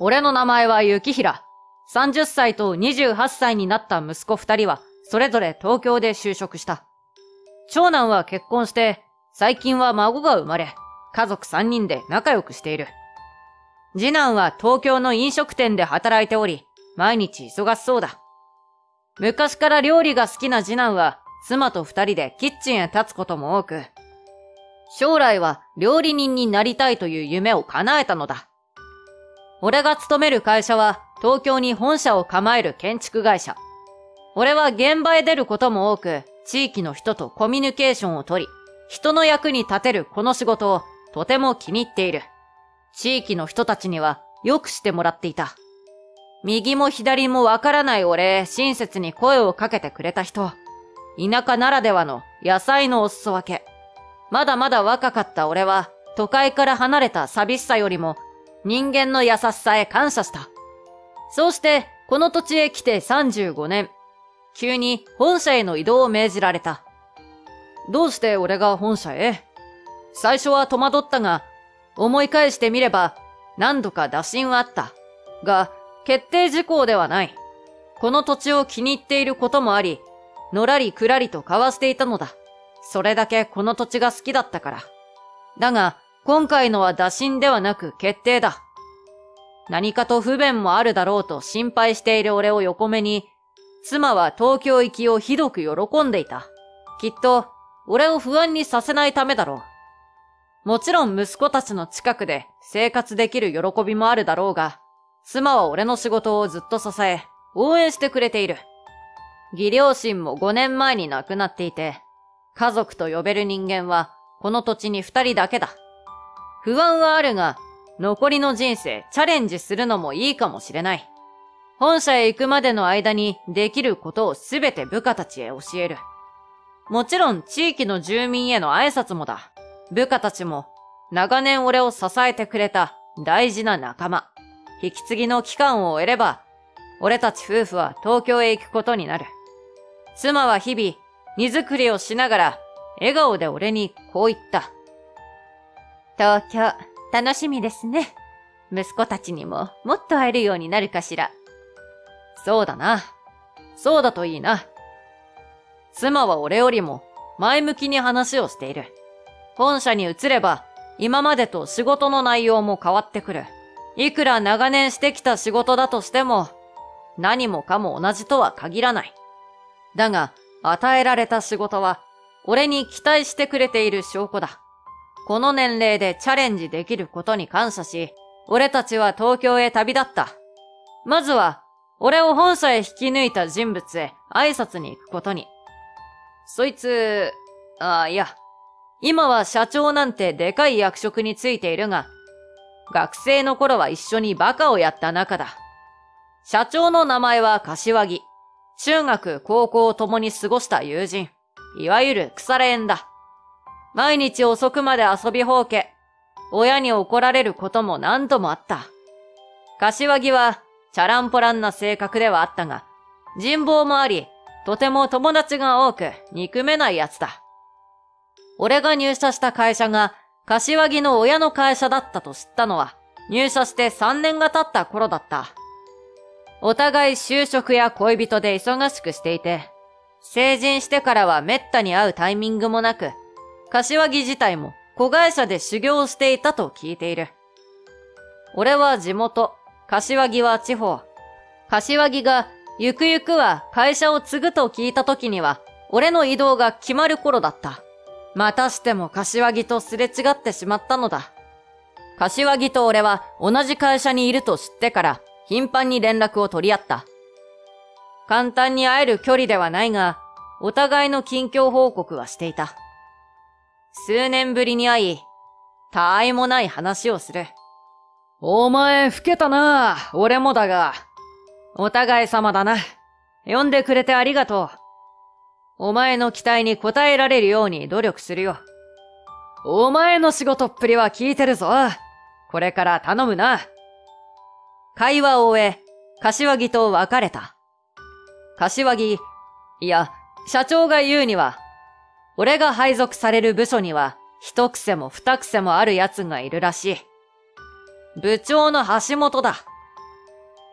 俺の名前は雪平。30歳と28歳になった息子2人は、それぞれ東京で就職した。長男は結婚して、最近は孫が生まれ、家族3人で仲良くしている。次男は東京の飲食店で働いており、毎日忙しそうだ。昔から料理が好きな次男は、妻と2人でキッチンへ立つことも多く、将来は料理人になりたいという夢を叶えたのだ。俺が勤める会社は東京に本社を構える建築会社。俺は現場へ出ることも多く、地域の人とコミュニケーションを取り、人の役に立てるこの仕事をとても気に入っている。地域の人たちにはよくしてもらっていた。右も左もわからない俺へ親切に声をかけてくれた人。田舎ならではの野菜のお裾分け。まだまだ若かった俺は都会から離れた寂しさよりも人間の優しさへ感謝した。そうしてこの土地へ来て35年。急に本社への移動を命じられた。どうして俺が本社へ？最初は戸惑ったが、思い返してみれば何度か打診はあった。が、決定事項ではない。この土地を気に入っていることもあり、のらりくらりと交わしていたのだ。それだけこの土地が好きだったから。だが、今回のは打診ではなく決定だ。何かと不便もあるだろうと心配している俺を横目に、妻は東京行きをひどく喜んでいた。きっと、俺を不安にさせないためだろう。もちろん息子たちの近くで生活できる喜びもあるだろうが、妻は俺の仕事をずっと支え、応援してくれている。義両親も5年前に亡くなっていて、家族と呼べる人間はこの土地に2人だけだ。不安はあるが、残りの人生チャレンジするのもいいかもしれない。本社へ行くまでの間にできることをすべて部下たちへ教える。もちろん地域の住民への挨拶もだ。部下たちも長年俺を支えてくれた大事な仲間。引き継ぎの期間を終えれば、俺たち夫婦は東京へ行くことになる。妻は日々荷造りをしながら笑顔で俺にこう言った。東京楽しみですね。息子たちにももっと会えるようになるかしら。そうだな。そうだといいな。妻は俺よりも前向きに話をしている。本社に移れば今までと仕事の内容も変わってくる。いくら長年してきた仕事だとしても何もかも同じとは限らない。だが与えられた仕事は俺に期待してくれている証拠だ。この年齢でチャレンジできることに感謝し、俺たちは東京へ旅立った。まずは俺を本社へ引き抜いた人物へ挨拶に行くことに。そいつ、今は社長なんてでかい役職についているが、学生の頃は一緒にバカをやった仲だ。社長の名前は柏木。中学、高校を共に過ごした友人。いわゆる腐れ縁だ。毎日遅くまで遊びほうけ、親に怒られることも何度もあった。柏木は、チャランポランな性格ではあったが、人望もあり、とても友達が多く、憎めない奴だ。俺が入社した会社が、柏木の親の会社だったと知ったのは、入社して3年が経った頃だった。お互い就職や恋人で忙しくしていて、成人してからは滅多に会うタイミングもなく、柏木自体も子会社で修行をしていたと聞いている。俺は地元、柏木は地方。柏木がゆくゆくは会社を継ぐと聞いた時には、俺の移動が決まる頃だった。またしても柏木とすれ違ってしまったのだ。柏木と俺は同じ会社にいると知ってから頻繁に連絡を取り合った。簡単に会える距離ではないが、お互いの近況報告はしていた。数年ぶりに会い、他愛もない話をする。お前老けたな。俺もだが。お互い様だな。呼んでくれてありがとう。お前の期待に応えられるように努力するよ。お前の仕事っぷりは聞いてるぞ。これから頼むな。会話を終え、柏木と別れた。柏木、いや、社長が言うには、俺が配属される部署には、一癖も二癖もある奴がいるらしい。部長の橋本だ。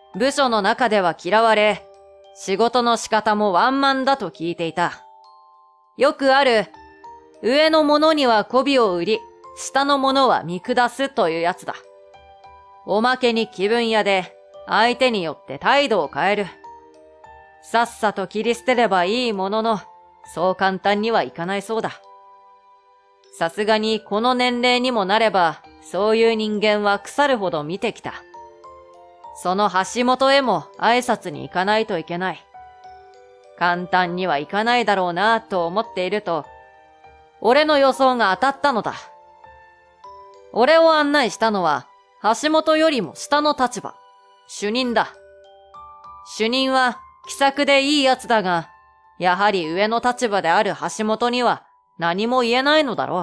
部署の中では嫌われ、仕事の仕方もワンマンだと聞いていた。よくある、上の者には媚びを売り、下の者は見下すというやつだ。おまけに気分屋で、相手によって態度を変える。さっさと切り捨てればいいものの、そう簡単にはいかないそうだ。さすがにこの年齢にもなれば、そういう人間は腐るほど見てきた。その橋本へも挨拶に行かないといけない。簡単にはいかないだろうなと思っていると、俺の予想が当たったのだ。俺を案内したのは、橋本よりも下の立場、主任だ。主任は気さくでいいやつだが、やはり上の立場である橋本には何も言えないのだろう。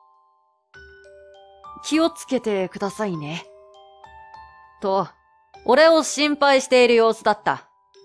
気をつけてくださいね。と、俺を心配している様子だった。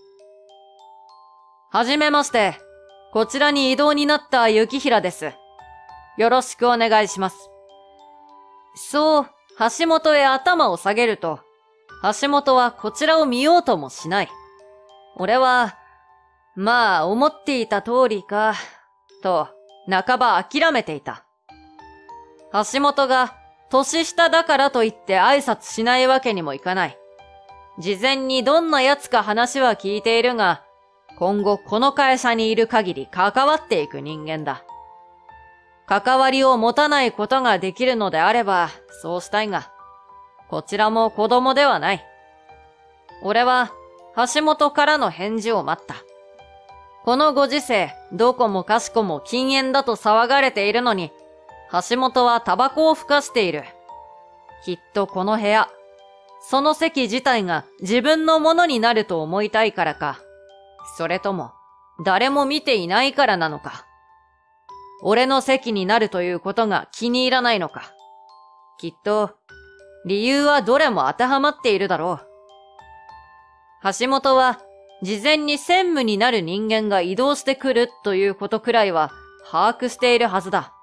はじめまして、こちらに異動になった雪平です。よろしくお願いします。そう、橋本へ頭を下げると、橋本はこちらを見ようともしない。俺は、まあ思っていた通りか、と半ば諦めていた。橋本が年下だからといって挨拶しないわけにもいかない。事前にどんな奴か話は聞いているが、今後この会社にいる限り関わっていく人間だ。関わりを持たないことができるのであれば、そうしたいが、こちらも子供ではない。俺は、橋本からの返事を待った。このご時世、どこもかしこも禁煙だと騒がれているのに、橋本はタバコをふかしている。きっとこの部屋、その席自体が自分のものになると思いたいからか、それとも、誰も見ていないからなのか。俺の席になるということが気に入らないのか。きっと、理由はどれも当てはまっているだろう。橋本は、事前に専務になる人間が移動してくるということくらいは把握しているはずだ。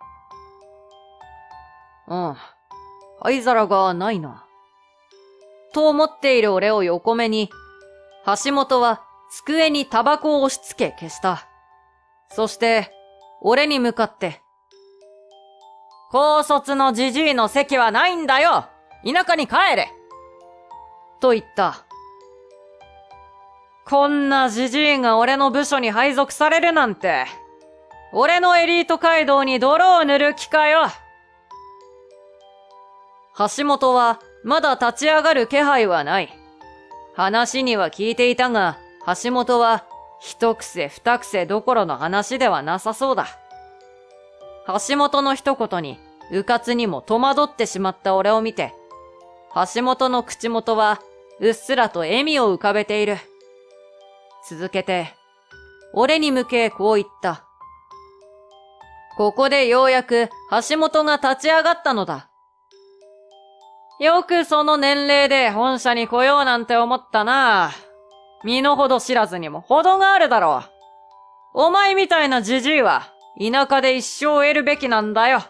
灰皿がないな。と思っている俺を横目に、橋本は机にタバコを押し付け消した。そして、俺に向かって、高卒のじじいの席はないんだよ！田舎に帰れ！と言った。こんなじじいが俺の部署に配属されるなんて、俺のエリート街道に泥を塗る気かよ。橋本はまだ立ち上がる気配はない。話には聞いていたが、橋本は一癖二癖どころの話ではなさそうだ。橋本の一言に、うかつにも戸惑ってしまった俺を見て、橋本の口元はうっすらと笑みを浮かべている。続けて、俺に向けこう言った。ここでようやく橋本が立ち上がったのだ。よくその年齢で本社に来ようなんて思ったな。身の程知らずにも程があるだろう。お前みたいなじじいは田舎で一生を得るべきなんだよ。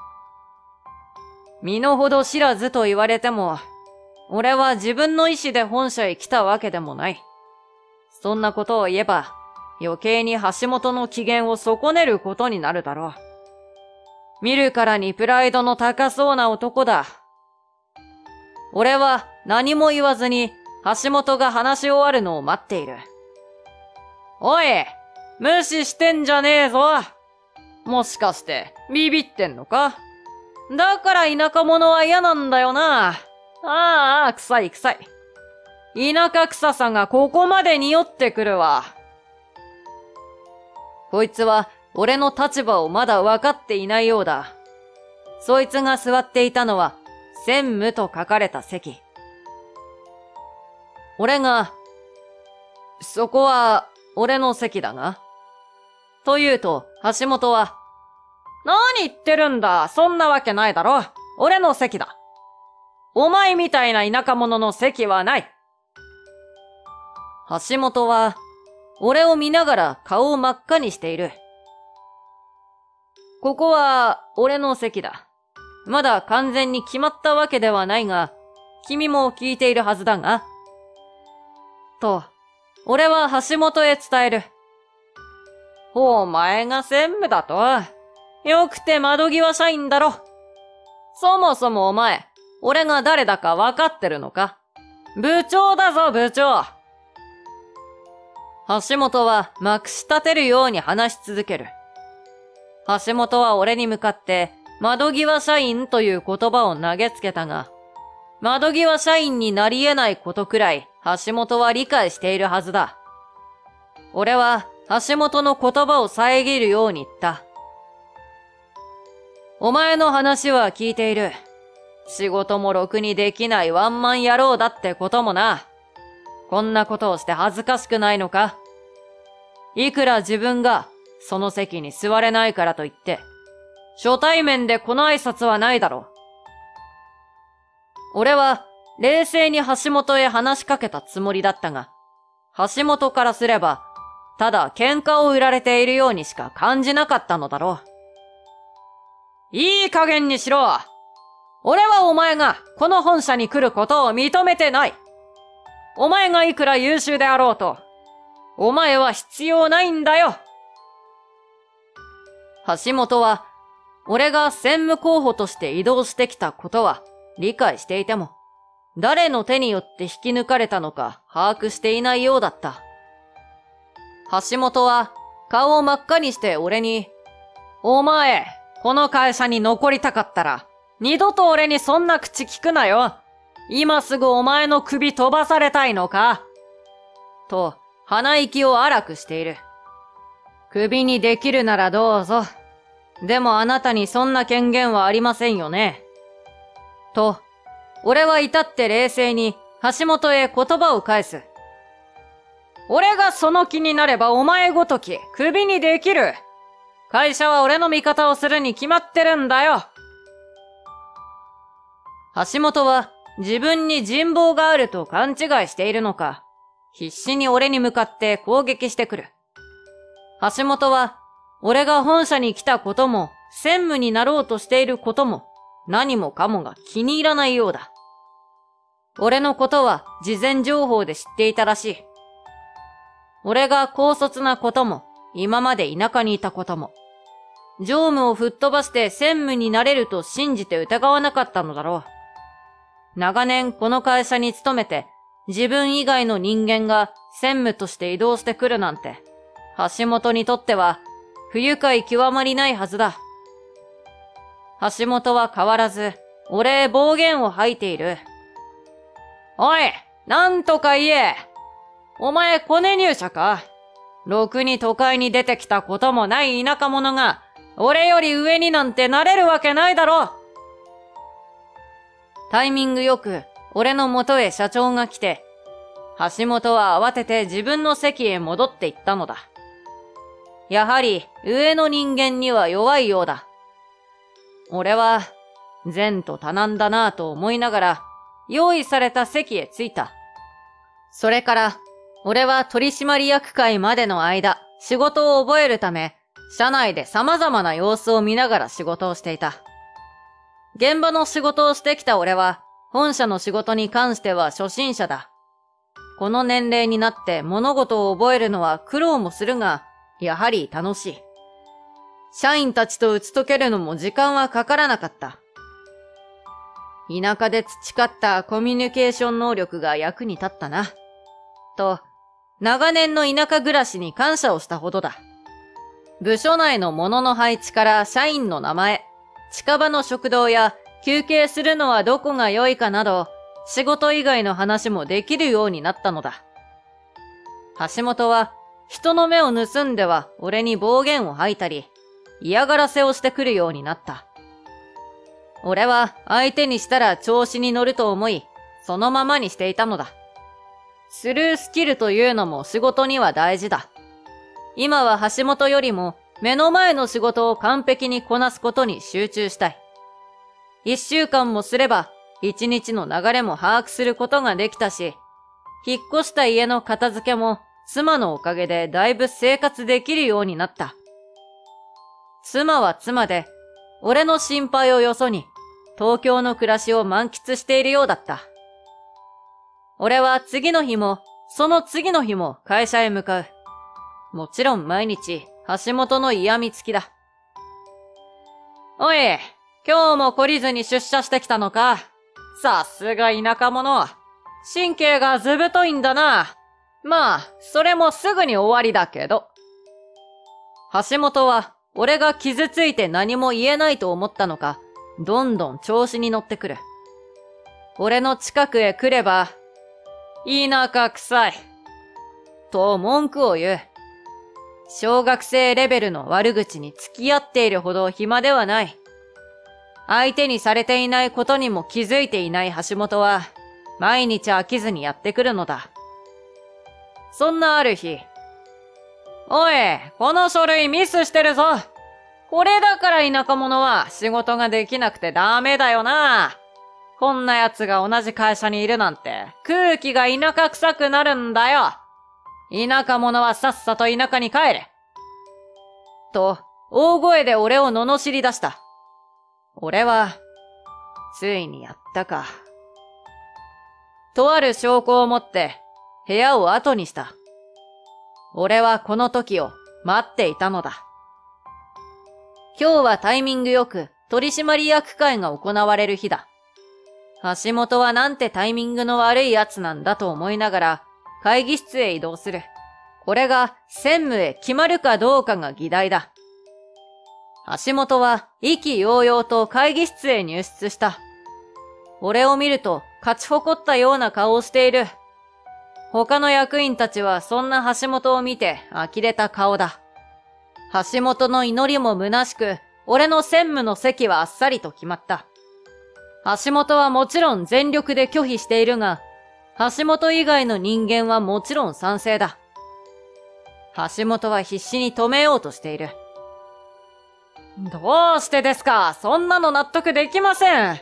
身の程知らずと言われても、俺は自分の意思で本社へ来たわけでもない。そんなことを言えば、余計に橋本の機嫌を損ねることになるだろう。見るからにプライドの高そうな男だ。俺は何も言わずに橋本が話し終わるのを待っている。おい、無視してんじゃねえぞ。もしかしてビビってんのか？だから田舎者は嫌なんだよな。ああ、臭い臭い。田舎臭さがここまで匂ってくるわ。こいつは俺の立場をまだ分かっていないようだ。そいつが座っていたのは専務と書かれた席。俺が、そこは俺の席だが。と言うと橋本は、何言ってるんだ、そんなわけないだろ。俺の席だ。お前みたいな田舎者の席はない。橋本は、俺を見ながら顔を真っ赤にしている。ここは、俺の席だ。まだ完全に決まったわけではないが、君も聞いているはずだが。 と、俺は橋本へ伝える。お前が専務だと。よくて窓際社員だろ。そもそもお前、俺が誰だか分かってるのか？部長だぞ、部長。橋本はまくし立てるように話し続ける。橋本は俺に向かって窓際社員という言葉を投げつけたが、窓際社員になり得ないことくらい橋本は理解しているはずだ。俺は橋本の言葉を遮るように言った。お前の話は聞いている。仕事もろくにできないワンマン野郎だってこともな。こんなことをして恥ずかしくないのか？いくら自分がその席に座れないからといって、初対面でこの挨拶はないだろう。俺は冷静に橋本へ話しかけたつもりだったが、橋本からすれば、ただ喧嘩を売られているようにしか感じなかったのだろう。いい加減にしろ。俺はお前がこの本社に来ることを認めてない。お前がいくら優秀であろうと、お前は必要ないんだよ。橋本は、俺が専務候補として移動してきたことは理解していても、誰の手によって引き抜かれたのか把握していないようだった。橋本は顔を真っ赤にして俺に、お前、この会社に残りたかったら、二度と俺にそんな口聞くなよ。今すぐお前の首飛ばされたいのか？と、鼻息を荒くしている。首にできるならどうぞ。でもあなたにそんな権限はありませんよね。と、俺は至って冷静に橋本へ言葉を返す。俺がその気になればお前ごとき首にできる。会社は俺の味方をするに決まってるんだよ。橋本は自分に人望があると勘違いしているのか、必死に俺に向かって攻撃してくる。橋本は、俺が本社に来たことも、専務になろうとしていることも、何もかもが気に入らないようだ。俺のことは事前情報で知っていたらしい。俺が高卒なことも、今まで田舎にいたことも、常務を吹っ飛ばして専務になれると信じて疑わなかったのだろう。長年この会社に勤めて、自分以外の人間が専務として移動してくるなんて、橋本にとっては不愉快極まりないはずだ。橋本は変わらず、俺へ暴言を吐いている。おい、なんとか言え。お前コネ入社か？ろくに都会に出てきたこともない田舎者が、俺より上になんてなれるわけないだろ。タイミングよく、俺の元へ社長が来て、橋本は慌てて自分の席へ戻って行ったのだ。やはり、上の人間には弱いようだ。俺は、前途多難だなぁと思いながら、用意された席へ着いた。それから、俺は取締役会までの間、仕事を覚えるため、社内で様々な様子を見ながら仕事をしていた。現場の仕事をしてきた俺は、本社の仕事に関しては初心者だ。この年齢になって物事を覚えるのは苦労もするが、やはり楽しい。社員たちと打ち解けるのも時間はかからなかった。田舎で培ったコミュニケーション能力が役に立ったな。と、長年の田舎暮らしに感謝をしたほどだ。部署内の物の配置から社員の名前、近場の食堂や休憩するのはどこが良いかなど、仕事以外の話もできるようになったのだ。橋本は人の目を盗んでは俺に暴言を吐いたり、嫌がらせをしてくるようになった。俺は相手にしたら調子に乗ると思い、そのままにしていたのだ。スルースキルというのも仕事には大事だ。今は橋本よりも目の前の仕事を完璧にこなすことに集中したい。1週間もすれば1日の流れも把握することができたし、引っ越した家の片付けも妻のおかげでだいぶ生活できるようになった。妻は妻で、俺の心配をよそに東京の暮らしを満喫しているようだった。俺は次の日もその次の日も会社へ向かう。もちろん毎日、橋本の嫌みつきだ。おい、今日も懲りずに出社してきたのか。さすが田舎者。神経がずぶといんだな。まあ、それもすぐに終わりだけど。橋本は、俺が傷ついて何も言えないと思ったのか、どんどん調子に乗ってくる。俺の近くへ来れば、田舎臭い。と文句を言う。小学生レベルの悪口に付き合っているほど暇ではない。相手にされていないことにも気づいていない橋本は、毎日飽きずにやってくるのだ。そんなある日、おい、この書類ミスしてるぞ。これだから田舎者は仕事ができなくてダメだよな。こんな奴が同じ会社にいるなんて空気が田舎臭くなるんだよ。田舎者はさっさと田舎に帰れ。と、大声で俺を罵り出した。俺は、ついにやったか。とある証拠を持って、部屋を後にした。俺はこの時を待っていたのだ。今日はタイミングよく取締役会が行われる日だ。橋本はなんてタイミングの悪い奴なんだと思いながら会議室へ移動する。これが専務へ決まるかどうかが議題だ。橋本は意気揚々と会議室へ入室した。俺を見ると勝ち誇ったような顔をしている。他の役員たちはそんな橋本を見て呆れた顔だ。橋本の祈りも虚しく、俺の専務の席はあっさりと決まった。橋本はもちろん全力で拒否しているが、橋本以外の人間はもちろん賛成だ。橋本は必死に止めようとしている。どうしてですか？そんなの納得できません。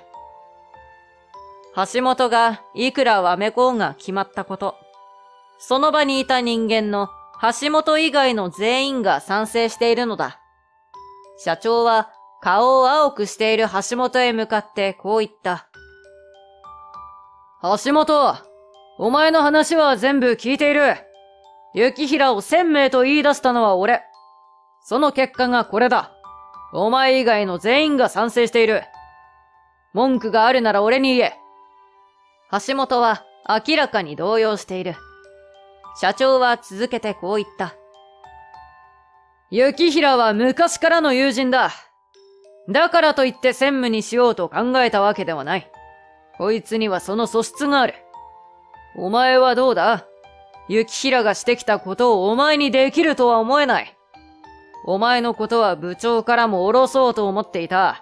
橋本がいくらわめこうが決まったこと。その場にいた人間の橋本以外の全員が賛成しているのだ。社長は顔を青くしている橋本へ向かってこう言った。橋本、お前の話は全部聞いている。雪平を1000名と言い出したのは俺。その結果がこれだ。お前以外の全員が賛成している。文句があるなら俺に言え。橋本は明らかに動揺している。社長は続けてこう言った。雪平は昔からの友人だ。だからといって専務にしようと考えたわけではない。こいつにはその素質がある。お前はどうだ？雪平がしてきたことをお前にできるとは思えない。お前のことは部長からも下ろそうと思っていた。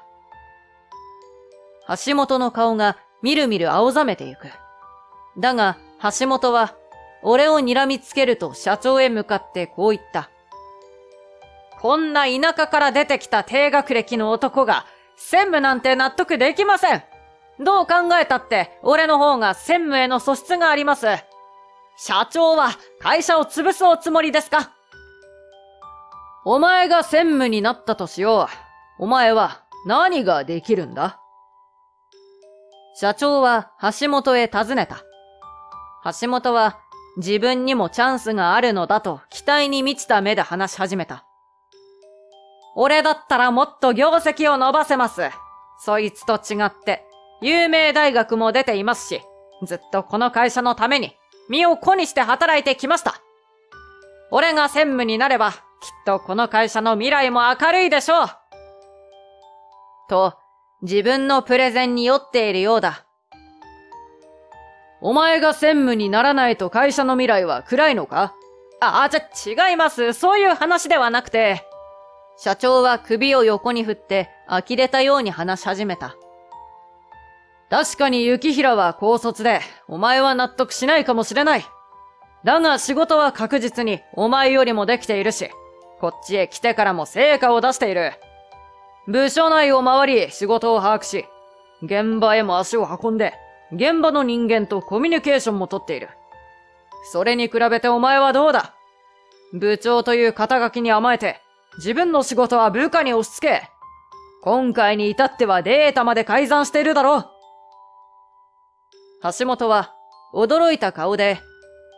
橋本の顔がみるみる青ざめてゆく。だが橋本は俺を睨みつけると社長へ向かってこう言った。こんな田舎から出てきた低学歴の男が専務なんて納得できません。どう考えたって俺の方が専務への素質があります。社長は会社を潰すおつもりですか？お前が専務になったとしよう。お前は何ができるんだ？社長は橋本へ尋ねた。橋本は自分にもチャンスがあるのだと期待に満ちた目で話し始めた。俺だったらもっと業績を伸ばせます。そいつと違って有名大学も出ていますし、ずっとこの会社のために身を粉にして働いてきました。俺が専務になればきっとこの会社の未来も明るいでしょう。と、自分のプレゼンに酔っているようだ。お前が専務にならないと会社の未来は暗いのか？違います。そういう話ではなくて。社長は首を横に振って呆れたように話し始めた。確かに雪平は高卒で、お前は納得しないかもしれない。だが仕事は確実にお前よりもできているし、こっちへ来てからも成果を出している。部署内を回り仕事を把握し、現場へも足を運んで、現場の人間とコミュニケーションも取っている。それに比べてお前はどうだ？部長という肩書きに甘えて、自分の仕事は部下に押し付け、今回に至ってはデータまで改ざんしているだろう。橋本は驚いた顔で、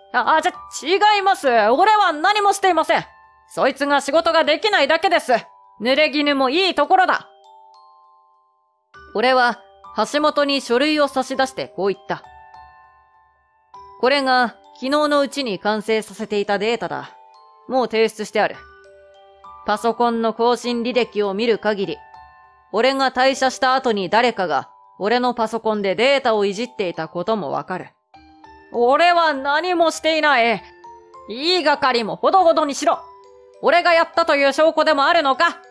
違います。俺は何もしていません。そいつが仕事ができないだけです。濡れ衣もいいところだ。俺は橋本に書類を差し出してこう言った。これが昨日のうちに完成させていたデータだ。もう提出してある。パソコンの更新履歴を見る限り、俺が退社した後に誰かが俺のパソコンでデータをいじっていたこともわかる。俺は何もしていない。言いがかりもほどほどにしろ。俺がやったという証拠でもあるのか？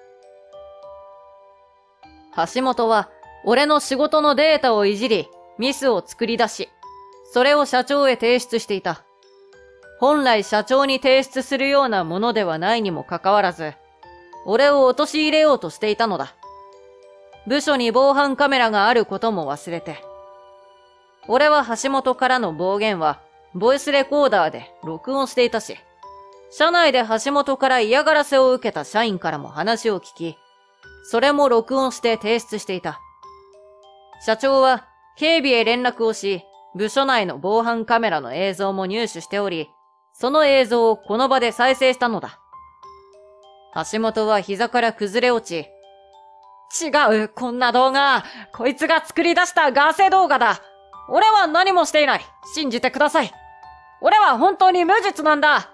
橋本は俺の仕事のデータをいじり、ミスを作り出し、それを社長へ提出していた。本来社長に提出するようなものではないにもかかわらず、俺を陥れようとしていたのだ。部署に防犯カメラがあることも忘れて。俺は橋本からの暴言は、ボイスレコーダーで録音していたし、社内で橋本から嫌がらせを受けた社員からも話を聞き、それも録音して提出していた。社長は警備へ連絡をし、部署内の防犯カメラの映像も入手しており、その映像をこの場で再生したのだ。橋本は膝から崩れ落ち、違う、こんな動画、こいつが作り出したガセ動画だ。俺は何もしていない。信じてください。俺は本当に無実なんだ。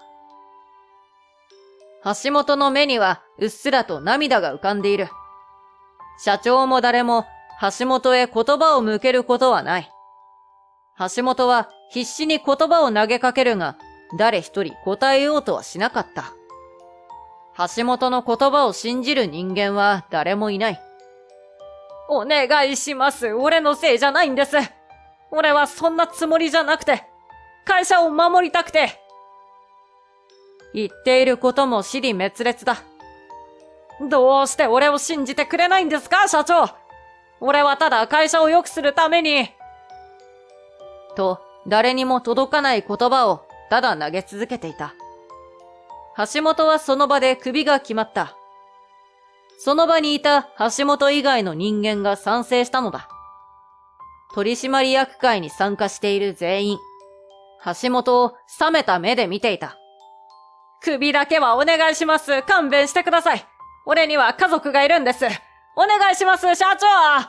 橋本の目にはうっすらと涙が浮かんでいる。社長も誰も橋本へ言葉を向けることはない。橋本は必死に言葉を投げかけるが、誰一人答えようとはしなかった。橋本の言葉を信じる人間は誰もいない。お願いします。俺のせいじゃないんです。俺はそんなつもりじゃなくて、会社を守りたくて。言っていることも支離滅裂だ。どうして俺を信じてくれないんですか、社長。俺はただ会社を良くするために。と、誰にも届かない言葉をただ投げ続けていた。橋本はその場で首が決まった。その場にいた橋本以外の人間が賛成したのだ。取締役会に参加している全員、橋本を冷めた目で見ていた。首だけはお願いします。勘弁してください。俺には家族がいるんです。お願いします、社長。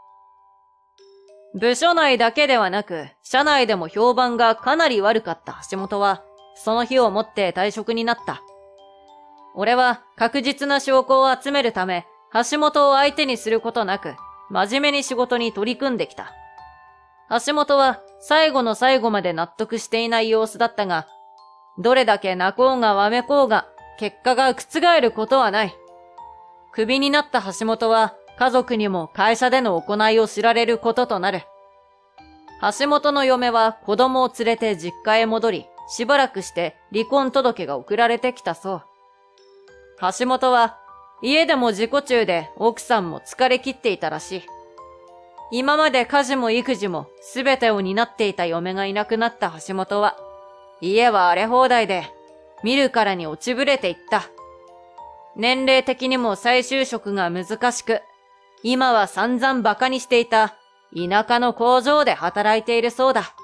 部署内だけではなく、社内でも評判がかなり悪かった橋本は、その日をもって退職になった。俺は確実な証拠を集めるため、橋本を相手にすることなく、真面目に仕事に取り組んできた。橋本は最後の最後まで納得していない様子だったが、どれだけ泣こうがわめこうが、結果が覆ることはない。クビになった橋本は、家族にも会社での行いを知られることとなる。橋本の嫁は子供を連れて実家へ戻り、しばらくして離婚届が送られてきたそう。橋本は家でも自己中で奥さんも疲れ切っていたらしい。今まで家事も育児もすべてを担っていた嫁がいなくなった橋本は、家は荒れ放題で、見るからに落ちぶれていった。年齢的にも再就職が難しく、今は散々馬鹿にしていた田舎の工場で働いているそうだ。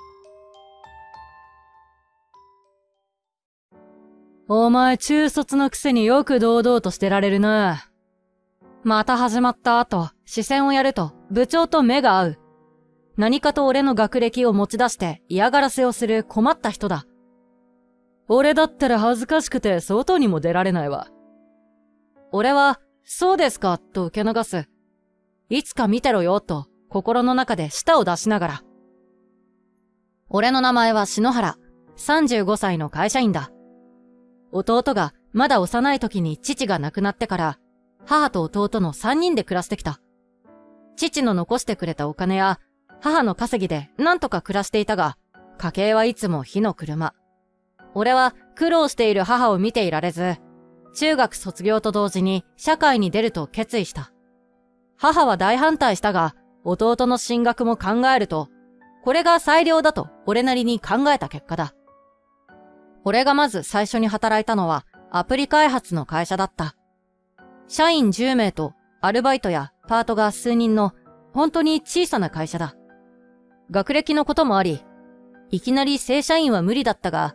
お前中卒のくせによく堂々としてられるな。また始まった後、視線をやると部長と目が合う。何かと俺の学歴を持ち出して嫌がらせをする困った人だ。俺だったら恥ずかしくて外にも出られないわ。俺は、そうですか、と受け流す。いつか見てろよ、と心の中で舌を出しながら。俺の名前は篠原、35歳の会社員だ。弟がまだ幼い時に父が亡くなってから、母と弟の3人で暮らしてきた。父の残してくれたお金や、母の稼ぎでなんとか暮らしていたが、家計はいつも火の車。俺は苦労している母を見ていられず、中学卒業と同時に社会に出ると決意した。母は大反対したが、弟の進学も考えると、これが最良だと俺なりに考えた結果だ。俺がまず最初に働いたのはアプリ開発の会社だった。社員10名とアルバイトやパートが数人の本当に小さな会社だ。学歴のこともあり、いきなり正社員は無理だったが、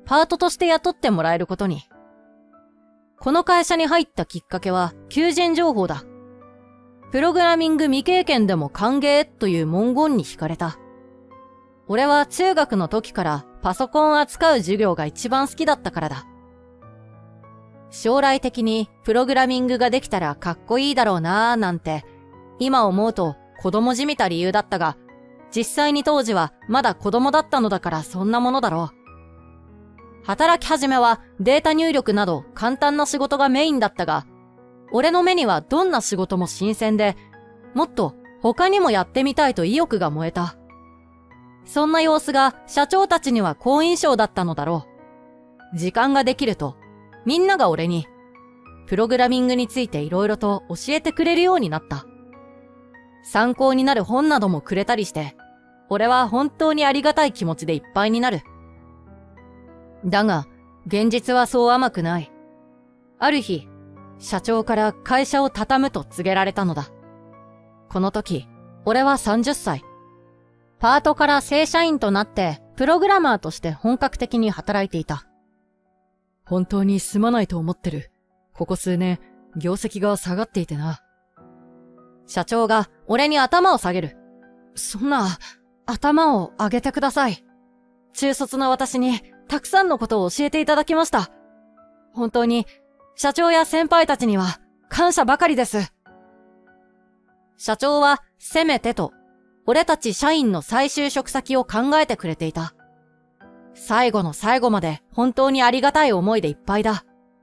パートとして雇ってもらえることに。この会社に入ったきっかけは求人情報だ。プログラミング未経験でも歓迎という文言に惹かれた。俺は中学の時からパソコンを扱う授業が一番好きだったからだ。将来的にプログラミングができたらかっこいいだろうなーなんて、今思うと子供じみた理由だったが、実際に当時はまだ子供だったのだからそんなものだろう。働き始めはデータ入力など簡単な仕事がメインだったが、俺の目にはどんな仕事も新鮮で、もっと他にもやってみたいと意欲が燃えた。そんな様子が社長たちには好印象だったのだろう。時間ができると、みんなが俺に、プログラミングについて色々と教えてくれるようになった。参考になる本などもくれたりして、俺は本当にありがたい気持ちでいっぱいになる。だが、現実はそう甘くない。ある日、社長から会社を畳むと告げられたのだ。この時、俺は30歳。パートから正社員となって、プログラマーとして本格的に働いていた。 本当にすまないと思ってる。ここ数年、業績が下がっていてな。 社長が俺に頭を下げる。そんな、頭を上げてください。中卒の私にたくさんのことを教えていただきました。本当に、社長や先輩たちには感謝ばかりです。社長は、せめてと、俺たち社員の再就職先を考えてくれていた。最後の最後まで本当にありがたい思いでいっぱいだ。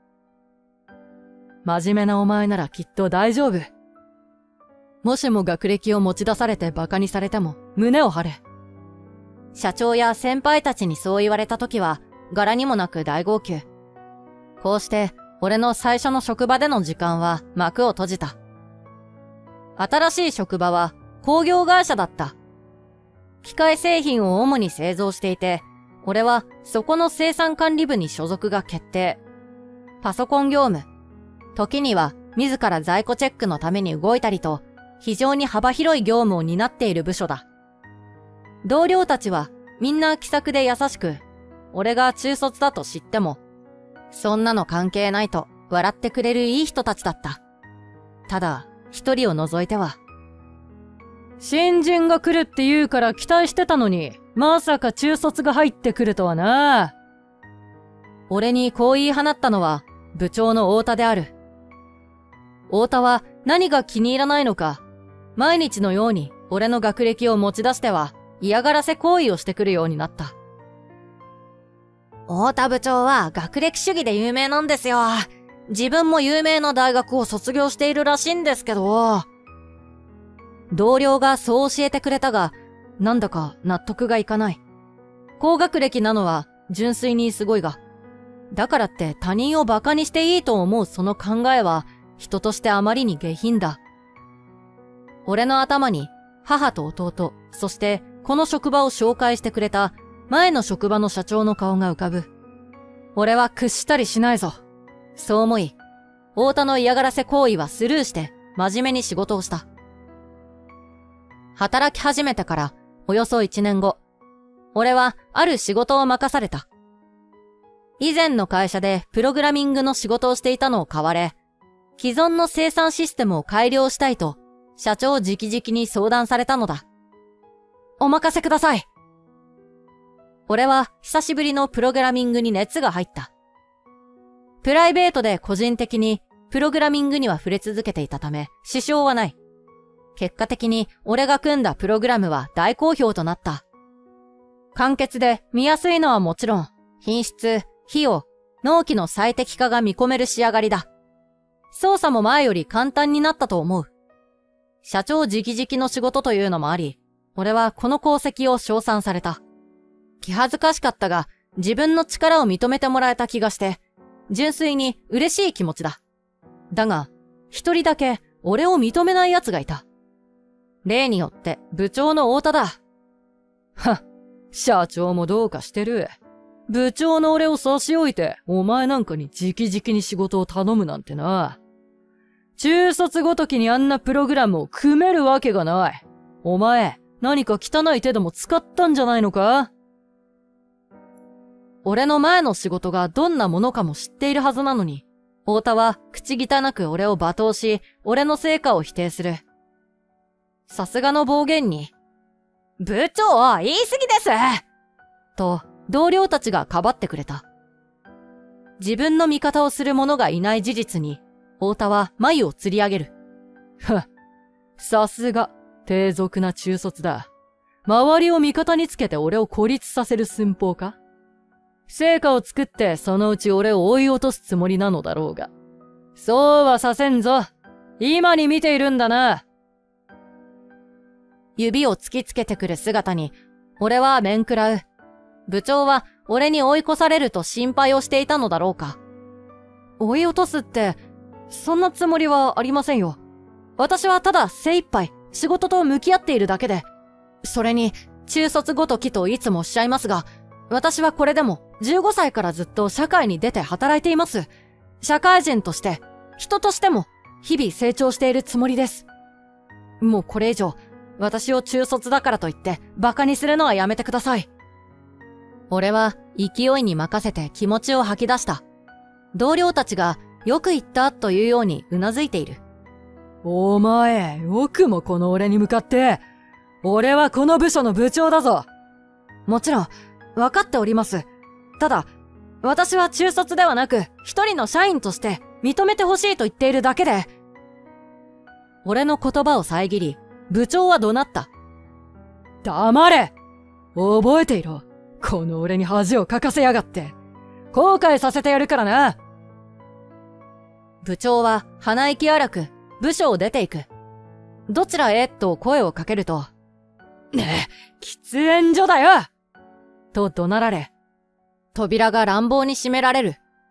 真面目なお前ならきっと大丈夫。もしも学歴を持ち出されて馬鹿にされても胸を張れ。 社長や先輩たちにそう言われた時は柄にもなく大号泣。こうして俺の最初の職場での時間は幕を閉じた。新しい職場は工業会社だった。機械製品を主に製造していて、俺はそこの生産管理部に所属が決定。パソコン業務。時には自ら在庫チェックのために動いたりと、非常に幅広い業務を担っている部署だ。同僚たちはみんな気さくで優しく、俺が中卒だと知っても、そんなの関係ないと笑ってくれるいい人たちだった。ただ、一人を除いては。 新人が来るって言うから期待してたのに、まさか中卒が入ってくるとはな。 俺にこう言い放ったのは部長の太田である。太田は何が気に入らないのか、毎日のように俺の学歴を持ち出しては嫌がらせ行為をしてくるようになった。太田部長は学歴主義で有名なんですよ。自分も有名な大学を卒業しているらしいんですけど。同僚がそう教えてくれたが、なんだか納得がいかない。高学歴なのは純粋にすごいが、だからって他人を馬鹿にしていいと思うその考えは人としてあまりに下品だ。俺の頭に母と弟、そしてこの職場を紹介してくれた前の職場の社長の顔が浮かぶ。俺は屈したりしないぞ。そう思い、太田の嫌がらせ行為はスルーして真面目に仕事をした。働き始めてからおよそ1年後、俺はある仕事を任された。以前の会社でプログラミングの仕事をしていたのを買われ、既存の生産システムを改良したいと社長直々に相談されたのだ。お任せください。俺は久しぶりのプログラミングに熱が入った。プライベートで個人的にプログラミングには触れ続けていたため支障はない。結果的に俺が組んだプログラムは大好評となった。簡潔で見やすいのはもちろん、品質、費用、納期の最適化が見込める仕上がりだ。操作も前より簡単になったと思う。社長直々の仕事というのもあり、俺はこの功績を称賛された。気恥ずかしかったが、自分の力を認めてもらえた気がして、純粋に嬉しい気持ちだ。だが、一人だけ俺を認めない奴がいた。例によって部長の太田だ。 はっ、社長もどうかしてる。部長の俺を差し置いて、お前なんかに直々に仕事を頼むなんてな。中卒ごときにあんなプログラムを組めるわけがない。お前、何か汚い手でも使ったんじゃないのか？ 俺の前の仕事がどんなものかも知っているはずなのに、太田は口汚く俺を罵倒し、俺の成果を否定する。さすがの暴言に、部長、言い過ぎですと、同僚たちがかばってくれた。自分の味方をする者がいない事実に、太田は眉を吊り上げる。 さすが、低俗な中卒だ。周りを味方につけて俺を孤立させる寸法か？成果を作ってそのうち俺を追い落とすつもりなのだろうが。そうはさせんぞ。今に見ているんだな。 指を突きつけてくる姿に、俺は面食らう。部長は俺に追い越されると心配をしていたのだろうか。追い落とすって、そんなつもりはありませんよ。私はただ精一杯仕事と向き合っているだけで、それに中卒ごときといつもおっしゃいますが、私はこれでも15歳からずっと社会に出て働いています。社会人として、人としても日々成長しているつもりです。もうこれ以上、私を中卒だからといって馬鹿にするのはやめてください。俺は勢いに任せて気持ちを吐き出した。同僚たちがよく言ったというようにうなずいている。 お前、よくもこの俺に向かって、俺はこの部署の部長だぞ。 もちろん、わかっております。ただ、私は中卒ではなく、一人の社員として認めてほしいと言っているだけで。俺の言葉を遮り、部長は怒鳴った。 黙れ！覚えていろ。この俺に恥をかかせやがって。後悔させてやるからな。 部長は鼻息荒く部署を出ていく。どちらへと声をかけると、 ねえ、喫煙所だよと怒鳴られ、扉が乱暴に閉められる。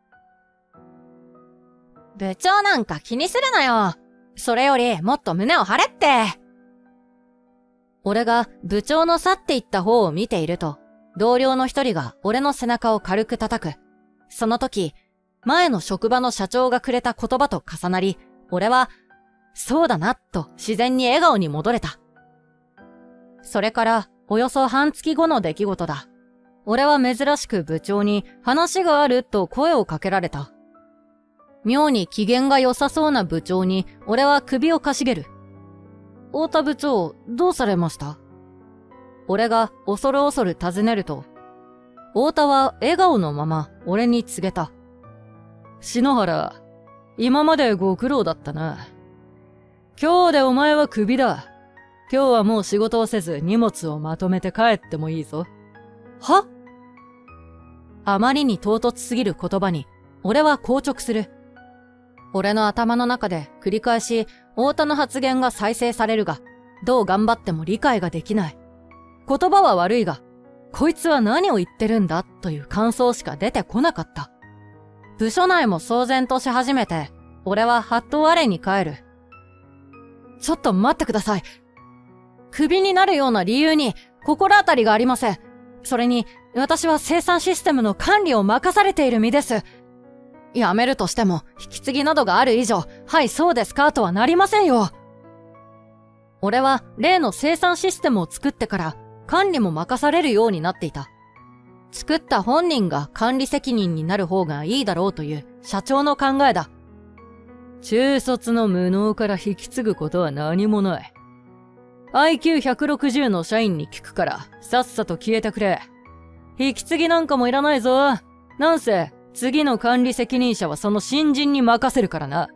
部長なんか気にするなよ。それよりもっと胸を張れって。俺が部長の去っていった方を見ていると、同僚の一人が俺の背中を軽く叩く。その時、前の職場の社長がくれた言葉と重なり、俺は、そうだな、と自然に笑顔に戻れた。それから、およそ半月後の出来事だ。俺は珍しく部長に話があると声をかけられた。妙に機嫌が良さそうな部長に、俺は首をかしげる。太田部長、どうされました？俺が恐る恐る尋ねると、太田は笑顔のまま俺に告げた。 篠原、今までご苦労だったな。今日でお前はクビだ。今日はもう仕事をせず荷物をまとめて帰ってもいいぞ。 は？あまりに唐突すぎる言葉に、俺は硬直する。俺の頭の中で繰り返し、太田の発言が再生されるが、どう頑張っても理解ができない。言葉は悪いが、こいつは何を言ってるんだという感想しか出てこなかった。部署内も騒然とし始めて、俺はハッと我に返る。ちょっと待ってください。クビになるような理由に心当たりがありません。それに、私は生産システムの管理を任されている身です。辞めるとしても、引き継ぎなどがある以上、はいそうですかとはなりませんよ。俺は例の生産システムを作ってから管理も任されるようになっていた。作った本人が管理責任になる方がいいだろうという社長の考えだ。 中卒の無能から引き継ぐことは何もない。IQ160 の社員に聞くから、さっさと消えてくれ。引き継ぎなんかもいらないぞ。なんせ、次の管理責任者はその新人に任せるからな。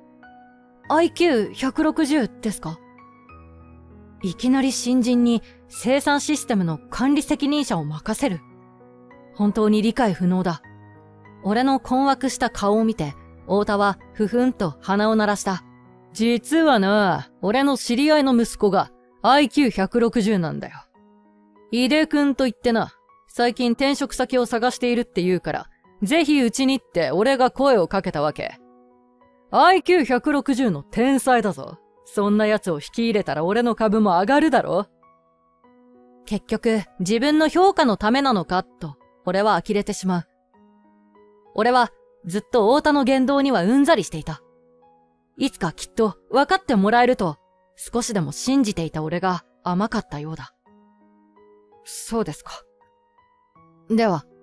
IQ160 ですか？いきなり新人に生産システムの管理責任者を任せる。本当に理解不能だ。俺の困惑した顔を見て、太田はふふんと鼻を鳴らした。 実はな、俺の知り合いの息子が IQ160 なんだよ。井出くんと言ってな、最近転職先を探しているって言うから、ぜひうちにって俺が声をかけたわけ。IQ160 の天才だぞ。そんな奴を引き入れたら俺の株も上がるだろ。 結局、自分の評価のためなのか、と、俺は呆れてしまう。俺は、ずっと太田の言動にはうんざりしていた。いつかきっと分かってもらえると、少しでも信じていた俺が甘かったようだ。そうですか。では、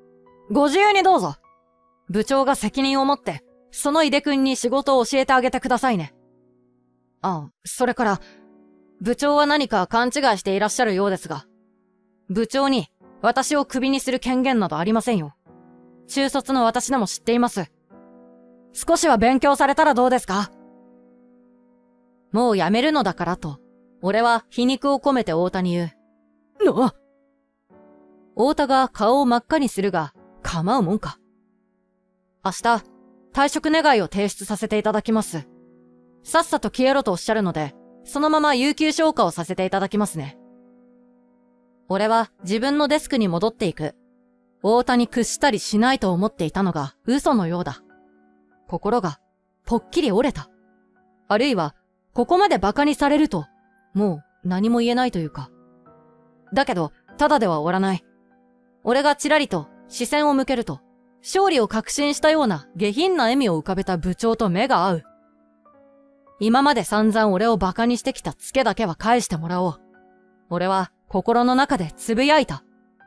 ご自由にどうぞ。部長が責任を持って、その井出くんに仕事を教えてあげてくださいね。あ、それから、部長は何か勘違いしていらっしゃるようですが、部長に私をクビにする権限などありませんよ。中卒の私でも知っています。少しは勉強されたらどうですか？もうやめるのだからと、俺は皮肉を込めて太田に言う。太田が顔を真っ赤にするが、構うもんか。明日、退職願を提出させていただきます。さっさと消えろとおっしゃるので、そのまま有給消化をさせていただきますね。俺は自分のデスクに戻っていく。太田に屈したりしないと思っていたのが嘘のようだ。心がぽっきり折れた。あるいは、ここまで馬鹿にされると、もう何も言えないというか。だけど、ただでは終わらない。俺がちらりと視線を向けると、勝利を確信したような下品な笑みを浮かべた部長と目が合う。今まで散々俺を馬鹿にしてきたツケだけは返してもらおう。俺は心の中でつぶやいた。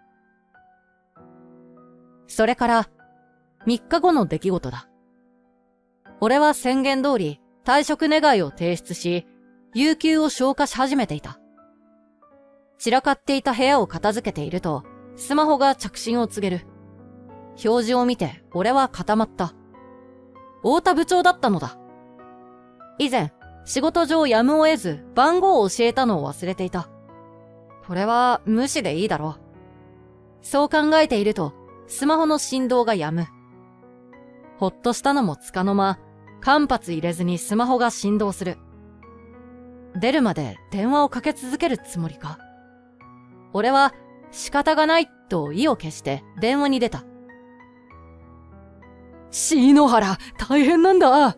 それから3日後の出来事だ。俺は宣言通り退職願を提出し、有給を消化し始めていた。散らかっていた部屋を片付けていると、スマホが着信を告げる。表示を見て俺は固まった。太田部長だったのだ。以前、仕事上やむを得ず番号を教えたのを忘れていた。これは無視でいいだろう。そう考えていると、スマホの振動が止む。ほっとしたのもつかの間、間髪入れずにスマホが振動する。出るまで電話をかけ続けるつもりか。俺は仕方がないと意を決して電話に出た。 篠原、大変なんだ。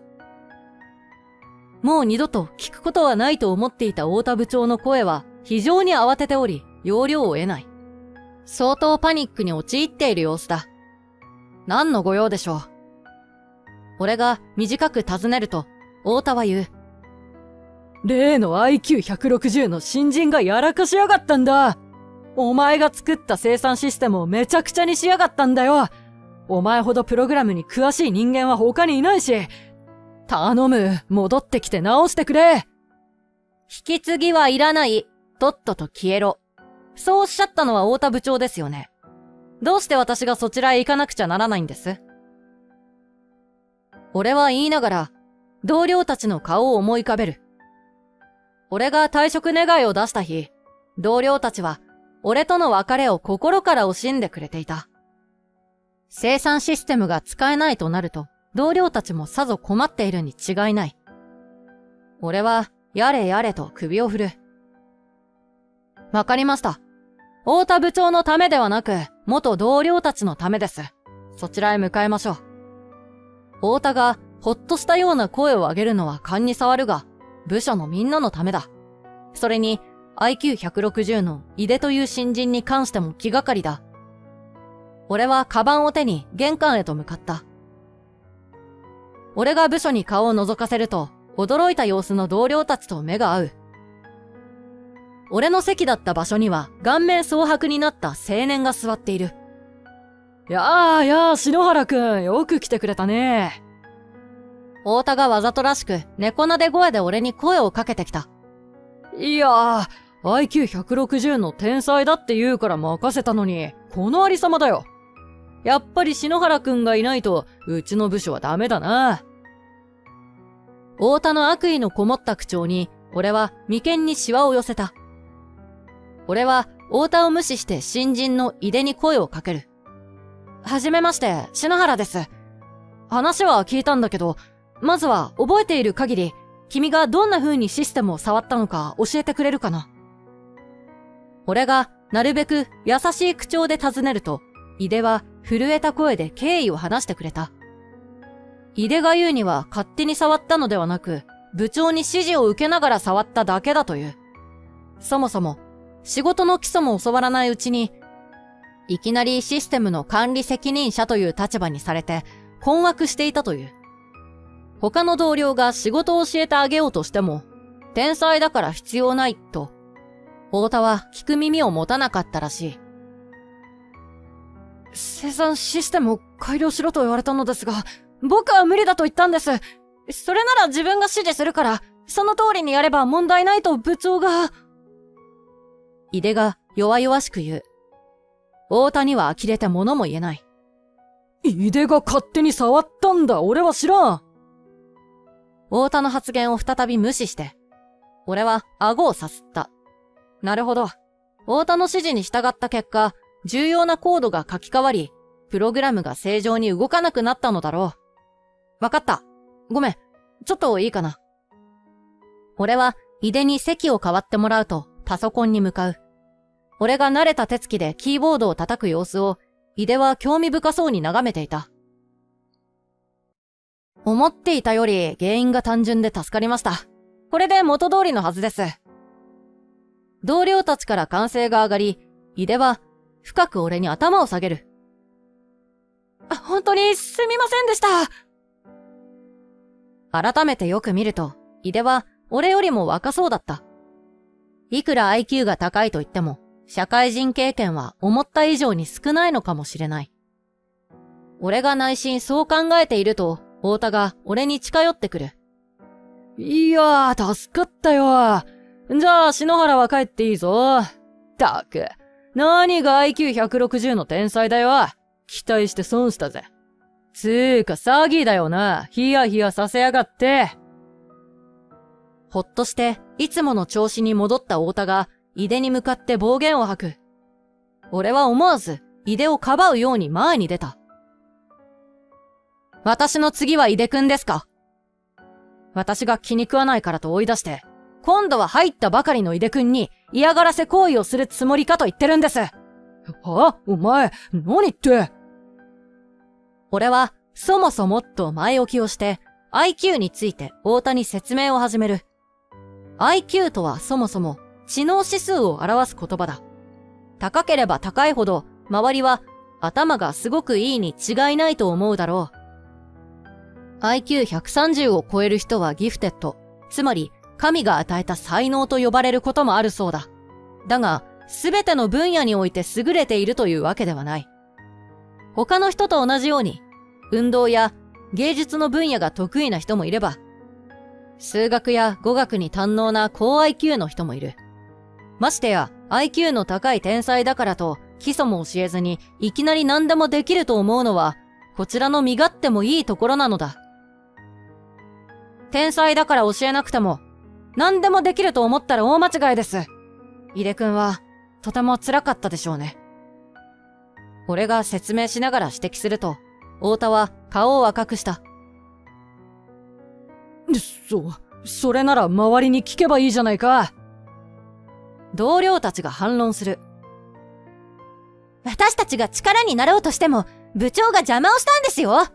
もう二度と聞くことはないと思っていた太田部長の声は非常に慌てており、要領を得ない。相当パニックに陥っている様子だ。何のご用でしょう。俺が短く尋ねると、太田は言う。 例の IQ160 の新人がやらかしやがったんだ。お前が作った生産システムをめちゃくちゃにしやがったんだよ。お前ほどプログラムに詳しい人間は他にいないし。頼む、戻ってきて直してくれ。 引き継ぎはいらない。とっとと消えろ。そうおっしゃったのは太田部長ですよね。どうして私がそちらへ行かなくちゃならないんです？俺は言いながら、同僚たちの顔を思い浮かべる。俺が退職願を出した日、同僚たちは、俺との別れを心から惜しんでくれていた。生産システムが使えないとなると、同僚たちもさぞ困っているに違いない。俺は、やれやれと首を振る。わかりました。太田部長のためではなく、元同僚たちのためです。そちらへ向かいましょう。太田がほっとしたような声を上げるのは勘に触るが、部署のみんなのためだ。それに、IQ160 の井出という新人に関しても気がかりだ。俺はカバンを手に玄関へと向かった。俺が部署に顔を覗かせると、驚いた様子の同僚たちと目が合う。俺の席だった場所には顔面蒼白になった青年が座っている。 篠原くん、よく来てくれたね。 太田がわざとらしく猫なで声で俺に声をかけてきた。 いやー、IQ160 の天才だって言うから任せたのに、このありさまだよ。やっぱり篠原くんがいないと、うちの部署はダメだな。 太田の悪意のこもった口調に、俺は眉間にシワを寄せた。俺は太田を無視して新人の井出に声をかける。はじめまして、篠原です。話は聞いたんだけど、まずは覚えている限り、君がどんな風にシステムを触ったのか教えてくれるかな。俺がなるべく優しい口調で尋ねると、井出は震えた声で経緯を話してくれた。井出が言うには勝手に触ったのではなく、部長に指示を受けながら触っただけだという。そもそも、仕事の基礎も教わらないうちに、いきなりシステムの管理責任者という立場にされて困惑していたという。他の同僚が仕事を教えてあげようとしても、天才だから必要ないと、太田は聞く耳を持たなかったらしい。 生産システムを改良しろと言われたのですが、僕は無理だと言ったんです。それなら自分が指示するから、その通りにやれば問題ないと部長が。 井出が弱々しく言う。太田には呆れて物も言えない。 井出が勝手に触ったんだ、俺は知らん。 太田の発言を再び無視して、俺は顎をさすった。なるほど。太田の指示に従った結果、重要なコードが書き換わり、プログラムが正常に動かなくなったのだろう。わかった。ごめん。ちょっといいかな。俺は井出に席を代わってもらうとパソコンに向かう。俺が慣れた手つきでキーボードを叩く様子を井出は興味深そうに眺めていた。思っていたより原因が単純で助かりました。これで元通りのはずです。同僚たちから歓声が上がり、井出は深く俺に頭を下げる。 本当にすみませんでした。 改めてよく見ると、井出は俺よりも若そうだった。いくら IQ が高いと言っても、社会人経験は思った以上に少ないのかもしれない。俺が内心そう考えていると、太田が俺に近寄ってくる。 いやー、助かったよ。じゃあ、篠原は帰っていいぞ。たく、何が IQ160 の天才だよ。期待して損したぜ。つーか詐欺だよな。ヒヤヒヤさせやがって。 ほっとして、いつもの調子に戻った太田が、井出に向かって暴言を吐く。俺は思わず、井出をかばうように前に出た。私の次は井出くんですか？私が気に食わないからと追い出して、今度は入ったばかりの井出くんに嫌がらせ行為をするつもりかと言ってるんです。 は？お前、何って。 俺は、そもそもと前置きをして、IQ について太田に説明を始める。IQ とはそもそも、知能指数を表す言葉だ。高ければ高いほど、周りは頭がすごくいいに違いないと思うだろう。IQ130 を超える人はギフテッド、つまり神が与えた才能と呼ばれることもあるそうだ。だが、すべての分野において優れているというわけではない。他の人と同じように、運動や芸術の分野が得意な人もいれば、数学や語学に堪能な高 IQ の人もいる。ましてや IQ の高い天才だからと基礎も教えずにいきなり何でもできると思うのは、こちらの身勝手もいいところなのだ。天才だから教えなくても、何でもできると思ったら大間違いです。井出くんは、とても辛かったでしょうね。俺が説明しながら指摘すると、太田は顔を赤くした。 それなら周りに聞けばいいじゃないか。 同僚たちが反論する。私たちが力になろうとしても、部長が邪魔をしたんですよ。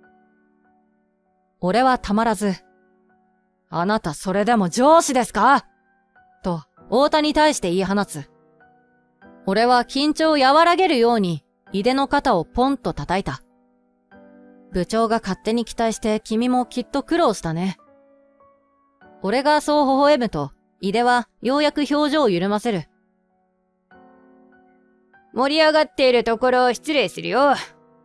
俺はたまらず、あなたそれでも上司ですか？と、太田に対して言い放つ。俺は緊張を和らげるように、井出の肩をポンと叩いた。部長が勝手に期待して君もきっと苦労したね。俺がそう微笑むと、井出はようやく表情を緩ませる。盛り上がっているところ失礼するよ。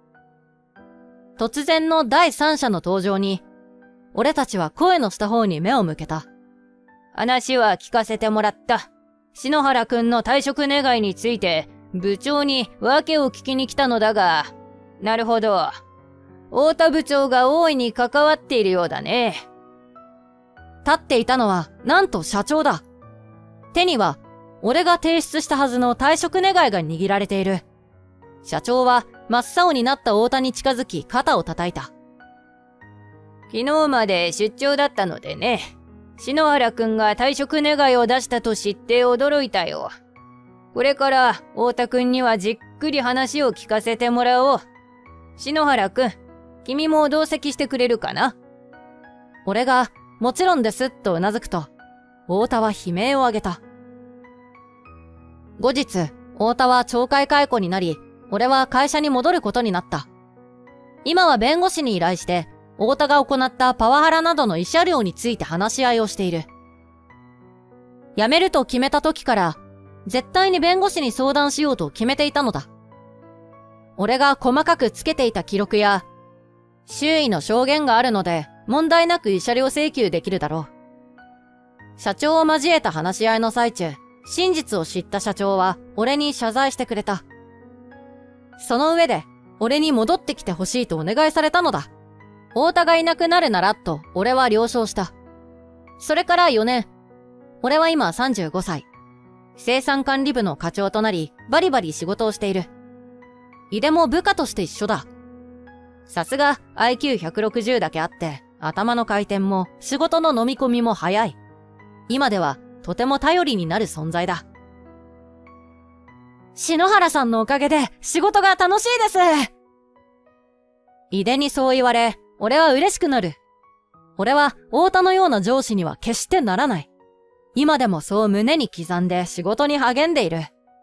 突然の第三者の登場に、俺たちは声のした方に目を向けた。話は聞かせてもらった。篠原くんの退職願いについて、部長に訳を聞きに来たのだが、なるほど。太田部長が大いに関わっているようだね。立っていたのは、なんと社長だ。手には、俺が提出したはずの退職願いが握られている。社長は、真っ青になった太田に近づき、肩を叩いた。昨日まで出張だったのでね。篠原くんが退職願いを出したと知って驚いたよ。これから、太田くんにはじっくり話を聞かせてもらおう。篠原くん、君も同席してくれるかな？俺が、もちろんですとうなずくと、太田は悲鳴を上げた。後日、太田は懲戒解雇になり、俺は会社に戻ることになった。今は弁護士に依頼して、太田が行ったパワハラなどの慰謝料について話し合いをしている。辞めると決めた時から、絶対に弁護士に相談しようと決めていたのだ。 俺が細かくつけていた記録や、周囲の証言があるので、問題なく慰謝料請求できるだろう。社長を交えた話し合いの最中、真実を知った社長は俺に謝罪してくれた。その上で、俺に戻ってきてほしいとお願いされたのだ。太田がいなくなるならと俺は了承した。それから4年。俺は今35歳。生産管理部の課長となり、バリバリ仕事をしている。井出も部下として一緒だ。さすが IQ160 だけあって、頭の回転も仕事の飲み込みも早い。今ではとても頼りになる存在だ。篠原さんのおかげで仕事が楽しいです。井出にそう言われ、俺は嬉しくなる。俺は太田のような上司には決してならない。今でもそう胸に刻んで仕事に励んでいる。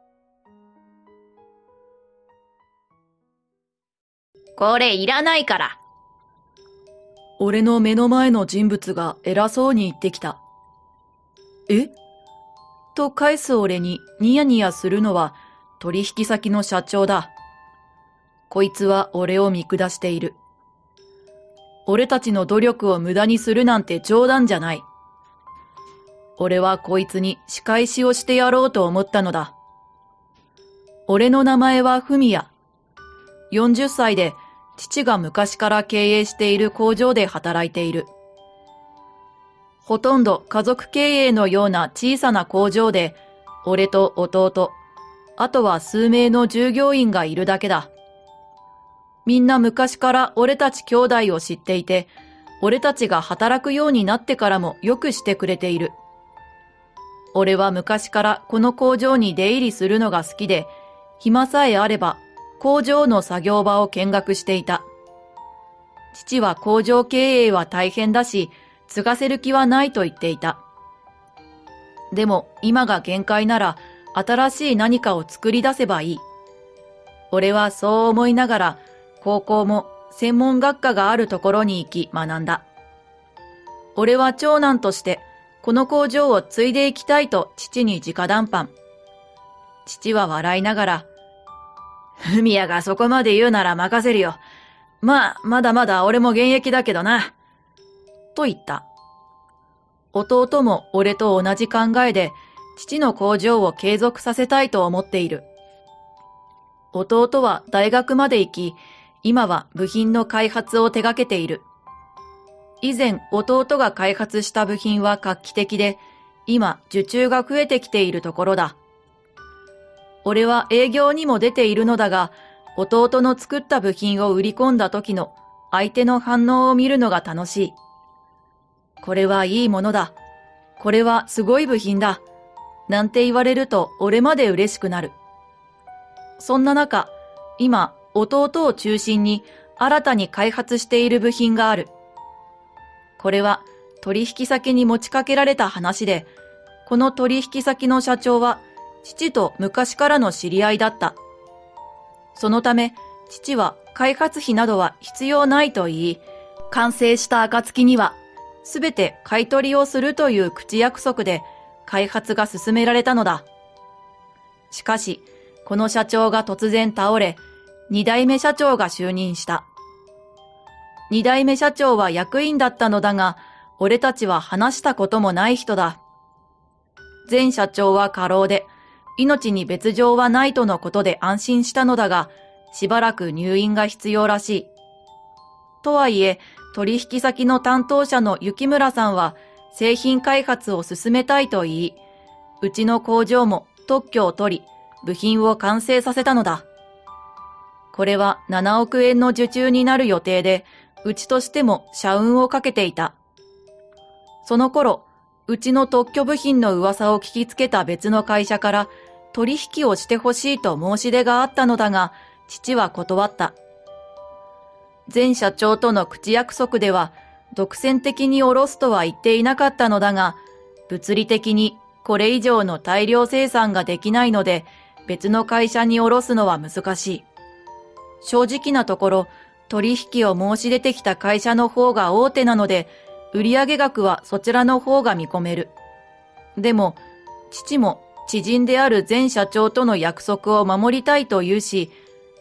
これいらないから。 俺の目の前の人物が偉そうに言ってきた。え？と返す俺にニヤニヤするのは取引先の社長だ。こいつは俺を見下している。俺たちの努力を無駄にするなんて冗談じゃない。俺はこいつに仕返しをしてやろうと思ったのだ。俺の名前はフミヤ。40歳で父が昔から経営している工場で働いている。ほとんど家族経営のような小さな工場で、俺と弟、あとは数名の従業員がいるだけだ。みんな昔から俺たち兄弟を知っていて、俺たちが働くようになってからもよくしてくれている。俺は昔からこの工場に出入りするのが好きで、暇さえあれば工場の作業場を見学していた。父は工場経営は大変だし、継がせる気はないと言っていた。でも今が限界なら新しい何かを作り出せばいい。俺はそう思いながら高校も専門学科があるところに行き学んだ。俺は長男としてこの工場を継いでいきたいと父に直談判。父は笑いながら、フミヤがそこまで言うなら任せるよ。まあ、まだまだ俺も現役だけどな。と言った。弟も俺と同じ考えで、父の工場を継続させたいと思っている。弟は大学まで行き、今は部品の開発を手掛けている。以前、弟が開発した部品は画期的で、今、受注が増えてきているところだ。俺は営業にも出ているのだが、弟の作った部品を売り込んだ時の相手の反応を見るのが楽しい。これはいいものだ。これはすごい部品だ。なんて言われると俺まで嬉しくなる。そんな中、今、弟を中心に新たに開発している部品がある。これは取引先に持ちかけられた話で、この取引先の社長は父と昔からの知り合いだった。そのため、父は開発費などは必要ないと言い、完成した暁にはすべて買い取りをするという口約束で開発が進められたのだ。しかし、この社長が突然倒れ、二代目社長が就任した。二代目社長は役員だったのだが、俺たちは話したこともない人だ。前社長は過労で、命に別状はないとのことで安心したのだが、しばらく入院が必要らしい。とはいえ、取引先の担当者の雪村さんは製品開発を進めたいと言い、うちの工場も特許を取り、部品を完成させたのだ。これは7億円の受注になる予定で、うちとしても社運をかけていた。その頃、うちの特許部品の噂を聞きつけた別の会社から取引をしてほしいと申し出があったのだが、父は断った。前社長との口約束では、独占的に下ろすとは言っていなかったのだが、物理的にこれ以上の大量生産ができないので、別の会社に下ろすのは難しい。正直なところ、取引を申し出てきた会社の方が大手なので、売上額はそちらの方が見込める。でも、父も知人である前社長との約束を守りたいと言うし、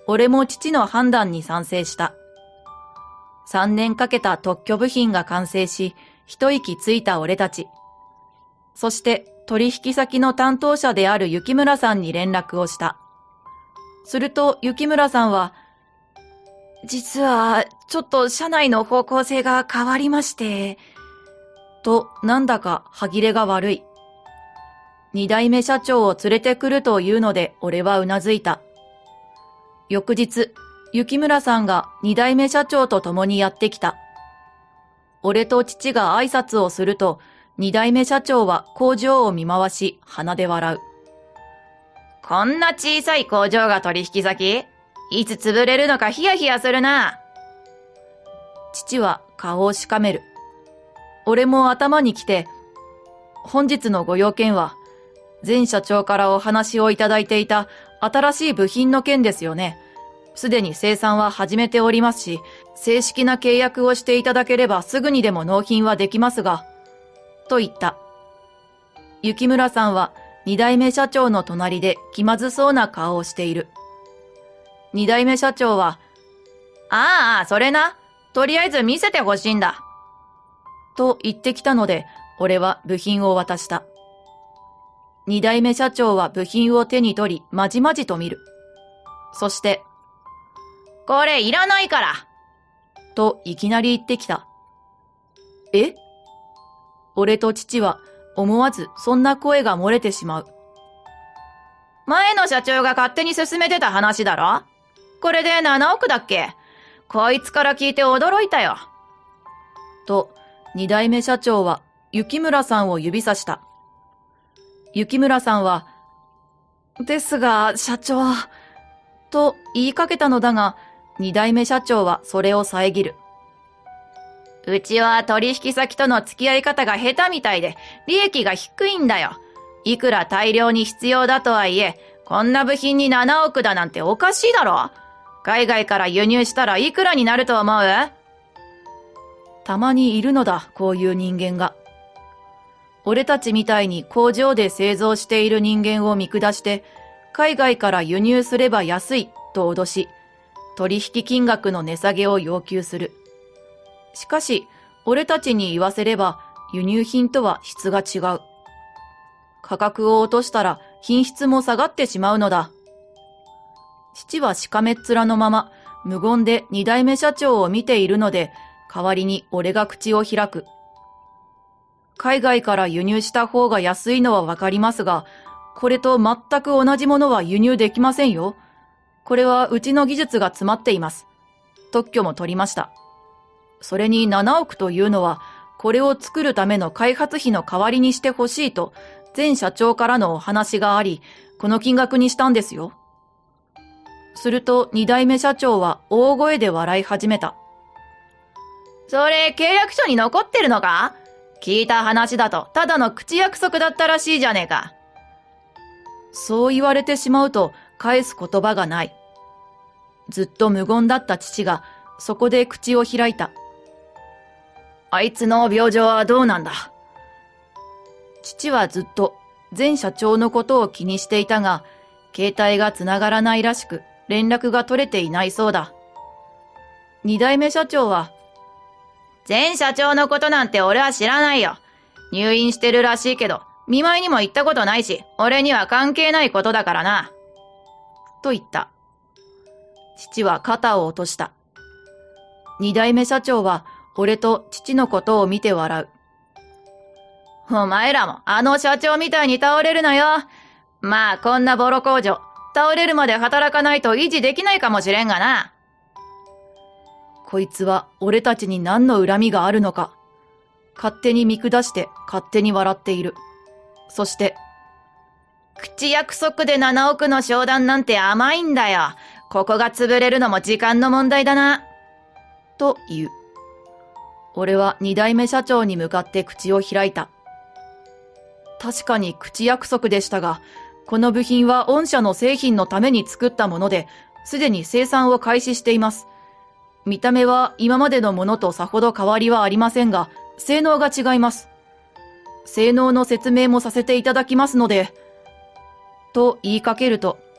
俺も父の判断に賛成した。3年かけた特許部品が完成し、一息ついた俺たち。そして取引先の担当者である雪村さんに連絡をした。すると雪村さんは、実はちょっと社内の方向性が変わりまして、となんだか歯切れが悪い。二代目社長を連れてくるというので俺はうなずいた。翌日、雪村さんが二代目社長と共にやってきた。俺と父が挨拶をすると、二代目社長は工場を見回し鼻で笑う。こんな小さい工場が取引先？いつ潰れるのかヒヤヒヤするな。父は顔をしかめる。俺も頭にきて、本日のご用件は、前社長からお話をいただいていた新しい部品の件ですよね。すでに生産は始めておりますし、正式な契約をしていただければすぐにでも納品はできますが、と言った。雪村さんは二代目社長の隣で気まずそうな顔をしている。二代目社長は、ああ、それな。とりあえず見せてほしいんだ。と言ってきたので、俺は部品を渡した。二代目社長は部品を手に取り、まじまじと見る。そして、これいらないからといきなり言ってきた。え？俺と父は思わずそんな声が漏れてしまう。前の社長が勝手に進めてた話だろ？これで7億だっけ？こいつから聞いて驚いたよ。と、二代目社長は雪村さんを指さした。雪村さんは、ですが、社長、と言いかけたのだが、二代目社長はそれを遮る。うちは取引先との付き合い方が下手みたいで、利益が低いんだよ。いくら大量に必要だとはいえ、こんな部品に7億だなんておかしいだろ。海外から輸入したらいくらになると思う？たまにいるのだ、こういう人間が。俺たちみたいに工場で製造している人間を見下して、海外から輸入すれば安いと脅し、取引金額の値下げを要求する。しかし、俺たちに言わせれば、輸入品とは質が違う。価格を落としたら品質も下がってしまうのだ。父はしかめっ面のまま、無言で二代目社長を見ているので、代わりに俺が口を開く。海外から輸入した方が安いのはわかりますが、これと全く同じものは輸入できませんよ。これはうちの技術が詰まっています。特許も取りました。それに7億というのは、これを作るための開発費の代わりにしてほしいと、前社長からのお話があり、この金額にしたんですよ。すると二代目社長は大声で笑い始めた。それ契約書に残ってるのか？聞いた話だとただの口約束だったらしいじゃねえか。そう言われてしまうと返す言葉がない。ずっと無言だった父がそこで口を開いた。あいつの病状はどうなんだ？父はずっと前社長のことを気にしていたが、携帯がつながらないらしく連絡が取れていないそうだ。二代目社長は、前社長のことなんて俺は知らないよ。入院してるらしいけど、見舞いにも行ったことないし、俺には関係ないことだからな。と言った。父は肩を落とした。二代目社長は、俺と父のことを見て笑う。お前らもあの社長みたいに倒れるなよ。まあこんなボロ工場、倒れるまで働かないと維持できないかもしれんがな。こいつは俺たちに何の恨みがあるのか。勝手に見下して勝手に笑っている。そして、口約束で7億の商談なんて甘いんだよ。ここが潰れるのも時間の問題だな。と言う。俺は二代目社長に向かって口を開いた。確かに口約束でしたが、この部品は御社の製品のために作ったもので、すでに生産を開始しています。見た目は今までのものとさほど変わりはありませんが、性能が違います。性能の説明もさせていただきますので、と言いかけると、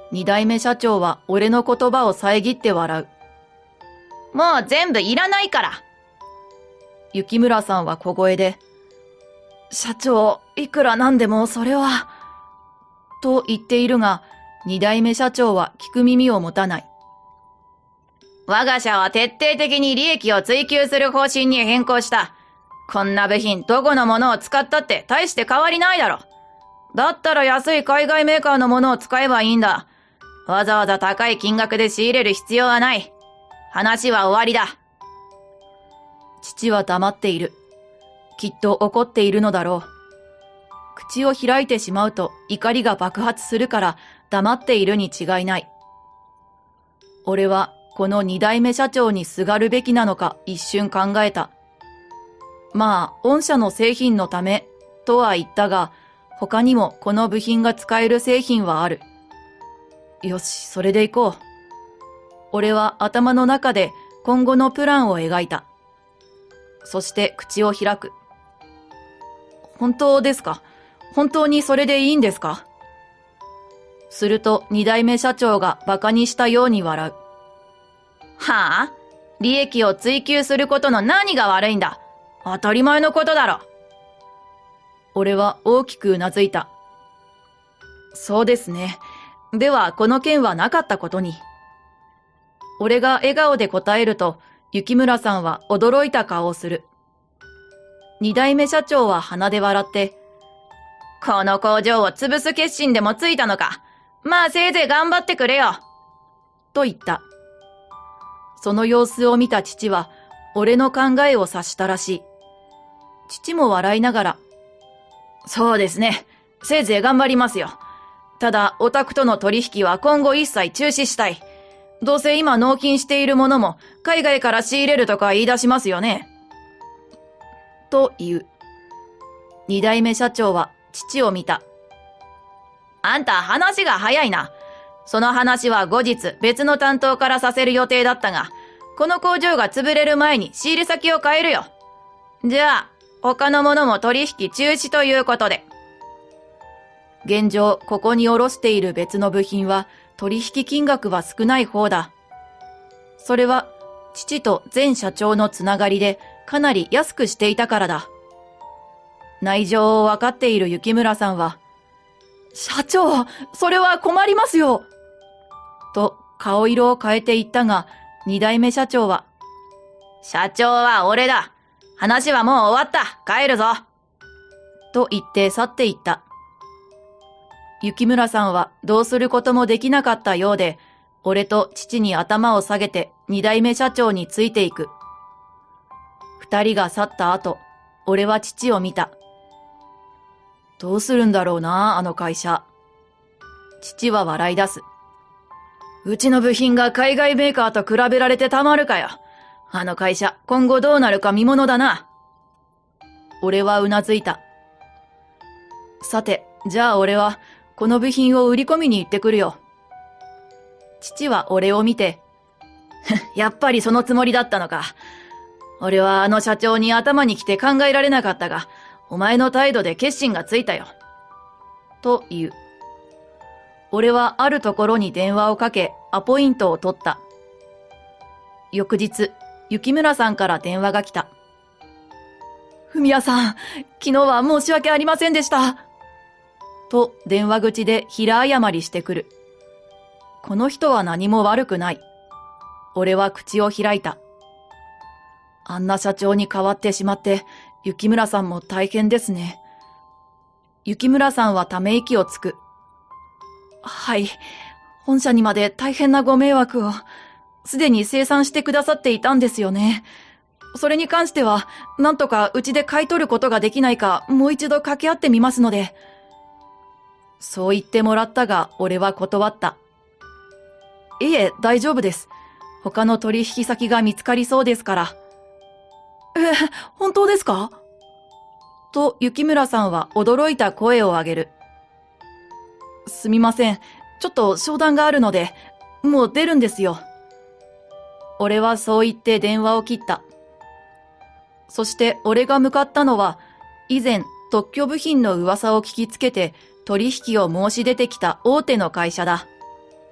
二代目社長は俺の言葉を遮って笑う。 もう全部いらないから。 雪村さんは小声で、社長、いくらなんでもそれは、と言っているが、二代目社長は聞く耳を持たない。 我が社は徹底的に利益を追求する方針に変更した。こんな部品どこのものを使ったって大して変わりないだろ。だったら安い海外メーカーのものを使えばいいんだ。わざわざ高い金額で仕入れる必要はない。話は終わりだ。 父は黙っている。きっと怒っているのだろう。口を開いてしまうと怒りが爆発するから黙っているに違いない。俺はこの二代目社長にすがるべきなのか一瞬考えた。まあ、御社の製品のためとは言ったが、他にもこの部品が使える製品はある。よし、それで行こう。俺は頭の中で今後のプランを描いた。そして口を開く。本当ですか？本当にそれでいいんですか？すると二代目社長が馬鹿にしたように笑う。 はあ？利益を追求することの何が悪いんだ？当たり前のことだろ。 俺は大きくうなずいた。そうですね。ではこの件はなかったことに。俺が笑顔で答えると、雪村さんは驚いた顔をする。二代目社長は鼻で笑って、 この工場を潰す決心でもついたのか。まあせいぜい頑張ってくれよ。 と言った。その様子を見た父は、俺の考えを察したらしい。父も笑いながら、そうですね。せいぜい頑張りますよ。ただ、オタクとの取引は今後一切中止したい。どうせ今納品しているものも海外から仕入れるとか言い出しますよね。と言う。二代目社長は父を見た。 あんた話が早いな。その話は後日別の担当からさせる予定だったが、この工場が潰れる前に仕入れ先を変えるよ。じゃあ、他のものも取引中止ということで。 現状、ここに卸している別の部品は取引金額は少ない方だ。それは父と前社長のつながりでかなり安くしていたからだ。内情を分かっている雪村さんは、社長、それは困りますよと顔色を変えて言ったが、二代目社長は、 社長は俺だ。話はもう終わった。帰るぞ。 と言って去っていった。雪村さんはどうすることもできなかったようで、俺と父に頭を下げて二代目社長についていく。二人が去った後、俺は父を見た。どうするんだろうな、あの会社。父は笑い出す。うちの部品が海外メーカーと比べられてたまるかよ。あの会社、今後どうなるか見ものだな。俺はうなずいた。さて、じゃあ俺は、この部品を売り込みに行ってくるよ。父は俺を見て、やっぱりそのつもりだったのか。俺はあの社長に頭に来て考えられなかったが、お前の態度で決心がついたよ。と言う。俺はあるところに電話をかけ、アポイントを取った。翌日、雪村さんから電話が来た。ふみやさん、昨日は申し訳ありませんでした。と電話口で平謝りしてくる。この人は何も悪くない。俺は口を開いた。あんな社長に変わってしまって、雪村さんも大変ですね。雪村さんはため息をつく。はい、本社にまで大変なご迷惑を、すでに清算してくださっていたんですよね。それに関しては、なんとかうちで買い取ることができないか、もう一度掛け合ってみますので。そう言ってもらったが、俺は断った。いえ、大丈夫です。他の取引先が見つかりそうですから。本当ですか？と、雪村さんは驚いた声を上げる。すみません。ちょっと商談があるので、もう出るんですよ。俺はそう言って電話を切った。そして俺が向かったのは、以前特許部品の噂を聞きつけて取引を申し出てきた大手の会社だ。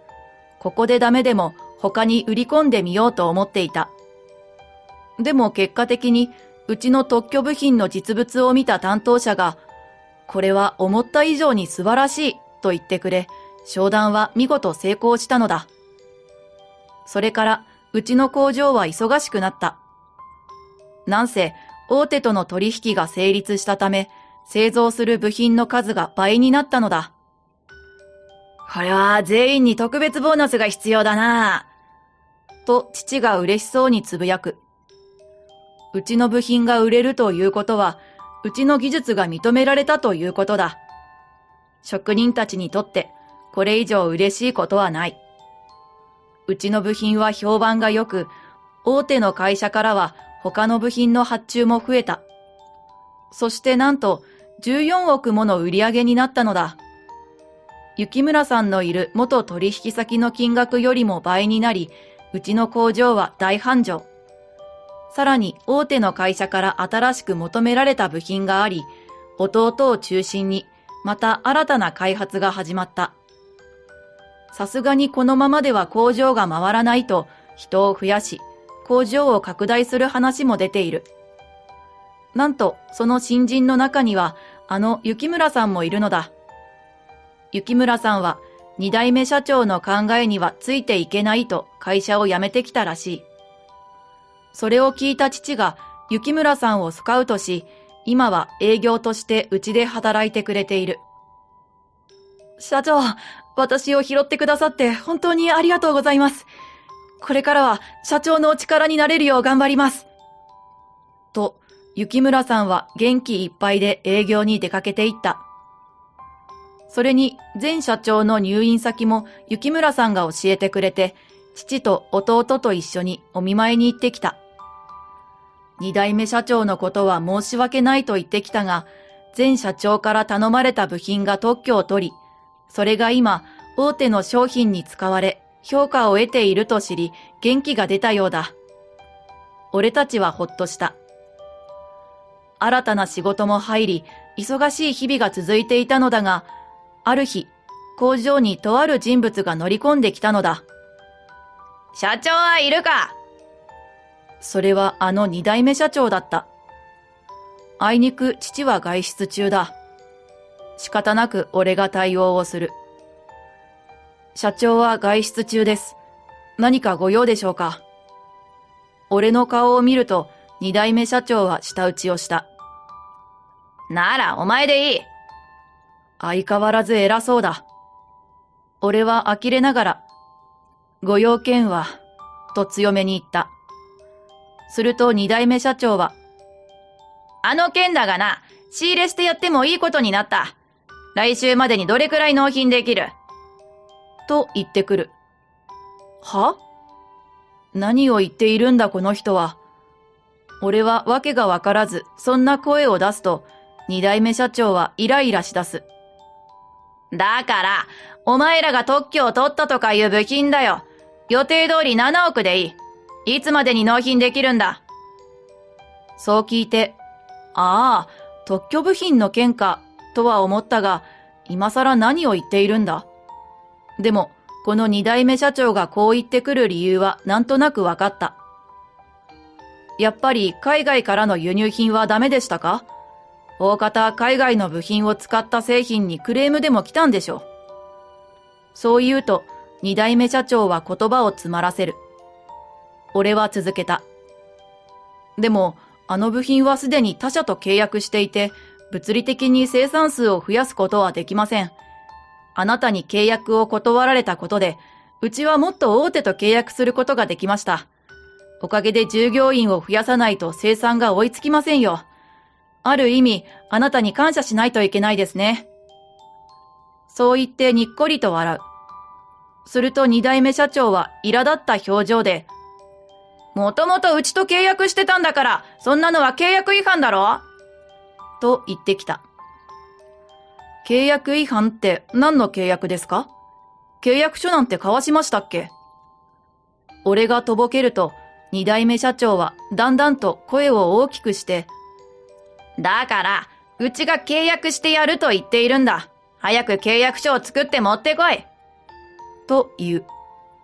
ここでダメでも他に売り込んでみようと思っていた。でも結果的にうちの特許部品の実物を見た担当者が、これは思った以上に素晴らしいと言ってくれ、商談は見事成功したのだ。それからうちの工場は忙しくなった。なんせ大手との取引が成立したため、製造する部品の数が倍になったのだ。 これは全員に特別ボーナスが必要だな。 と父が嬉しそうにつぶやく。うちの部品が売れるということは、うちの技術が認められたということだ。職人たちにとってこれ以上嬉しいことはない。うちの部品は評判が良く、大手の会社からは他の部品の発注も増えた。そしてなんと14億もの売り上げになったのだ。雪村さんのいる元取引先の金額よりも倍になり、うちの工場は大繁盛。さらに大手の会社から新しく求められた部品があり、弟を中心にまた新たな開発が始まった。さすがにこのままでは工場が回らないと人を増やし、工場を拡大する話も出ている。なんとその新人の中には雪村さんもいるのだ。雪村さんは2代目社長の考えにはついていけないと会社を辞めてきたらしい。それを聞いた父が雪村さんをスカウトし、今は営業としてうちで働いてくれている。社長、私を拾ってくださって本当にありがとうございます。これからは社長のお力になれるよう頑張ります。と、雪村さんは元気いっぱいで営業に出かけていった。それに前社長の入院先も雪村さんが教えてくれて、父と弟と一緒にお見舞いに行ってきた。二代目社長のことは申し訳ないと言ってきたが、前社長から頼まれた部品が特許を取り、それが今大手の商品に使われ評価を得ていると知り元気が出たようだ。俺たちはほっとした。新たな仕事も入り、忙しい日々が続いていたのだが、ある日、工場にとある人物が乗り込んできたのだ。 社長はいるか？ それは二代目社長だった。あいにく父は外出中だ。仕方なく俺が対応をする。社長は外出中です。何かご用でしょうか？俺の顔を見ると二代目社長は舌打ちをした。 ならお前でいい。 相変わらず偉そうだ。俺は呆れながら、ご用件は、と強めに言った。すると二代目社長は、 件だがな、仕入れしてやってもいいことになった。来週までにどれくらい納品できる？ と言ってくる。は？何を言っているんだこの人は。俺はわけがわからず、そんな声を出すと、二代目社長はイライラしだす。 だから、お前らが特許を取ったとかいう部品だよ。予定通り7億でいい。いつまでに納品できるんだ？ そう聞いて、ああ、特許部品の件か、とは思ったが、今更何を言っているんだ。でも、この二代目社長がこう言ってくる理由はなんとなくわかった。やっぱり海外からの輸入品はダメでしたか？大方海外の部品を使った製品にクレームでも来たんでしょう。そう言うと、二代目社長は言葉を詰まらせる。俺は続けた。でも、部品はすでに他社と契約していて、物理的に生産数を増やすことはできません。あなたに契約を断られたことで、うちはもっと大手と契約することができました。おかげで従業員を増やさないと生産が追いつきませんよ。ある意味、あなたに感謝しないといけないですね。そう言ってにっこりと笑う。すると二代目社長は苛立った表情で、 もともとうちと契約してたんだから、そんなのは契約違反だろ？ と言ってきた。契約違反って何の契約ですか？契約書なんて交わしましたっけ？俺がとぼけると、二代目社長はだんだんと声を大きくして、 だから、うちが契約してやると言っているんだ。早く契約書を作って持ってこい。 と言う。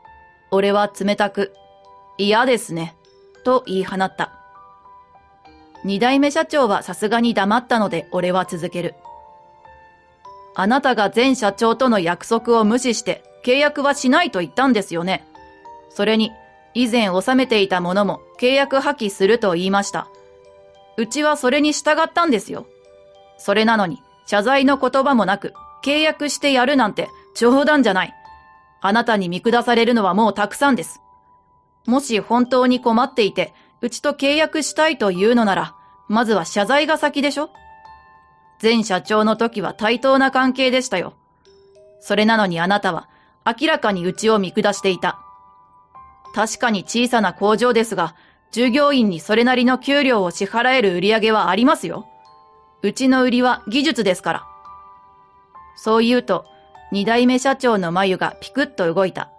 俺は冷たく、嫌ですね、と言い放った。二代目社長はさすがに黙ったので俺は続ける。あなたが前社長との約束を無視して契約はしないと言ったんですよね。それに、以前納めていたものも契約破棄すると言いました。うちはそれに従ったんですよ。それなのに、謝罪の言葉もなく、契約してやるなんて冗談じゃない。あなたに見下されるのはもうたくさんです。もし本当に困っていて、うちと契約したいというのなら、まずは謝罪が先でしょ？前社長の時は対等な関係でしたよ。それなのにあなたは明らかにうちを見下していた。確かに小さな工場ですが、従業員にそれなりの給料を支払える売り上げはありますよ。うちの売りは技術ですから。そう言うと、二代目社長の眉がピクッと動いた。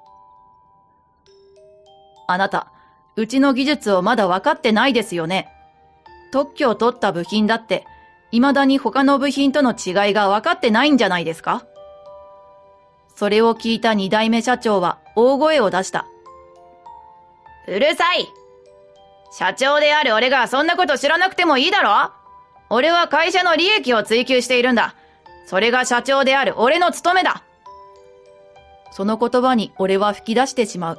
あなた、うちの技術をまだ分かってないですよね。特許を取った部品だって、未だに他の部品との違いが分かってないんじゃないですか？それを聞いた二代目社長は大声を出した。 うるさい！社長である俺がそんなこと知らなくてもいいだろ？俺は会社の利益を追求しているんだ。それが社長である俺の務めだ。 その言葉に俺は吹き出してしまう。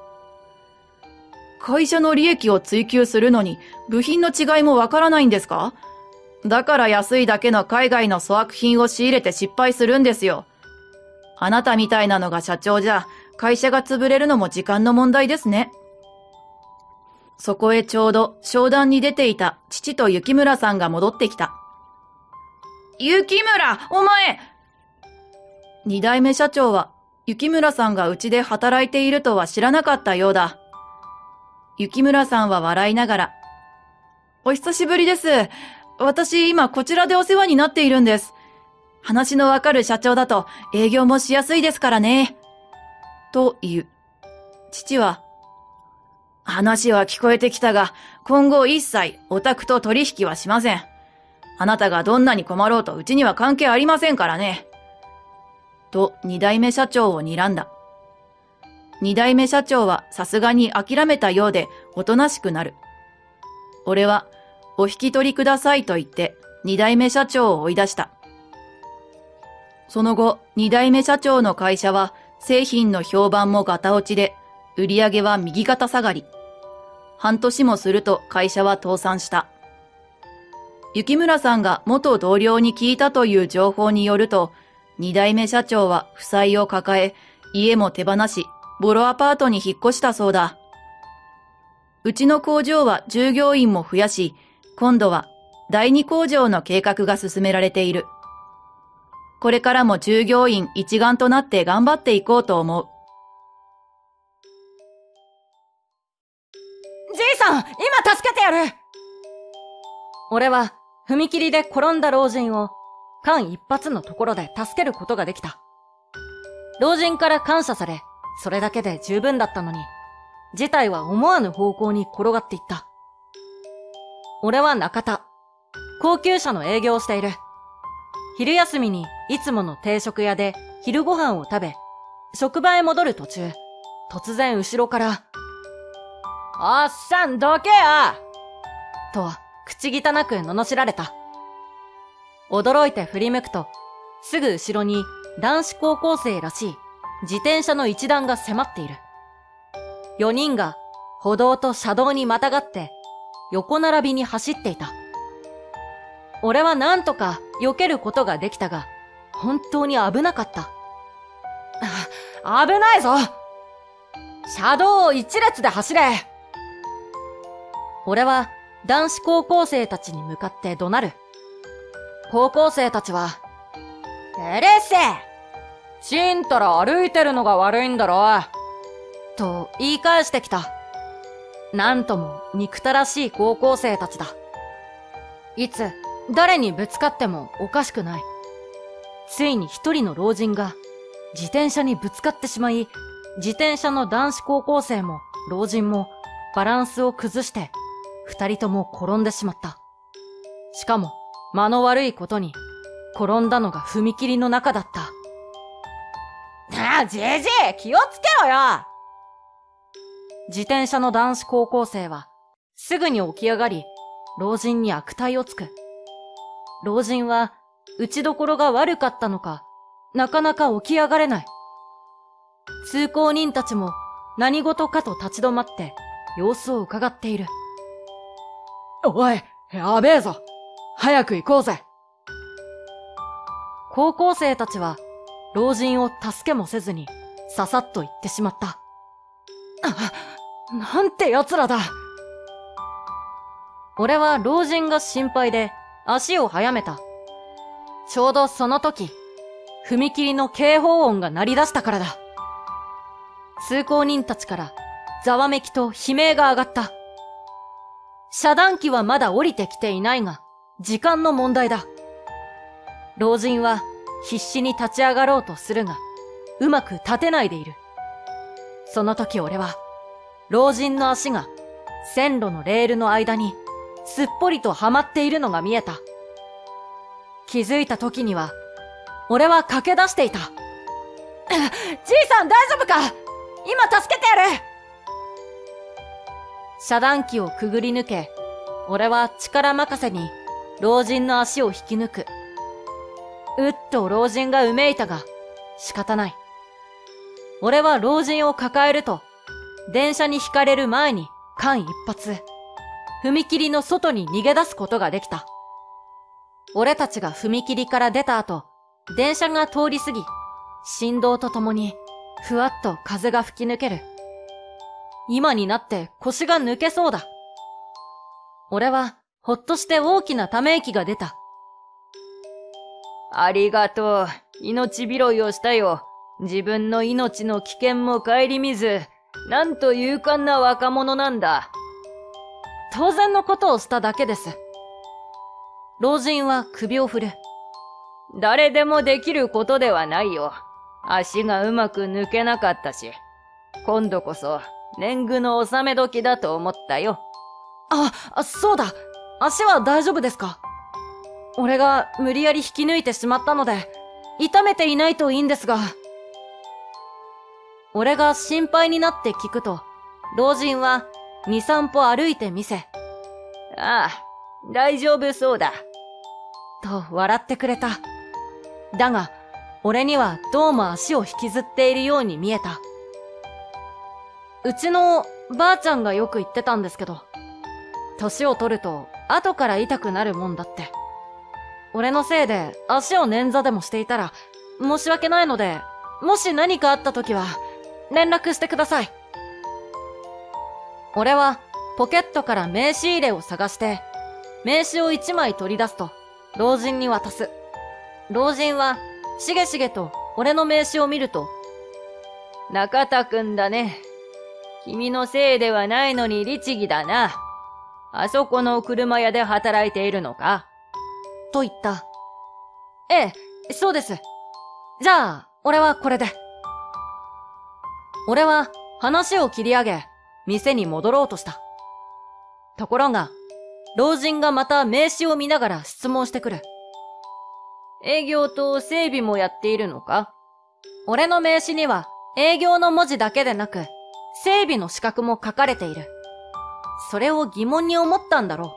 会社の利益を追求するのに部品の違いもわからないんですか？だから安いだけの海外の粗悪品を仕入れて失敗するんですよ。あなたみたいなのが社長じゃ会社が潰れるのも時間の問題ですね。そこへちょうど商談に出ていた父と雪村さんが戻ってきた。 雪村、お前！ 二代目社長は雪村さんがうちで働いているとは知らなかったようだ。雪村さんは笑いながら、お久しぶりです。私今こちらでお世話になっているんです。話のわかる社長だと営業もしやすいですからね。と言う。父は、話は聞こえてきたが、今後一切お宅と取引はしません。あなたがどんなに困ろうとうちには関係ありませんからね。と二代目社長を睨んだ。二代目社長はさすがに諦めたようでおとなしくなる。俺は、お引き取りくださいと言って二代目社長を追い出した。その後、二代目社長の会社は製品の評判もガタ落ちで、売り上げは右肩下がり。半年もすると会社は倒産した。雪村さんが元同僚に聞いたという情報によると、二代目社長は負債を抱え、家も手放し、ボロアパートに引っ越したそうだ。うちの工場は従業員も増やし、今度は第二工場の計画が進められている。これからも従業員一丸となって頑張っていこうと思う。 じいさん、今助けてやる！俺は踏切で転んだ老人を間一髪のところで助けることができた。老人から感謝され、それだけで十分だったのに、事態は思わぬ方向に転がっていった。俺は中田、高級車の営業をしている。昼休みにいつもの定食屋で昼ご飯を食べ、職場へ戻る途中、突然後ろから、おっさんどけよと、口汚く罵られた。驚いて振り向くと、すぐ後ろに男子高校生らしい自転車の一団が迫っている。4人が歩道と車道にまたがって横並びに走っていた。俺はなんとか避けることができたが、本当に危なかった。危ないぞ！車道を一列で走れ！俺は男子高校生たちに向かって怒鳴る。高校生たちは、うるせえ！ちんたら歩いてるのが悪いんだろ！と言い返してきた。なんとも憎たらしい高校生たちだ。いつ誰にぶつかってもおかしくない。ついに一人の老人が自転車にぶつかってしまい、自転車の男子高校生も老人もバランスを崩して二人とも転んでしまった。しかも間の悪いことに転んだのが踏切の中だった。じじい気をつけろよ！ 自転車の男子高校生は、すぐに起き上がり、老人に悪態をつく。老人は、打ちどころが悪かったのか、なかなか起き上がれない。通行人たちも何事かと立ち止まって様子を伺っている。 おい、やべえぞ。早く行こうぜ。 高校生たちは老人を助けもせずにささっと行ってしまった。 なんて奴らだ。 俺は老人が心配で足を速めた。ちょうどその時、踏切の警報音が鳴り出したからだ。通行人たちからざわめきと悲鳴が上がった。遮断機はまだ降りてきていないが、時間の問題だ。老人は必死に立ち上がろうとするが、うまく立てないでいる。その時俺は、老人の足が線路のレールの間にすっぽりとはまっているのが見えた。気づいた時には、俺は駆け出していた。じいさん大丈夫か？今助けてやる！遮断機をくぐり抜け、俺は力任せに老人の足を引き抜く。うっと老人がうめいたが、仕方ない。俺は老人を抱えると、電車に引かれる前に間一髪、踏切の外に逃げ出すことができた。俺たちが踏切から出た後、電車が通り過ぎ、振動とともに、ふわっと風が吹き抜ける。今になって腰が抜けそうだ。俺は、ほっとして大きなため息が出た。 ありがとう。命拾いをしたよ。自分の命の危険も顧みず、なんと勇敢な若者なんだ。 当然のことをしただけです。老人は首を振る。 誰でもできることではないよ。足がうまく抜けなかったし。今度こそ、年貢の納め時だと思ったよ。 そうだ。足は大丈夫ですか？俺が無理やり引き抜いてしまったので、痛めていないといいんですが。俺が心配になって聞くと、老人は2、3歩歩いてみせ。 ああ、大丈夫そうだ。 と笑ってくれた。だが、俺にはどうも足を引きずっているように見えた。うちのばあちゃんがよく言ってたんですけど、年を取ると後から痛くなるもんだって。俺のせいで足を捻挫でもしていたら申し訳ないので、もし何かあった時は連絡してください。俺はポケットから名刺入れを探して、名刺を1枚取り出すと老人に渡す。老人はしげしげと俺の名刺を見ると、 中田くんだね。君のせいではないのに律儀だな。あそこの車屋で働いているのか？ と言った。ええ、そうです。じゃあ、俺はこれで。俺は話を切り上げ、店に戻ろうとした。ところが、老人がまた名刺を見ながら質問してくる。 営業と整備もやっているのか？ 俺の名刺には営業の文字だけでなく、整備の資格も書かれている。それを疑問に思ったんだろう。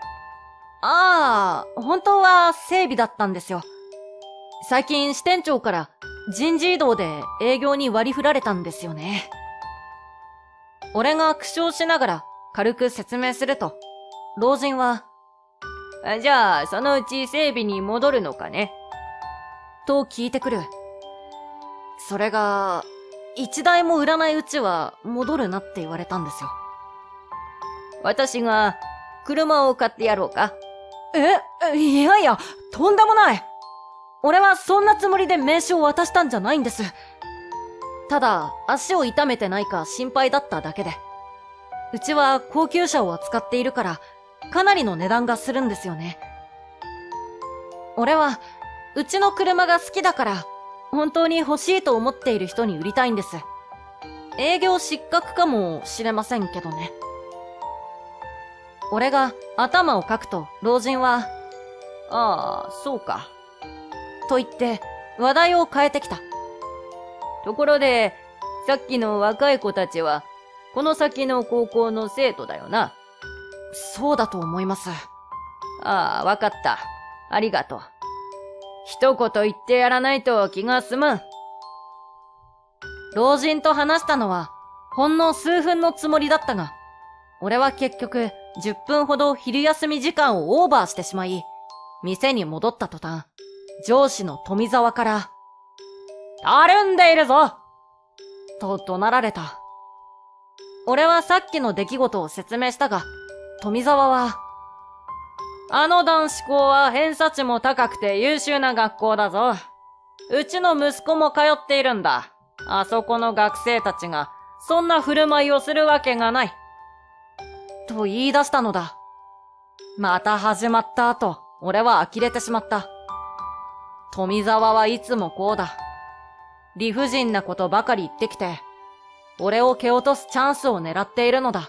本当は整備だったんですよ。最近支店長から人事異動で営業に割り振られたんですよね。俺が苦笑しながら軽く説明すると、老人は、 じゃあそのうち整備に戻るのかね？ と聞いてくる。それが、一台も売らないうちは戻るなって言われたんですよ。 私が車を買ってやろうか？ いやいや、とんでもない。俺はそんなつもりで名刺を渡したんじゃないんです。ただ、足を痛めてないか心配だっただけで。うちは高級車を扱っているから、かなりの値段がするんですよね。俺は、うちの車が好きだから、本当に欲しいと思っている人に売りたいんです。営業失格かもしれませんけどね。俺が頭をかくと老人は、 ああ、そうか。 と言って話題を変えてきた。 ところで、さっきの若い子たちはこの先の高校の生徒だよな。 そうだと思います。 ああ、わかった。ありがとう。一言言ってやらないと気が済まん。 老人と話したのは、ほんの数分のつもりだったが、俺は結局、10分ほど昼休み時間をオーバーしてしまい、店に戻った途端、上司の富沢から、 たるんでいるぞと怒鳴られた。俺はさっきの出来事を説明したが、富沢は、 あの男子校は偏差値も高くて優秀な学校だぞ。うちの息子も通っているんだ。あそこの学生たちが、そんな振る舞いをするわけがない。 と言い出したのだ。また始まったと、俺は呆れてしまった。富沢はいつもこうだ。理不尽なことばかり言ってきて、俺を蹴落とすチャンスを狙っているのだ。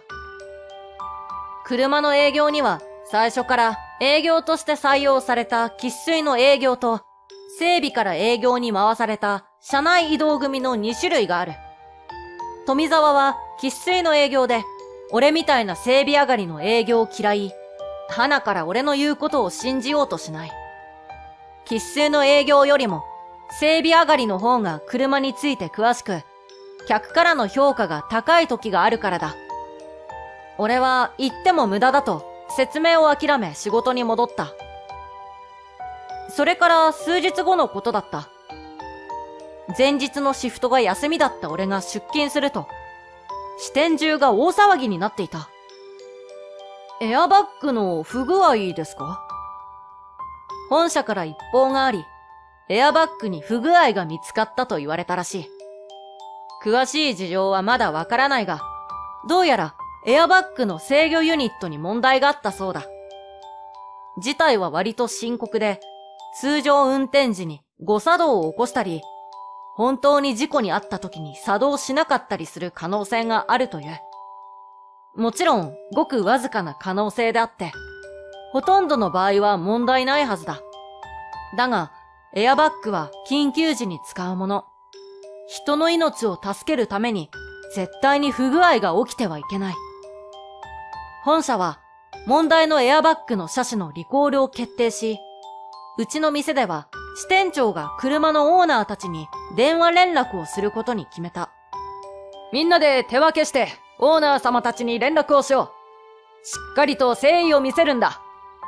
車の営業には、最初から営業として採用された生粋の営業と、整備から営業に回された社内移動組の2種類がある。富沢は生粋の営業で、俺みたいな整備上がりの営業を嫌い、鼻から俺の言うことを信じようとしない。生粋の営業よりも、整備上がりの方が車について詳しく、客からの評価が高い時があるからだ。俺は言っても無駄だと説明を諦め仕事に戻った。それから数日後のことだった。前日のシフトが休みだった俺が出勤すると、支店中が大騒ぎになっていた。エアバッグの不具合ですか？本社から一報があり、エアバッグに不具合が見つかったと言われたらしい。詳しい事情はまだわからないが、どうやらエアバッグの制御ユニットに問題があったそうだ。事態は割と深刻で、通常運転時に誤作動を起こしたり、本当に事故に遭った時に作動しなかったりする可能性があるという。もちろん、ごくわずかな可能性であって、ほとんどの場合は問題ないはずだ。だが、エアバッグは緊急時に使うもの。人の命を助けるために、絶対に不具合が起きてはいけない。本社は、問題のエアバッグの車種のリコールを決定し、うちの店では、支店長が車のオーナーたちに電話連絡をすることに決めた。 みんなで手分けして、オーナー様たちに連絡をしよう。しっかりと誠意を見せるんだ。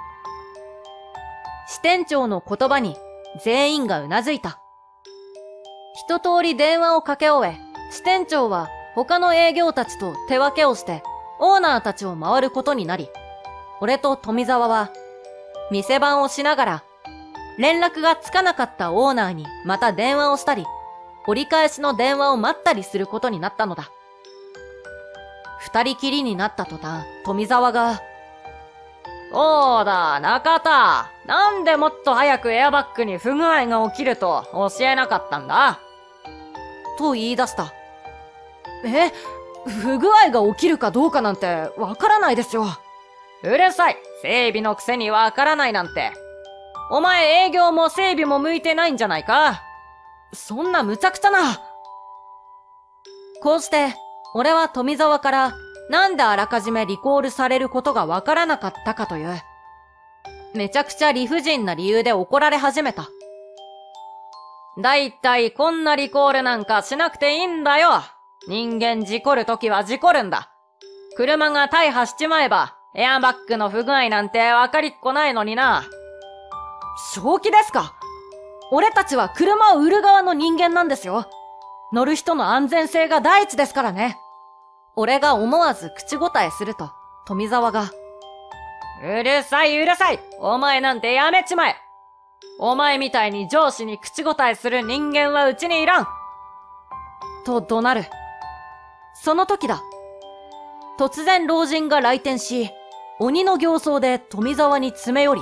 支店長の言葉に全員がうなずいた。一通り電話をかけ終え、支店長は他の営業たちと手分けをしてオーナーたちを回ることになり、俺と富沢は店番をしながら連絡がつかなかったオーナーにまた電話をしたり、折り返しの電話を待ったりすることになったのだ。二人きりになった途端、富沢が、 そうだ、中田。なんでもっと早くエアバッグに不具合が起きると教えなかったんだと言い出した。不具合が起きるかどうかなんてわからないですよ。 うるさい。整備のくせにわからないなんて。お前営業も整備も向いてないんじゃないか？ そんな無茶苦茶な。こうして、俺は富沢からなんであらかじめリコールされることがわからなかったかという、めちゃくちゃ理不尽な理由で怒られ始めた。 だいたいこんなリコールなんかしなくていいんだよ。人間事故るときは事故るんだ。車が大破しちまえば、エアバッグの不具合なんてわかりっこないのにな。 正気ですか？俺たちは車を売る側の人間なんですよ。乗る人の安全性が第一ですからね。俺が思わず口答えすると、富沢が、 うるさい。お前なんてやめちまえ。お前みたいに上司に口答えする人間はうちにいらん。 と怒鳴る。その時だ。突然老人が来店し、鬼の形相で富沢に詰め寄り、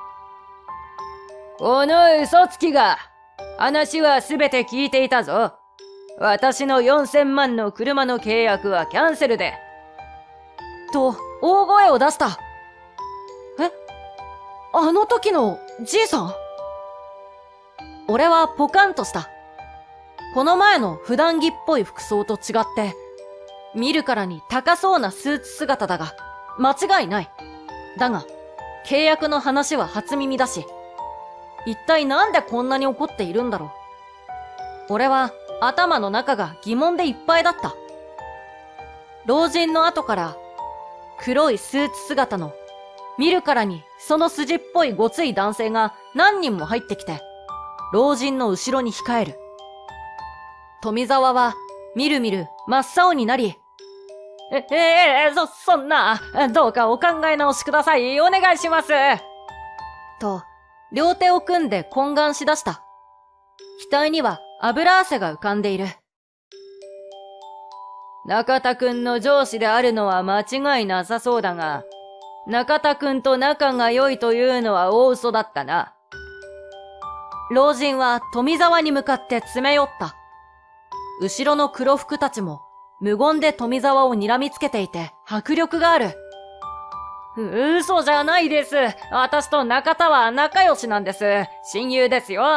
この嘘つきが、話はすべて聞いていたぞ。私の4000万の車の契約はキャンセルで。 と、大声を出した。あの時のじいさん？俺はポカンとした。この前の普段着っぽい服装と違って、 見るからに高そうなスーツ姿だが、間違いない。だが、契約の話は初耳だし、一体なんでこんなに怒っているんだろう。俺は頭の中が疑問でいっぱいだった。老人の後から黒いスーツ姿の見るからにその筋っぽいごつい男性が何人も入ってきて、老人の後ろに控える。富沢はみるみる真っ青になり、そんな、どうかお考え直しください。お願いします。と、両手を組んで懇願しだした。額には油汗が浮かんでいる。中田くんの上司であるのは間違いなさそうだが、中田くんと仲が良いというのは大嘘だったな。老人は富沢に向かって詰め寄った。後ろの黒服たちも無言で富沢を睨みつけていて迫力がある。嘘じゃないです。私と中田は仲良しなんです。親友ですよ。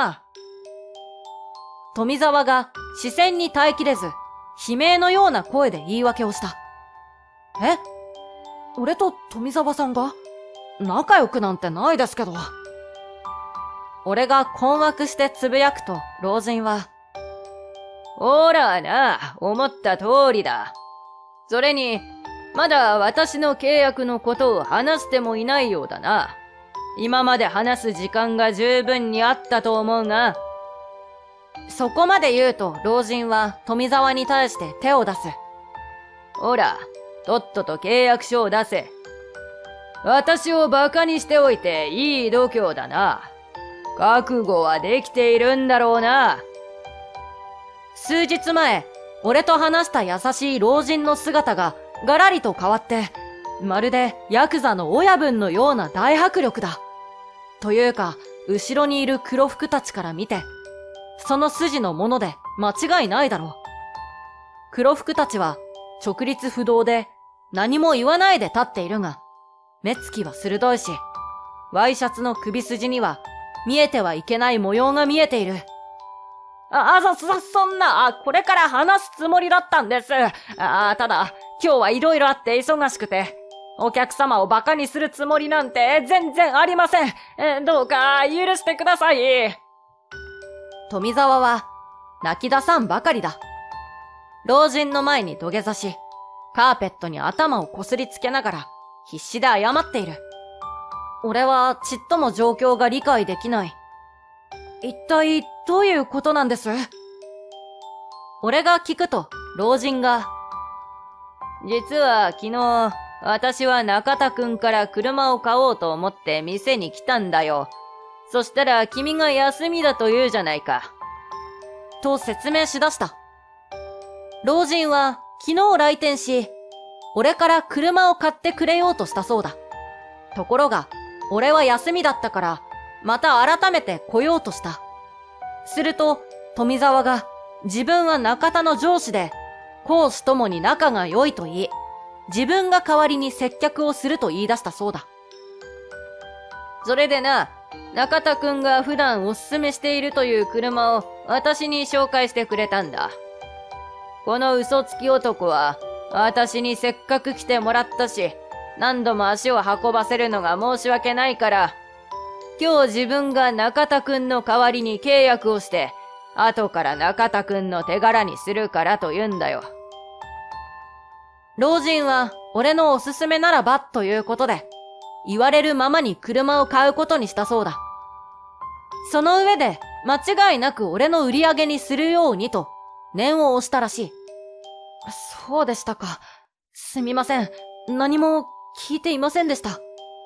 富沢が視線に耐えきれず、悲鳴のような声で言い訳をした。え？俺と富沢さんが仲良くなんてないですけど。俺が困惑してつぶやくと、老人は、ほらな、思った通りだ。それに、まだ私の契約のことを話してもいないようだな。今まで話す時間が十分にあったと思うが、そこまで言うと老人は富沢に対して手を出す。ほら、とっとと契約書を出せ。私を馬鹿にしておいていい度胸だな。覚悟はできているんだろうな。数日前、俺と話した優しい老人の姿がガラリと変わって、まるでヤクザの親分のような大迫力だ。というか、後ろにいる黒服たちから見て、その筋のもので間違いないだろう。黒服たちは直立不動で何も言わないで立っているが、目つきは鋭いし、ワイシャツの首筋には見えてはいけない模様が見えている。そんな、これから話すつもりだったんです。ただ、今日はいろいろあって忙しくて、お客様を馬鹿にするつもりなんて全然ありません。どうか許してください。富沢は泣き出さんばかりだ。老人の前に土下座し、カーペットに頭をこすりつけながら必死で謝っている。俺はちっとも状況が理解できない。一体どういうことなんです？俺が聞くと老人が、実は昨日私は中田くんから車を買おうと思って店に来たんだよ。そしたら君が休みだと言うじゃないか。と説明しだした。老人は昨日来店し、俺から車を買ってくれようとしたそうだ。ところが、俺は休みだったから、また改めて来ようとした。すると、富沢が自分は中田の上司で、公私ともに仲が良いと言い、自分が代わりに接客をすると言い出したそうだ。それでな、中田くんが普段おすすめしているという車を私に紹介してくれたんだ。この嘘つき男は、私にせっかく来てもらったし、何度も足を運ばせるのが申し訳ないから、今日自分が中田くんの代わりに契約をして、後から中田くんの手柄にするからと言うんだよ。老人は俺のおすすめならばということで、言われるままに車を買うことにしたそうだ。その上で間違いなく俺の売り上げにするようにと念を押したらしい。そうでしたか。すみません。何も聞いていませんでした。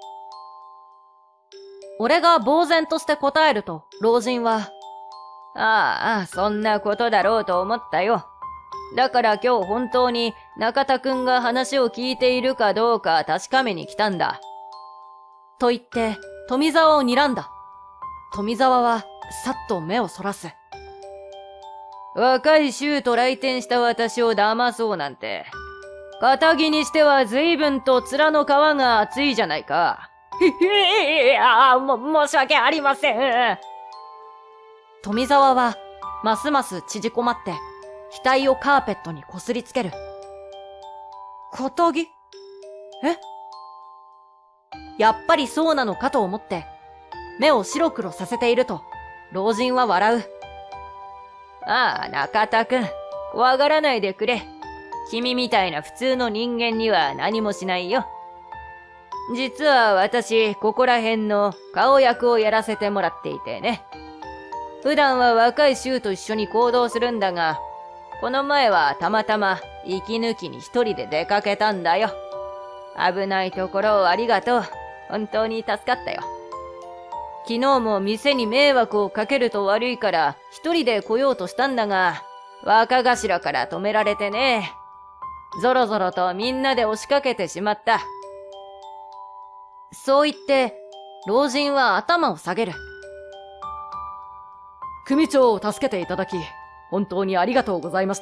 俺が呆然として答えると、老人は、そんなことだろうと思ったよ。だから今日本当に中田くんが話を聞いているかどうか確かめに来たんだ。と言って、富沢を睨んだ。富沢は、さっと目をそらす。若い衆と来店した私を騙そうなんて、堅気にしては随分と面の皮が厚いじゃないか。申し訳ありません。富沢は、ますます縮こまって、額をカーペットにこすりつける。 肩着？え？やっぱりそうなのかと思って、目を白黒させていると、老人は笑う。ああ、中田くん、怖がらないでくれ。君みたいな普通の人間には何もしないよ。実は私、ここら辺の顔役をやらせてもらっていてね。普段は若い衆と一緒に行動するんだが、この前はたまたま息抜きに一人で出かけたんだよ。危ないところをありがとう。本当に助かったよ。昨日も店に迷惑をかけると悪いから一人で来ようとしたんだが、若頭から止められてね。ぞろぞろとみんなで押しかけてしまった。そう言って、老人は頭を下げる。 組長を助けていただき、本当にありがとうございました。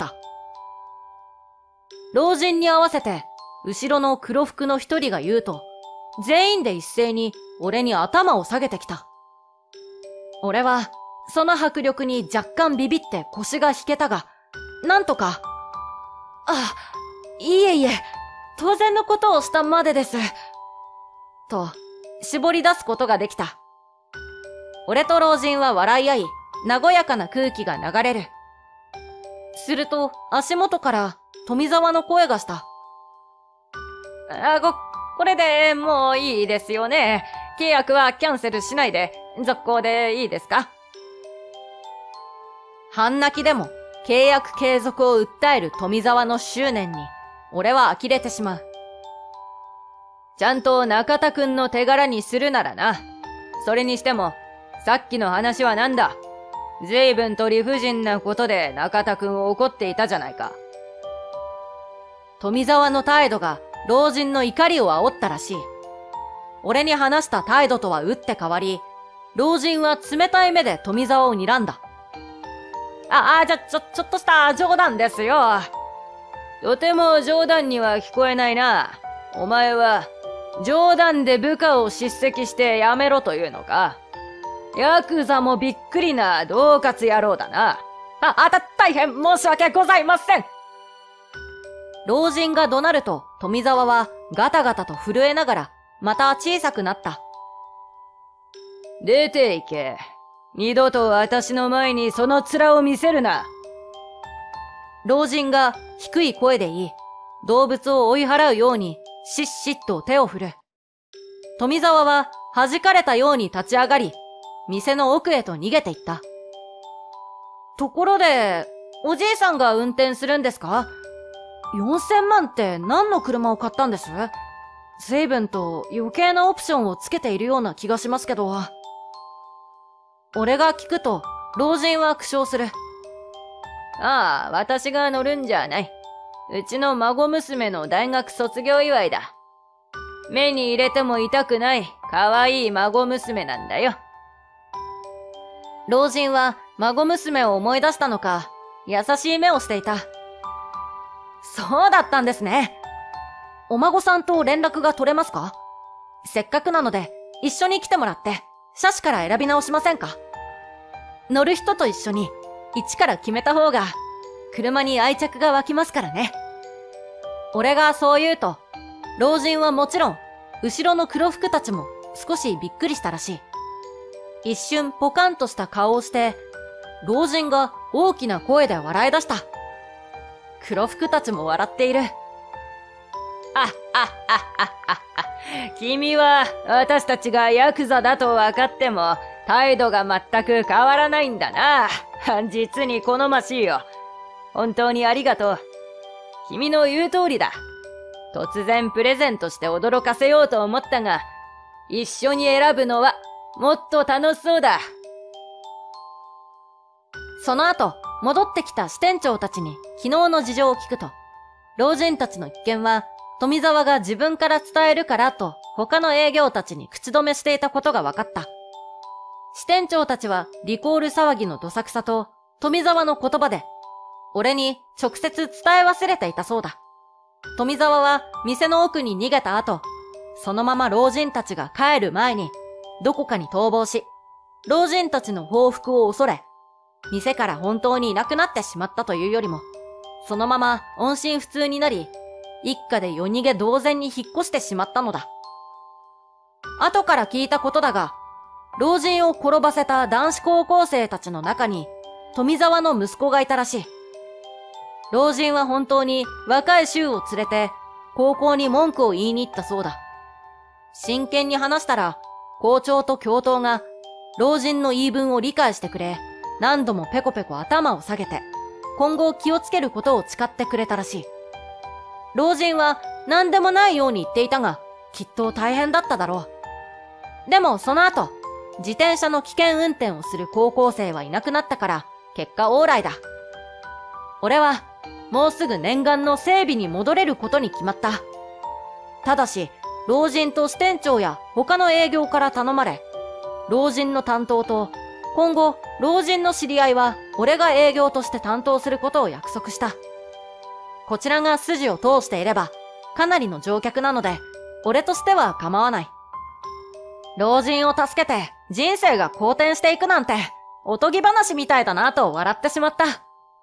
老人に合わせて、後ろの黒服の一人が言うと、全員で一斉に俺に頭を下げてきた。俺は、その迫力に若干ビビって腰が引けたが、なんとか、いえいえ、当然のことをしたまでです。と、絞り出すことができた。俺と老人は笑い合い、和やかな空気が流れる。すると、足元から富沢の声がした。これでもういいですよね。契約はキャンセルしないで、続行でいいですか？半泣きでも契約継続を訴える富沢の執念に、俺は呆れてしまう。ちゃんと中田くんの手柄にするならな。それにしても、さっきの話はなんだ？随分と理不尽なことで中田くんを怒っていたじゃないか。富沢の態度が老人の怒りを煽ったらしい。俺に話した態度とは打って変わり、老人は冷たい目で富沢を睨んだ。ちょっとした冗談ですよ。とても冗談には聞こえないな。お前は、冗談で部下を叱責してやめろというのか。ヤクザもびっくりな恫喝野郎だな。大変申し訳ございません。老人が怒鳴ると富沢はガタガタと震えながらまた小さくなった。出て行け。二度と私の前にその面を見せるな。老人が低い声で言い、動物を追い払うようにしっしっと手を振る。富沢は弾かれたように立ち上がり、店の奥へと逃げていった。ところで、おじいさんが運転するんですか？4000万って何の車を買ったんです？随分と余計なオプションをつけているような気がしますけど。俺が聞くと、老人は苦笑する。私が乗るんじゃない。うちの孫娘の大学卒業祝いだ。目に入れても痛くない、可愛い孫娘なんだよ。老人は孫娘を思い出したのか、優しい目をしていた。そうだったんですね。お孫さんと連絡が取れますか？せっかくなので、一緒に来てもらって、車種から選び直しませんか？乗る人と一緒に、一から決めた方が、車に愛着が湧きますからね。俺がそう言うと、老人はもちろん、後ろの黒服たちも少しびっくりしたらしい。一瞬ポカンとした顔をして、老人が大きな声で笑い出した。黒服たちも笑っている。君は私たちがヤクザだと分かっても態度が全く変わらないんだな。実に好ましいよ。本当にありがとう。君の言う通りだ。突然プレゼントして驚かせようと思ったが、一緒に選ぶのはもっと楽しそうだ。その後、戻ってきた支店長たちに昨日の事情を聞くと、老人たちの一見は富沢が自分から伝えるからと他の営業たちに口止めしていたことが分かった。支店長たちはリコール騒ぎのどさくさと富沢の言葉で俺に直接伝え忘れていたそうだ。富沢は店の奥に逃げた後、そのまま老人たちが帰る前にどこかに逃亡し、老人たちの報復を恐れ、店から本当にいなくなってしまったというよりも、そのまま音信不通になり、 一家で夜逃げ同然に引っ越してしまったのだ。後から聞いたことだが、老人を転ばせた男子高校生たちの中に富沢の息子がいたらしい。老人は本当に若い衆を連れて高校に文句を言いに行ったそうだ。真剣に話したら校長と教頭が老人の言い分を理解してくれ、何度もペコペコ頭を下げて今後気をつけることを誓ってくれたらしい。老人は何でもないように言っていたが、きっと大変だっただろう。でもその後、自転車の危険運転をする高校生はいなくなったから、結果オーライだ。俺は、もうすぐ念願の整備に戻れることに決まった。ただし、老人と支店長や他の営業から頼まれ、老人の担当と、今後、老人の知り合いは、俺が営業として担当することを約束した。こちらが筋を通していれば、かなりの乗客なので、俺としては構わない。老人を助けて人生が好転していくなんて、おとぎ話みたいだなと笑ってしまった。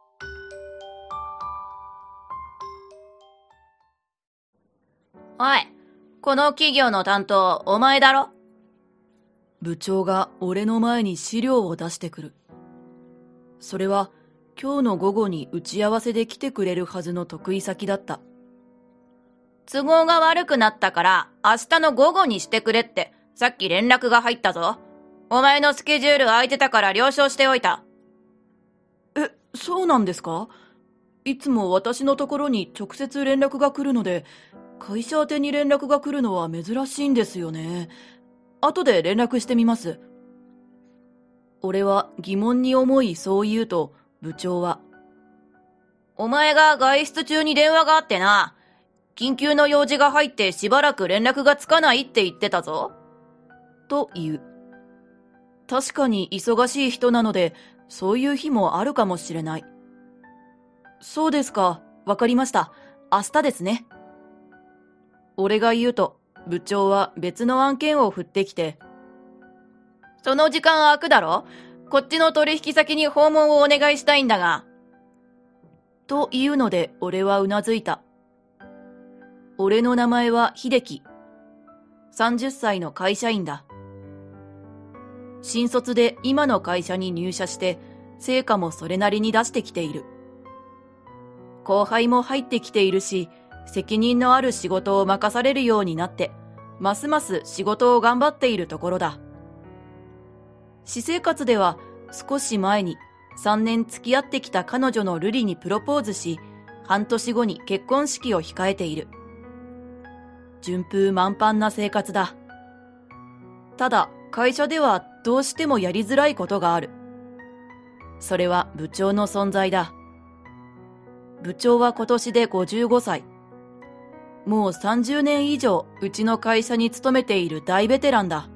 おい、この企業の担当、お前だろ？ 部長が俺の前に資料を出してくる。それは今日の午後に打ち合わせで来てくれるはずの得意先だった。 都合が悪くなったから明日の午後にしてくれってさっき連絡が入ったぞ。お前のスケジュール空いてたから了承しておいた。 そうなんですか？いつも私のところに直接連絡が来るので、会社宛てに連絡が来るのは珍しいんですよね。後で連絡してみます。俺は疑問に思いそう言うと、部長は、 お前が外出中に電話があってな、緊急の用事が入ってしばらく連絡がつかないって言ってたぞ。 と言う。確かに忙しい人なので、そういう日もあるかもしれない。そうですか、わかりました。明日ですね。俺が言うと、部長は別の案件を振ってきて、 その時間空くだろ？こっちの取引先に訪問をお願いしたいんだが。 というので俺はうなずいた。俺の名前は秀樹。30歳の会社員だ。新卒で今の会社に入社して、成果もそれなりに出してきている。後輩も入ってきているし、責任のある仕事を任されるようになって、ますます仕事を頑張っているところだ。私生活では少し前に3年付き合ってきた彼女の瑠璃にプロポーズし、半年後に結婚式を控えている。順風満帆な生活だ。ただ、会社ではどうしてもやりづらいことがある。それは部長の存在だ。部長は今年で55歳。もう30年以上うちの会社に勤めている大ベテランだ。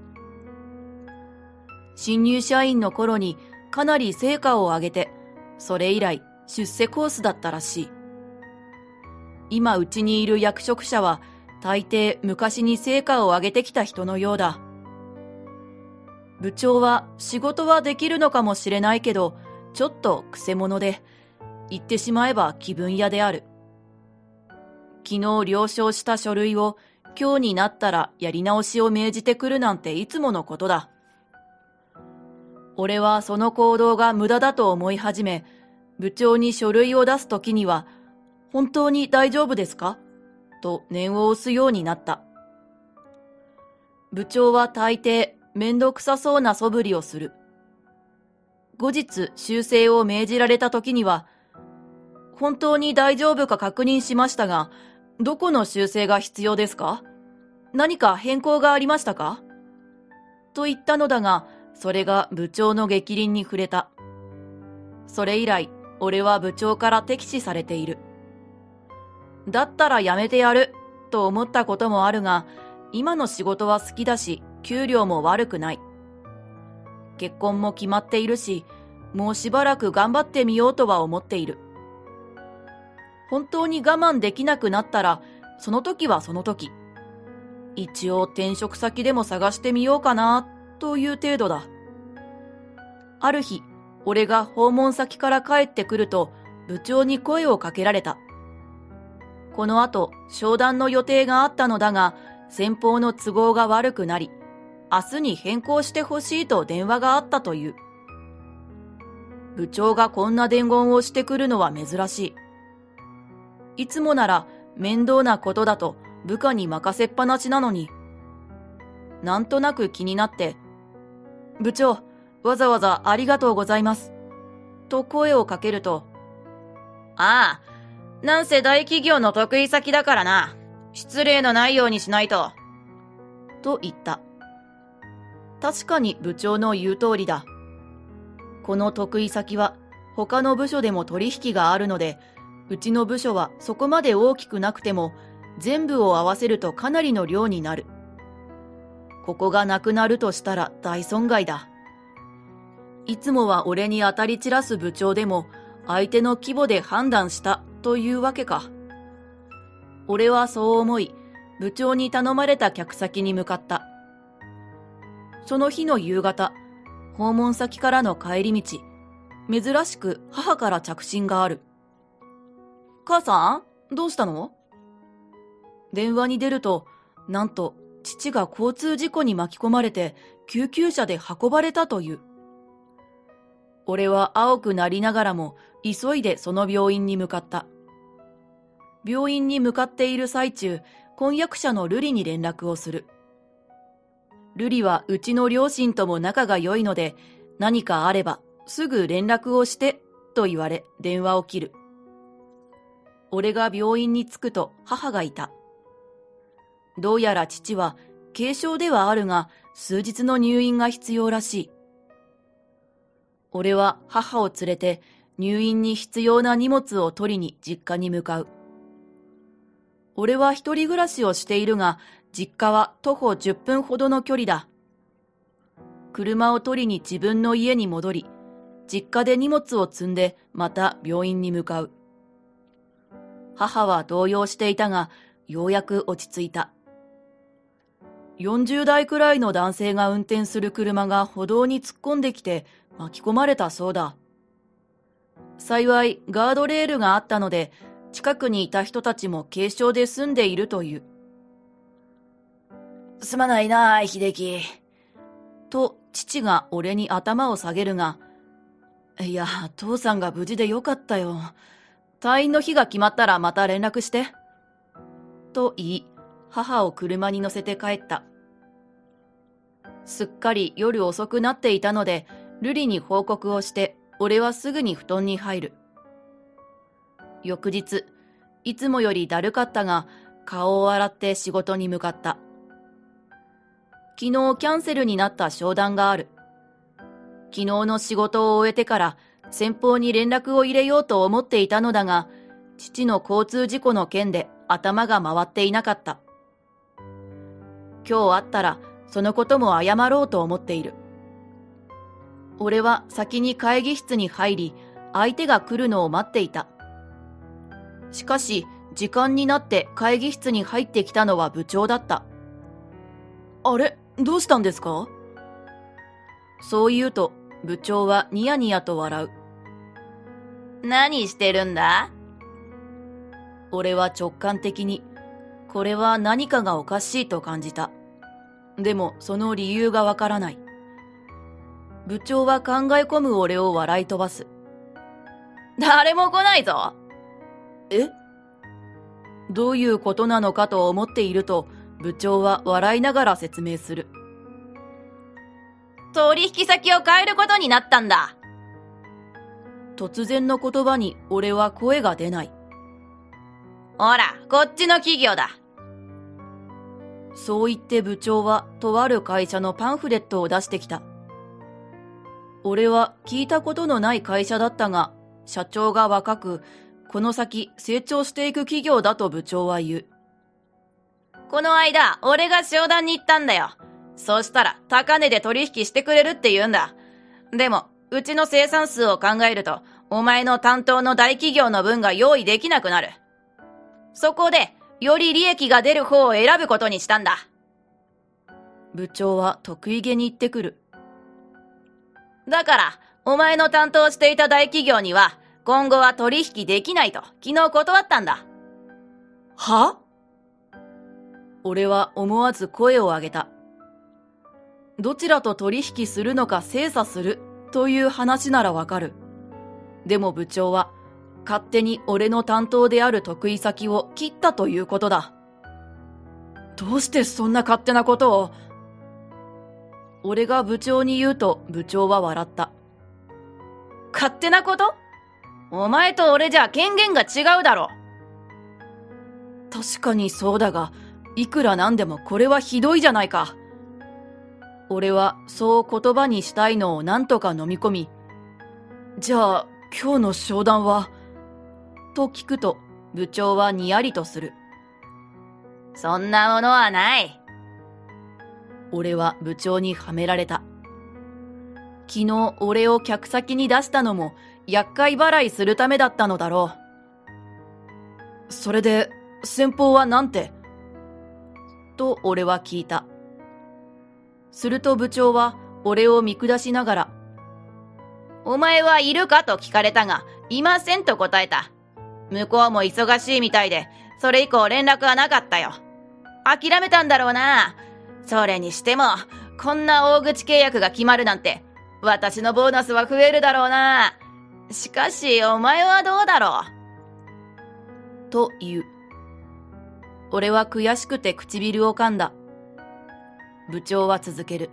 新入社員の頃にかなり成果を上げて、それ以来出世コースだったらしい。今うちにいる役職者は大抵昔に成果を上げてきた人のようだ。部長は仕事はできるのかもしれないけど、ちょっとくせ者で、言ってしまえば気分屋である。昨日了承した書類を今日になったらやり直しを命じてくるなんていつものことだ。俺はその行動が無駄だと思い始め、部長に書類を出すときには、本当に大丈夫ですか？と念を押すようになった。部長は大抵めんどくさそうな素振りをする。後日修正を命じられたときには、本当に大丈夫か確認しましたが、どこの修正が必要ですか？何か変更がありましたか？と言ったのだが、それが部長の逆鱗に触れた。それ以来、俺は部長から敵視されている。だったらやめてやる、と思ったこともあるが、今の仕事は好きだし、給料も悪くない。結婚も決まっているし、もうしばらく頑張ってみようとは思っている。本当に我慢できなくなったら、その時はその時。一応転職先でも探してみようかな、という程度だ。ある日、俺が訪問先から帰ってくると、部長に声をかけられた。 この後、商談の予定があったのだが、先方の都合が悪くなり、明日に変更してほしいと電話があったという。部長がこんな伝言をしてくるのは珍しい。いつもなら面倒なことだと部下に任せっぱなしなのに。なんとなく気になって、部長、わざわざありがとうございます。と声をかけると、 ああ、なんせ大企業の得意先だからな。失礼のないようにしないと。 と言った。確かに部長の言う通りだ。この得意先は他の部署でも取引があるので、うちの部署はそこまで大きくなくても全部を合わせるとかなりの量になる。ここがなくなるとしたら大損害だ。いつもは俺に当たり散らす部長でも相手の規模で判断したというわけか。俺はそう思い、部長に頼まれた客先に向かった。その日の夕方、訪問先からの帰り道、珍しく母から着信がある。母さん、どうしたの？電話に出ると、なんと父が交通事故に巻き込まれて救急車で運ばれたという。俺は青くなりながらも急いでその病院に向かった。病院に向かっている最中、婚約者の瑠璃に連絡をする。瑠璃はうちの両親とも仲が良いので、何かあればすぐ連絡をしてと言われ電話を切る。俺が病院に着くと母がいた。どうやら父は軽症ではあるが数日の入院が必要らしい。俺は母を連れて入院に必要な荷物を取りに実家に向かう。俺は一人暮らしをしているが、実家は徒歩10分ほどの距離だ。車を取りに自分の家に戻り、実家で荷物を積んでまた病院に向かう。母は動揺していたが、ようやく落ち着いた。40代くらいの男性が運転する車が歩道に突っ込んできて巻き込まれたそうだ。幸いガードレールがあったので、近くにいた人たちも軽傷で済んでいるという。すまないな、秀樹。と父が俺に頭を下げるが、いや、父さんが無事でよかったよ。退院の日が決まったらまた連絡して。と言い、母を車に乗せて帰った。すっかり夜遅くなっていたので、瑠璃に報告をして、俺はすぐに布団に入る。翌日、いつもよりだるかったが、顔を洗って仕事に向かった。昨日キャンセルになった商談がある。昨日の仕事を終えてから先方に連絡を入れようと思っていたのだが、父の交通事故の件で頭が回っていなかった。今日会ったらそのことも謝ろうと思っている。俺は先に会議室に入り、相手が来るのを待っていた。しかし、時間になって会議室に入ってきたのは部長だった。あれ、どうしたんですか？そう言うと、部長はニヤニヤと笑う。 何してるんだ？ 俺は直感的に、これは何かがおかしいと感じた。でも、その理由がわからない。部長は考え込む俺を笑い飛ばす。 誰も来ないぞ。 え？どういうことなのかと思っていると、部長は笑いながら説明する。 取引先を変えることになったんだ。 突然の言葉に俺は声が出ない。 ほら、こっちの企業だ。 そう言って部長はとある会社のパンフレットを出してきた。俺は聞いたことのない会社だったが、社長が若く、この先成長していく企業だと部長は言う。 この間、俺が商談に行ったんだよ。そうしたら、高値で取引してくれるって言うんだ。でも、うちの生産数を考えると、お前の担当の大企業の分が用意できなくなる。そこで、より利益が出る方を選ぶことにしたんだ。 部長は得意げに言ってくる。 だから、お前の担当していた大企業には、今後は取引できないと昨日断ったんだ。 は？俺は思わず声を上げた。どちらと取引するのか精査するという話ならわかる。でも部長は勝手に俺の担当である得意先を切ったということだ。どうしてそんな勝手なことを？俺が部長に言うと部長は笑った。 勝手なこと？お前と俺じゃ権限が違うだろ。 確かにそうだが、いくらなんでもこれはひどいじゃないか。俺はそう言葉にしたいのを何とか飲み込み、じゃあ今日の商談は？と聞くと部長はにやりとする。 そんなものはない。 俺は部長にはめられた。昨日俺を客先に出したのも厄介払いするためだったのだろう。それで先方はなんて？と俺は聞いた。すると部長は俺を見下しながら、 お前はいるかと聞かれたが、いませんと答えた。向こうも忙しいみたいで、それ以降連絡はなかったよ。諦めたんだろうな。それにしても、こんな大口契約が決まるなんて、私のボーナスは増えるだろうな。しかし、お前はどうだろう。と言う。俺は悔しくて唇を噛んだ。部長は続ける。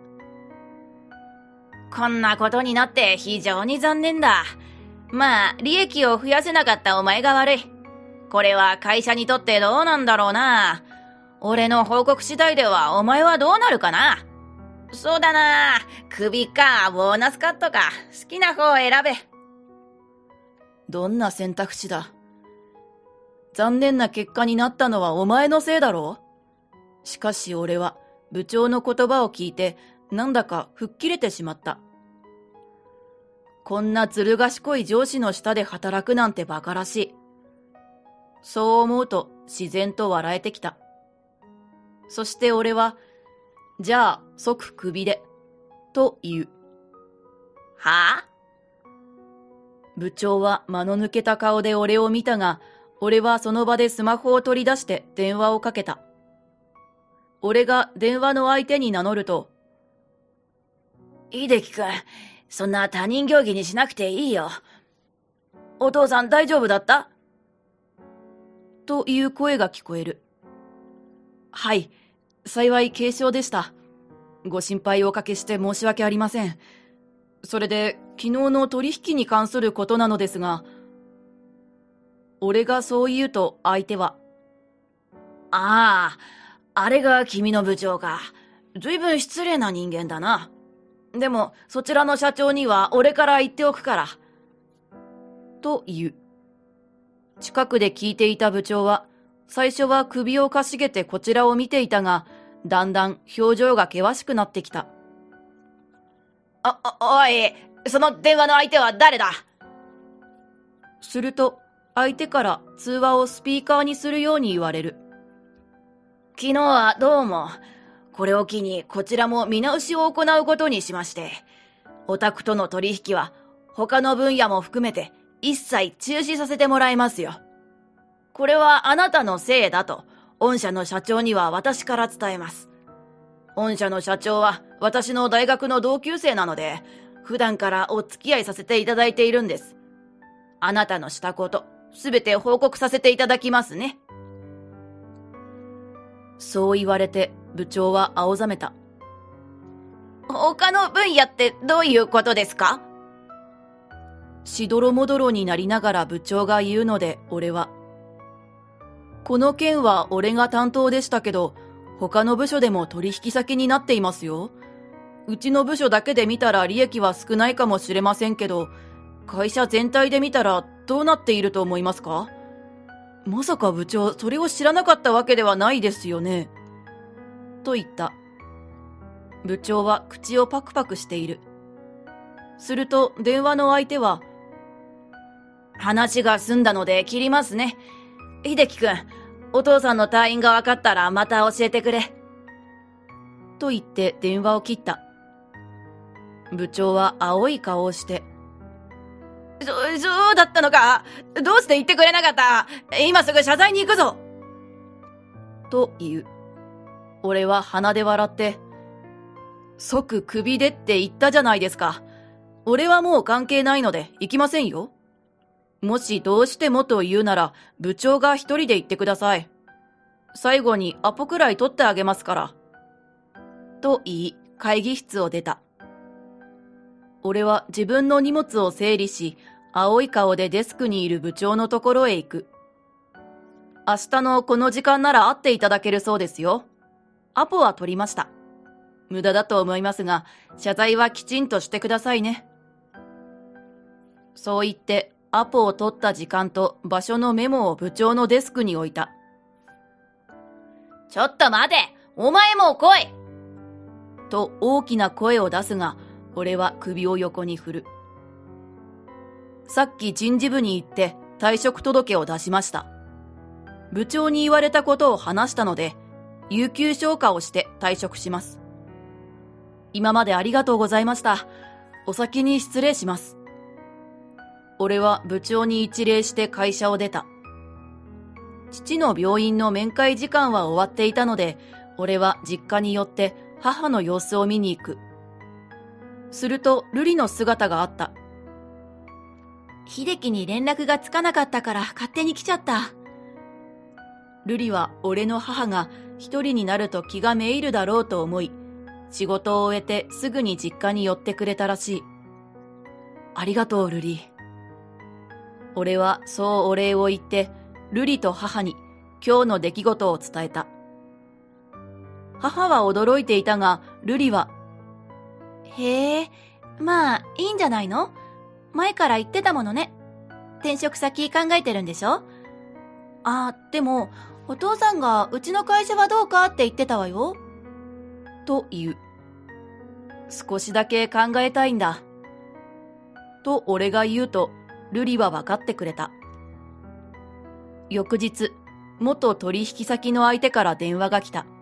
こんなことになって非常に残念だ。まあ、利益を増やせなかったお前が悪い。これは会社にとってどうなんだろうな。俺の報告次第ではお前はどうなるかな。そうだな。クビかボーナスカットか好きな方を選べ。 どんな選択肢だ。残念な結果になったのはお前のせいだろう。しかし俺は部長の言葉を聞いてなんだか吹っ切れてしまった。こんなずる賢い上司の下で働くなんて馬鹿らしい。そう思うと自然と笑えてきた。そして俺は、じゃあ即クビで、と言う。 はぁ？ 部長は間の抜けた顔で俺を見たが、俺はその場でスマホを取り出して電話をかけた。俺が電話の相手に名乗ると、 秀樹くん、そんな他人行儀にしなくていいよ。お父さん大丈夫だった？ という声が聞こえる。はい、幸い軽傷でした。ご心配をおかけして申し訳ありません。それで、昨日の取引に関することなのですが、俺がそう言うと相手は、 ああ、あれが君の部長か。ずいぶん失礼な人間だな。でも、そちらの社長には俺から言っておくから。 と言う。近くで聞いていた部長は、最初は首をかしげてこちらを見ていたが、だんだん表情が険しくなってきた。 おい、その電話の相手は誰だ？ すると、相手から通話をスピーカーにするように言われる。 昨日はどうも。これを機にこちらも見直しを行うことにしまして、お宅との取引は他の分野も含めて一切中止させてもらいますよ。これはあなたのせいだと、御社の社長には私から伝えます。御社の社長は私の大学の同級生なので、普段からお付き合いさせていただいているんです。あなたのしたこと、すべて報告させていただきますね。 そう言われて部長は青ざめた。 他の分野ってどういうことですか？ しどろもどろになりながら部長が言うので俺は、この件は俺が担当でしたけど、他の部署でも取引先になっていますよ。うちの部署だけで見たら利益は少ないかもしれませんけど、会社全体で見たらどうなっていると思いますか？まさか部長、それを知らなかったわけではないですよね。と言った。部長は口をパクパクしている。すると電話の相手は、 話が済んだので切りますね。秀樹くん、お父さんの退院が分かったらまた教えてくれ。 と言って電話を切った。部長は青い顔をして、 そうだったのか。どうして言ってくれなかった？今すぐ謝罪に行くぞ。 と言う。俺は鼻で笑って、即クビでって言ったじゃないですか。俺はもう関係ないので行きませんよ。もしどうしてもと言うなら部長が一人で行ってください。最後にアポくらい取ってあげますから。と言い、会議室を出た。俺は自分の荷物を整理し、青い顔でデスクにいる部長のところへ行く。明日のこの時間なら会っていただけるそうですよ。アポは取りました。無駄だと思いますが、謝罪はきちんとしてくださいね。そう言って、アポを取った時間と場所のメモを部長のデスクに置いた。 ちょっと待て！お前も来い！ と大きな声を出すが、俺は首を横に振る。さっき人事部に行って退職届を出しました。部長に言われたことを話したので、有給消化をして退職します。今までありがとうございました。お先に失礼します。俺は部長に一礼して会社を出た。父の病院の面会時間は終わっていたので、俺は実家に寄って母の様子を見に行く。すると瑠璃の姿があった。 秀樹に連絡がつかなかったから勝手に来ちゃった。 瑠璃は俺の母が一人になると気がめいるだろうと思い、仕事を終えてすぐに実家に寄ってくれたらしい。ありがとう、瑠璃。俺はそうお礼を言って、瑠璃と母に今日の出来事を伝えた。母は驚いていたが、瑠璃は、 へえ、まあいいんじゃないの？前から言ってたものね。転職先考えてるんでしょ？でも、お父さんがうちの会社はどうかって言ってたわよ。 と言う。少しだけ考えたいんだ。と俺が言うと、瑠璃は分かってくれた。翌日、元取引先の相手から電話が来た。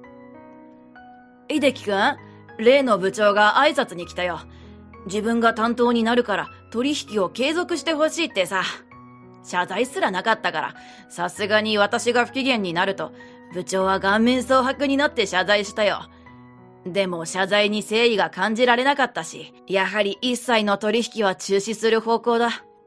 秀樹くん、例の部長が挨拶に来たよ。自分が担当になるから取引を継続してほしいってさ。謝罪すらなかったから、さすがに私が不機嫌になると、部長は顔面蒼白になって謝罪したよ。でも謝罪に誠意が感じられなかったし、やはり一切の取引は中止する方向だ。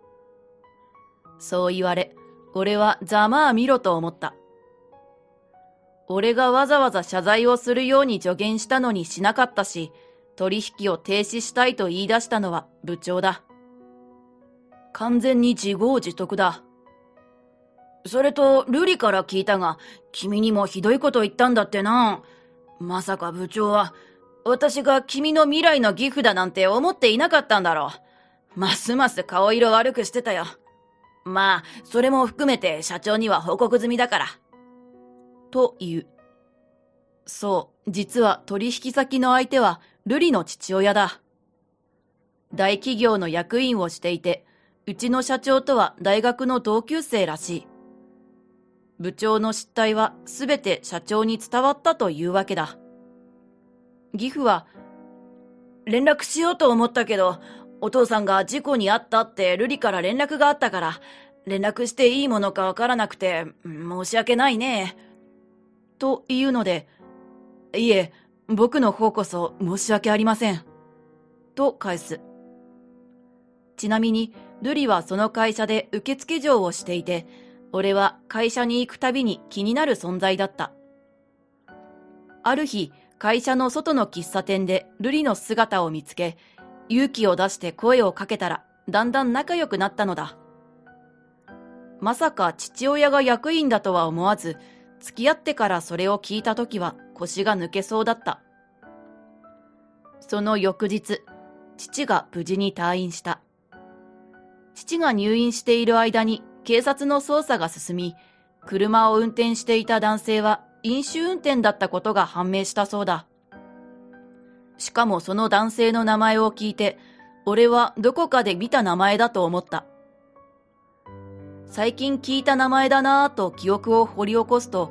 そう言われ、俺はざまあ見ろと思った。俺がわざわざ謝罪をするように助言したのにしなかったし、取引を停止したいと言い出したのは部長だ。完全に自業自得だ。それと、瑠璃から聞いたが、君にもひどいこと言ったんだってな。まさか部長は、私が君の未来の義父だなんて思っていなかったんだろう。ますます顔色悪くしてたよ。まあ、それも含めて社長には報告済みだから。と言う。そう、実は取引先の相手は瑠璃の父親だ。大企業の役員をしていて、うちの社長とは大学の同級生らしい。部長の失態はすべて社長に伝わったというわけだ。義父は、連絡しようと思ったけど、お父さんが事故に遭ったって瑠璃から連絡があったから、連絡していいものかわからなくて、申し訳ないね。というので、いえ、僕の方こそ申し訳ありません。と返す。ちなみに、瑠璃はその会社で受付嬢をしていて、俺は会社に行くたびに気になる存在だった。ある日、会社の外の喫茶店で瑠璃の姿を見つけ、勇気を出して声をかけたら、だんだん仲良くなったのだ。まさか父親が役員だとは思わず、付き合ってからそれを聞いたときは腰が抜けそうだった。その翌日、父が無事に退院した。父が入院している間に警察の捜査が進み、車を運転していた男性は飲酒運転だったことが判明したそうだ。しかもその男性の名前を聞いて、俺はどこかで見た名前だと思った。最近聞いた名前だなぁと記憶を掘り起こすと、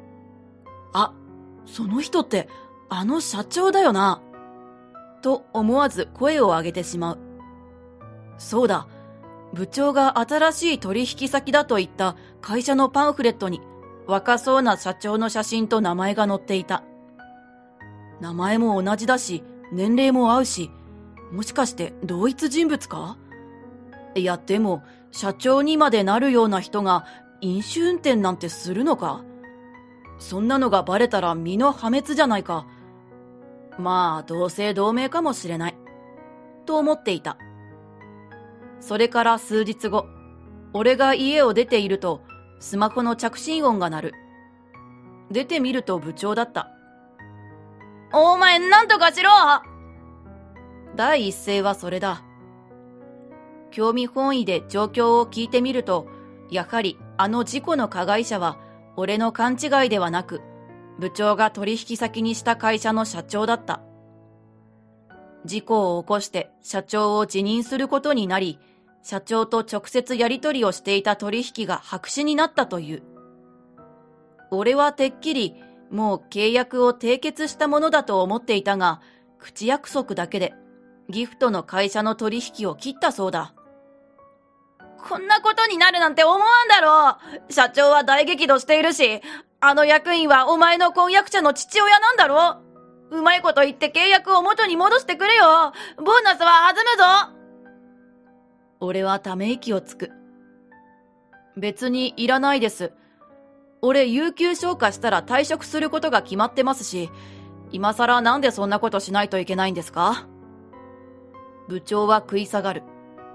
その人ってあの社長だよな、と思わず声を上げてしまう。そうだ、部長が新しい取引先だと言った会社のパンフレットに若そうな社長の写真と名前が載っていた。名前も同じだし、年齢も合うし、もしかして同一人物か？いや、でも、社長にまでなるような人が飲酒運転なんてするのか？そんなのがバレたら身の破滅じゃないか。まあ、同姓同名かもしれない。と思っていた。それから数日後、俺が家を出ていると、スマホの着信音が鳴る。出てみると部長だった。 お前、なんとかしろ！ 第一声はそれだ。興味本位で状況を聞いてみると、やはりあの事故の加害者は俺の勘違いではなく、部長が取引先にした会社の社長だった。事故を起こして社長を辞任することになり、社長と直接やり取りをしていた取引が白紙になったという。俺はてっきりもう契約を締結したものだと思っていたが、口約束だけでギフトの会社の取引を切ったそうだ。 こんなことになるなんて思わんだろう。社長は大激怒しているし、あの役員はお前の婚約者の父親なんだろう。うまいこと言って契約を元に戻してくれよ。ボーナスは弾むぞ。 俺はため息をつく。別にいらないです。俺有給消化したら退職することが決まってますし、今更なんでそんなことしないといけないんですか？部長は食い下がる。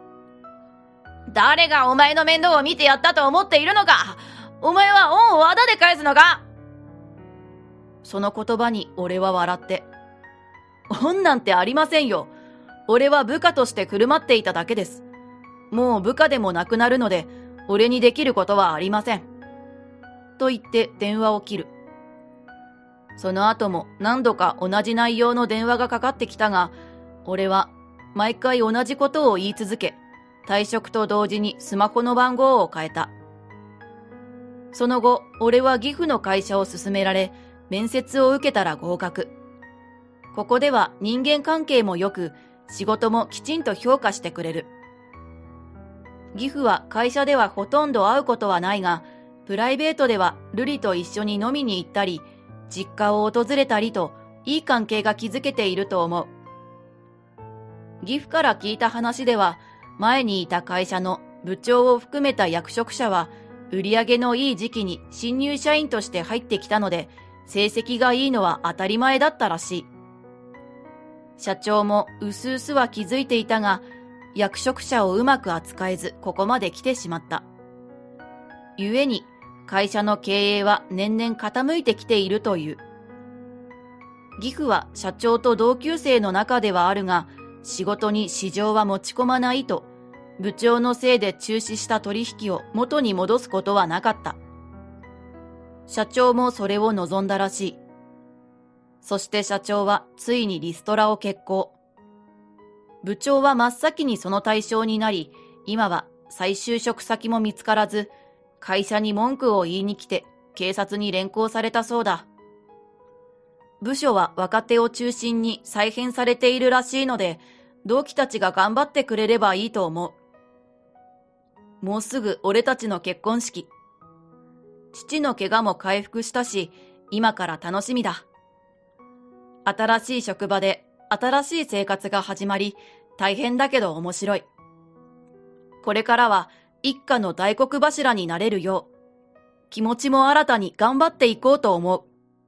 誰がお前の面倒を見てやったと思っているのか？お前は恩を仇で返すのか？ その言葉に俺は笑って。恩なんてありませんよ。俺は部下として振る舞っていただけです。もう部下でもなくなるので、俺にできることはありません。と言って電話を切る。その後も何度か同じ内容の電話がかかってきたが、俺は毎回同じことを言い続け、退職と同時にスマホの番号を変えた。その後、俺は岐阜の会社を勧められ、面接を受けたら合格。ここでは人間関係も良く、仕事もきちんと評価してくれる。岐阜は会社ではほとんど会うことはないが、プライベートでは瑠璃と一緒に飲みに行ったり、実家を訪れたりと、いい関係が築けていると思う。岐阜から聞いた話では、前にいた会社の部長を含めた役職者は、売り上げのいい時期に新入社員として入ってきたので、成績がいいのは当たり前だったらしい。社長もうすうすは気づいていたが、役職者をうまく扱えずここまで来てしまった。故に、会社の経営は年々傾いてきているという。岐阜は社長と同級生の中ではあるが、仕事に市場は持ち込まないと、部長のせいで中止した取引を元に戻すことはなかった。社長もそれを望んだらしい。そして社長はついにリストラを決行。部長は真っ先にその対象になり、今は再就職先も見つからず、会社に文句を言いに来て警察に連行されたそうだ。部署は若手を中心に再編されているらしいので、同期たちが頑張ってくれればいいと思う。もうすぐ俺たちの結婚式。父の怪我も回復したし、今から楽しみだ。新しい職場で新しい生活が始まり、大変だけど面白い。これからは一家の大黒柱になれるよう、気持ちも新たに頑張っていこうと思う。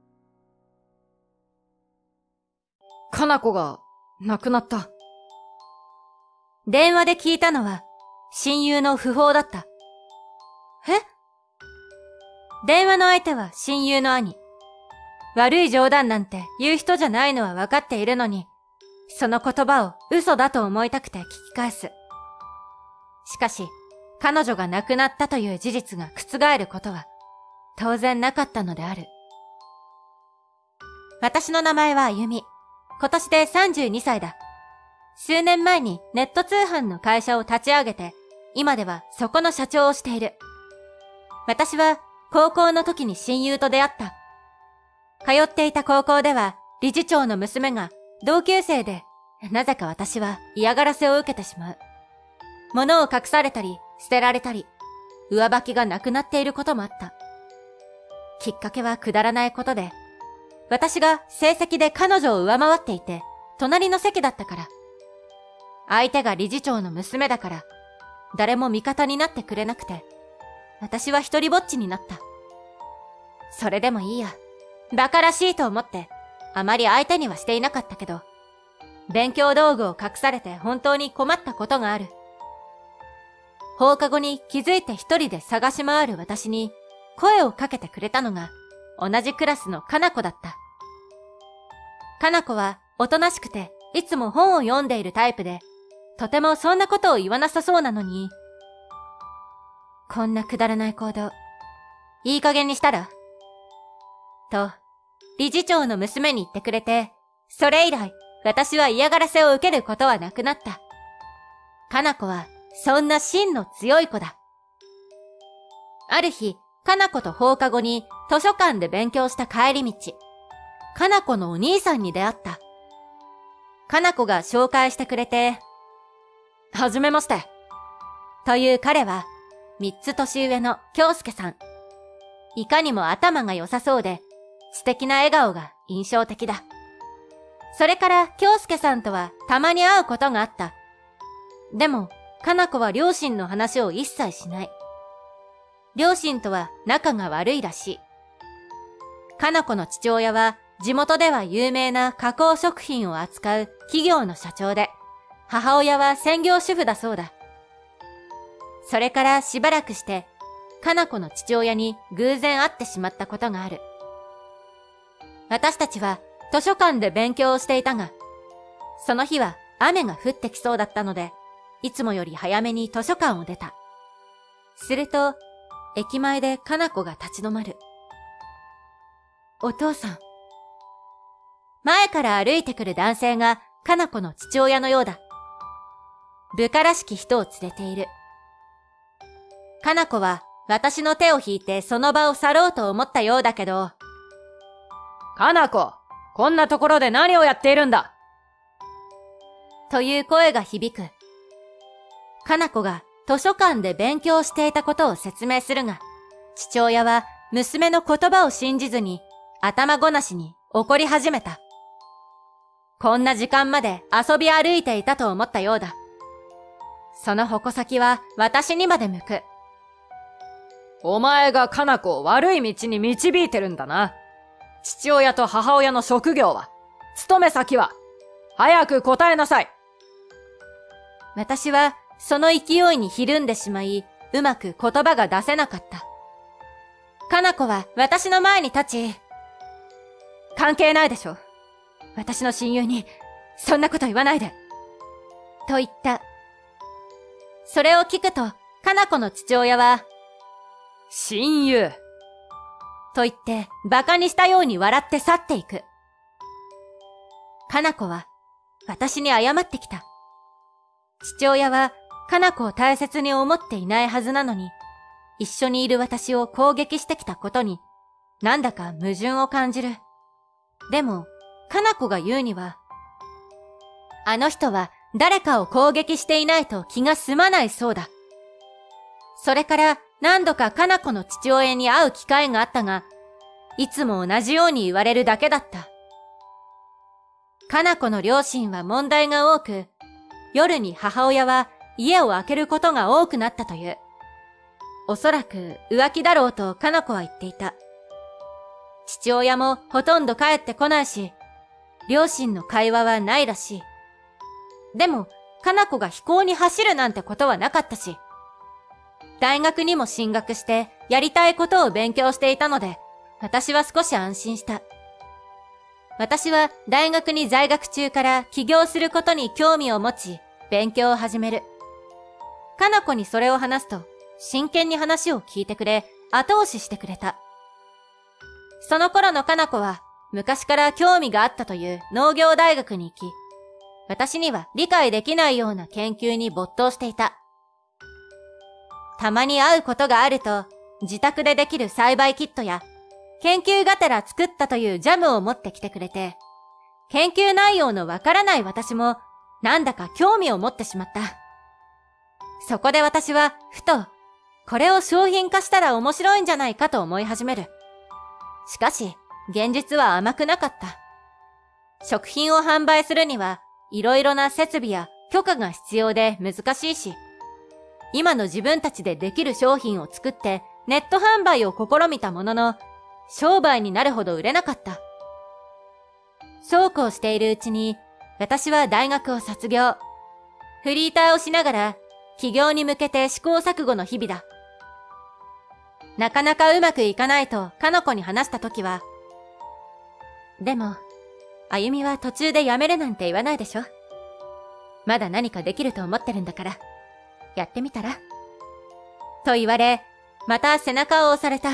かな子が亡くなった。 電話で聞いたのは、親友の訃報だった。え？電話の相手は親友の兄。悪い冗談なんて言う人じゃないのは分かっているのに、その言葉を嘘だと思いたくて聞き返す。しかし、彼女が亡くなったという事実が覆ることは、当然なかったのである。私の名前はあゆみ。今年で32歳だ。数年前にネット通販の会社を立ち上げて、今ではそこの社長をしている。私は高校の時に親友と出会った。通っていた高校では理事長の娘が同級生で、なぜか私は嫌がらせを受けてしまう。物を隠されたり捨てられたり、上履きがなくなっていることもあった。 きっかけはくだらないことで、私が成績で彼女を上回っていて、隣の席だったから。相手が理事長の娘だから、誰も味方になってくれなくて、私は一人ぼっちになった。それでもいいや。馬鹿らしいと思って、あまり相手にはしていなかったけど、勉強道具を隠されて本当に困ったことがある。放課後に気づいて一人で探し回る私に声をかけてくれたのが同じクラスのかな子だった。かな子はおとなしくていつも本を読んでいるタイプで、とてもそんなことを言わなさそうなのに、こんなくだらない行動、いい加減にしたらと、理事長の娘に言ってくれて、それ以来、私は嫌がらせを受けることはなくなった。かな子は、そんな芯の強い子だ。ある日、かな子と放課後に図書館で勉強した帰り道、かな子のお兄さんに出会った。かな子が紹介してくれて、はじめまして。という彼は、3つ年上の京介さん。いかにも頭が良さそうで、素敵な笑顔が印象的だ。それから京介さんとはたまに会うことがあった。でも、かな子は両親の話を一切しない。両親とは仲が悪いらしい。かな子の父親は地元では有名な加工食品を扱う企業の社長で、母親は専業主婦だそうだ。それからしばらくして、かな子の父親に偶然会ってしまったことがある。私たちは図書館で勉強をしていたが、その日は雨が降ってきそうだったので、いつもより早めに図書館を出た。すると、駅前でかな子が立ち止まる。お父さん。前から歩いてくる男性がかな子の父親のようだ。部下らしき人を連れている。かな子は私の手を引いてその場を去ろうと思ったようだけど、 かな子、こんなところで何をやっているんだという声が響く。かな子が図書館で勉強していたことを説明するが、父親は娘の言葉を信じずに頭ごなしに怒り始めた。こんな時間まで遊び歩いていたと思ったようだ。その矛先は私にまで向く。 お前がかな子を悪い道に導いてるんだな。父親と母親の職業は、勤め先は、早く答えなさい。 私はその勢いにひるんでしまい、うまく言葉が出せなかった。かな子は私の前に立ち、関係ないでしょ。私の親友に、そんなこと言わないで。と言った。それを聞くと、かな子の父親は、 親友。 と言って、馬鹿にしたように笑って去っていく。かな子は、私に謝ってきた。父親は、かな子を大切に思っていないはずなのに、一緒にいる私を攻撃してきたことに、なんだか矛盾を感じる。でも、かな子が言うには、あの人は誰かを攻撃していないと気が済まないそうだ。それから何度かかな子の父親に会う機会があったが、いつも同じように言われるだけだった。かな子の両親は問題が多く、夜に母親は家を空けることが多くなったという。おそらく浮気だろうとかな子は言っていた。父親もほとんど帰ってこないし、両親の会話はないらしい。でも、かな子が非行に走るなんてことはなかったし、大学にも進学してやりたいことを勉強していたので、私は少し安心した。私は大学に在学中から起業することに興味を持ち、勉強を始める。かな子にそれを話すと、真剣に話を聞いてくれ、後押ししてくれた。その頃のかな子は、昔から興味があったという農業大学に行き、私には理解できないような研究に没頭していた。たまに会うことがあると、自宅でできる栽培キットや、研究がてら作ったというジャムを持ってきてくれて、研究内容のわからない私も、なんだか興味を持ってしまった。そこで私は、ふと、これを商品化したら面白いんじゃないかと思い始める。 しかし、現実は甘くなかった。食品を販売するには、いろいろな設備や許可が必要で難しいし、今の自分たちでできる商品を作ってネット販売を試みたものの、商売になるほど売れなかった。そうこうしているうちに、私は大学を卒業。フリーターをしながら、起業に向けて試行錯誤の日々だ。なかなかうまくいかないと、かの子に話したときは、でも、あゆみは途中でやめるなんて言わないでしょ。まだ何かできると思ってるんだから、やってみたらと言われ、また背中を押された。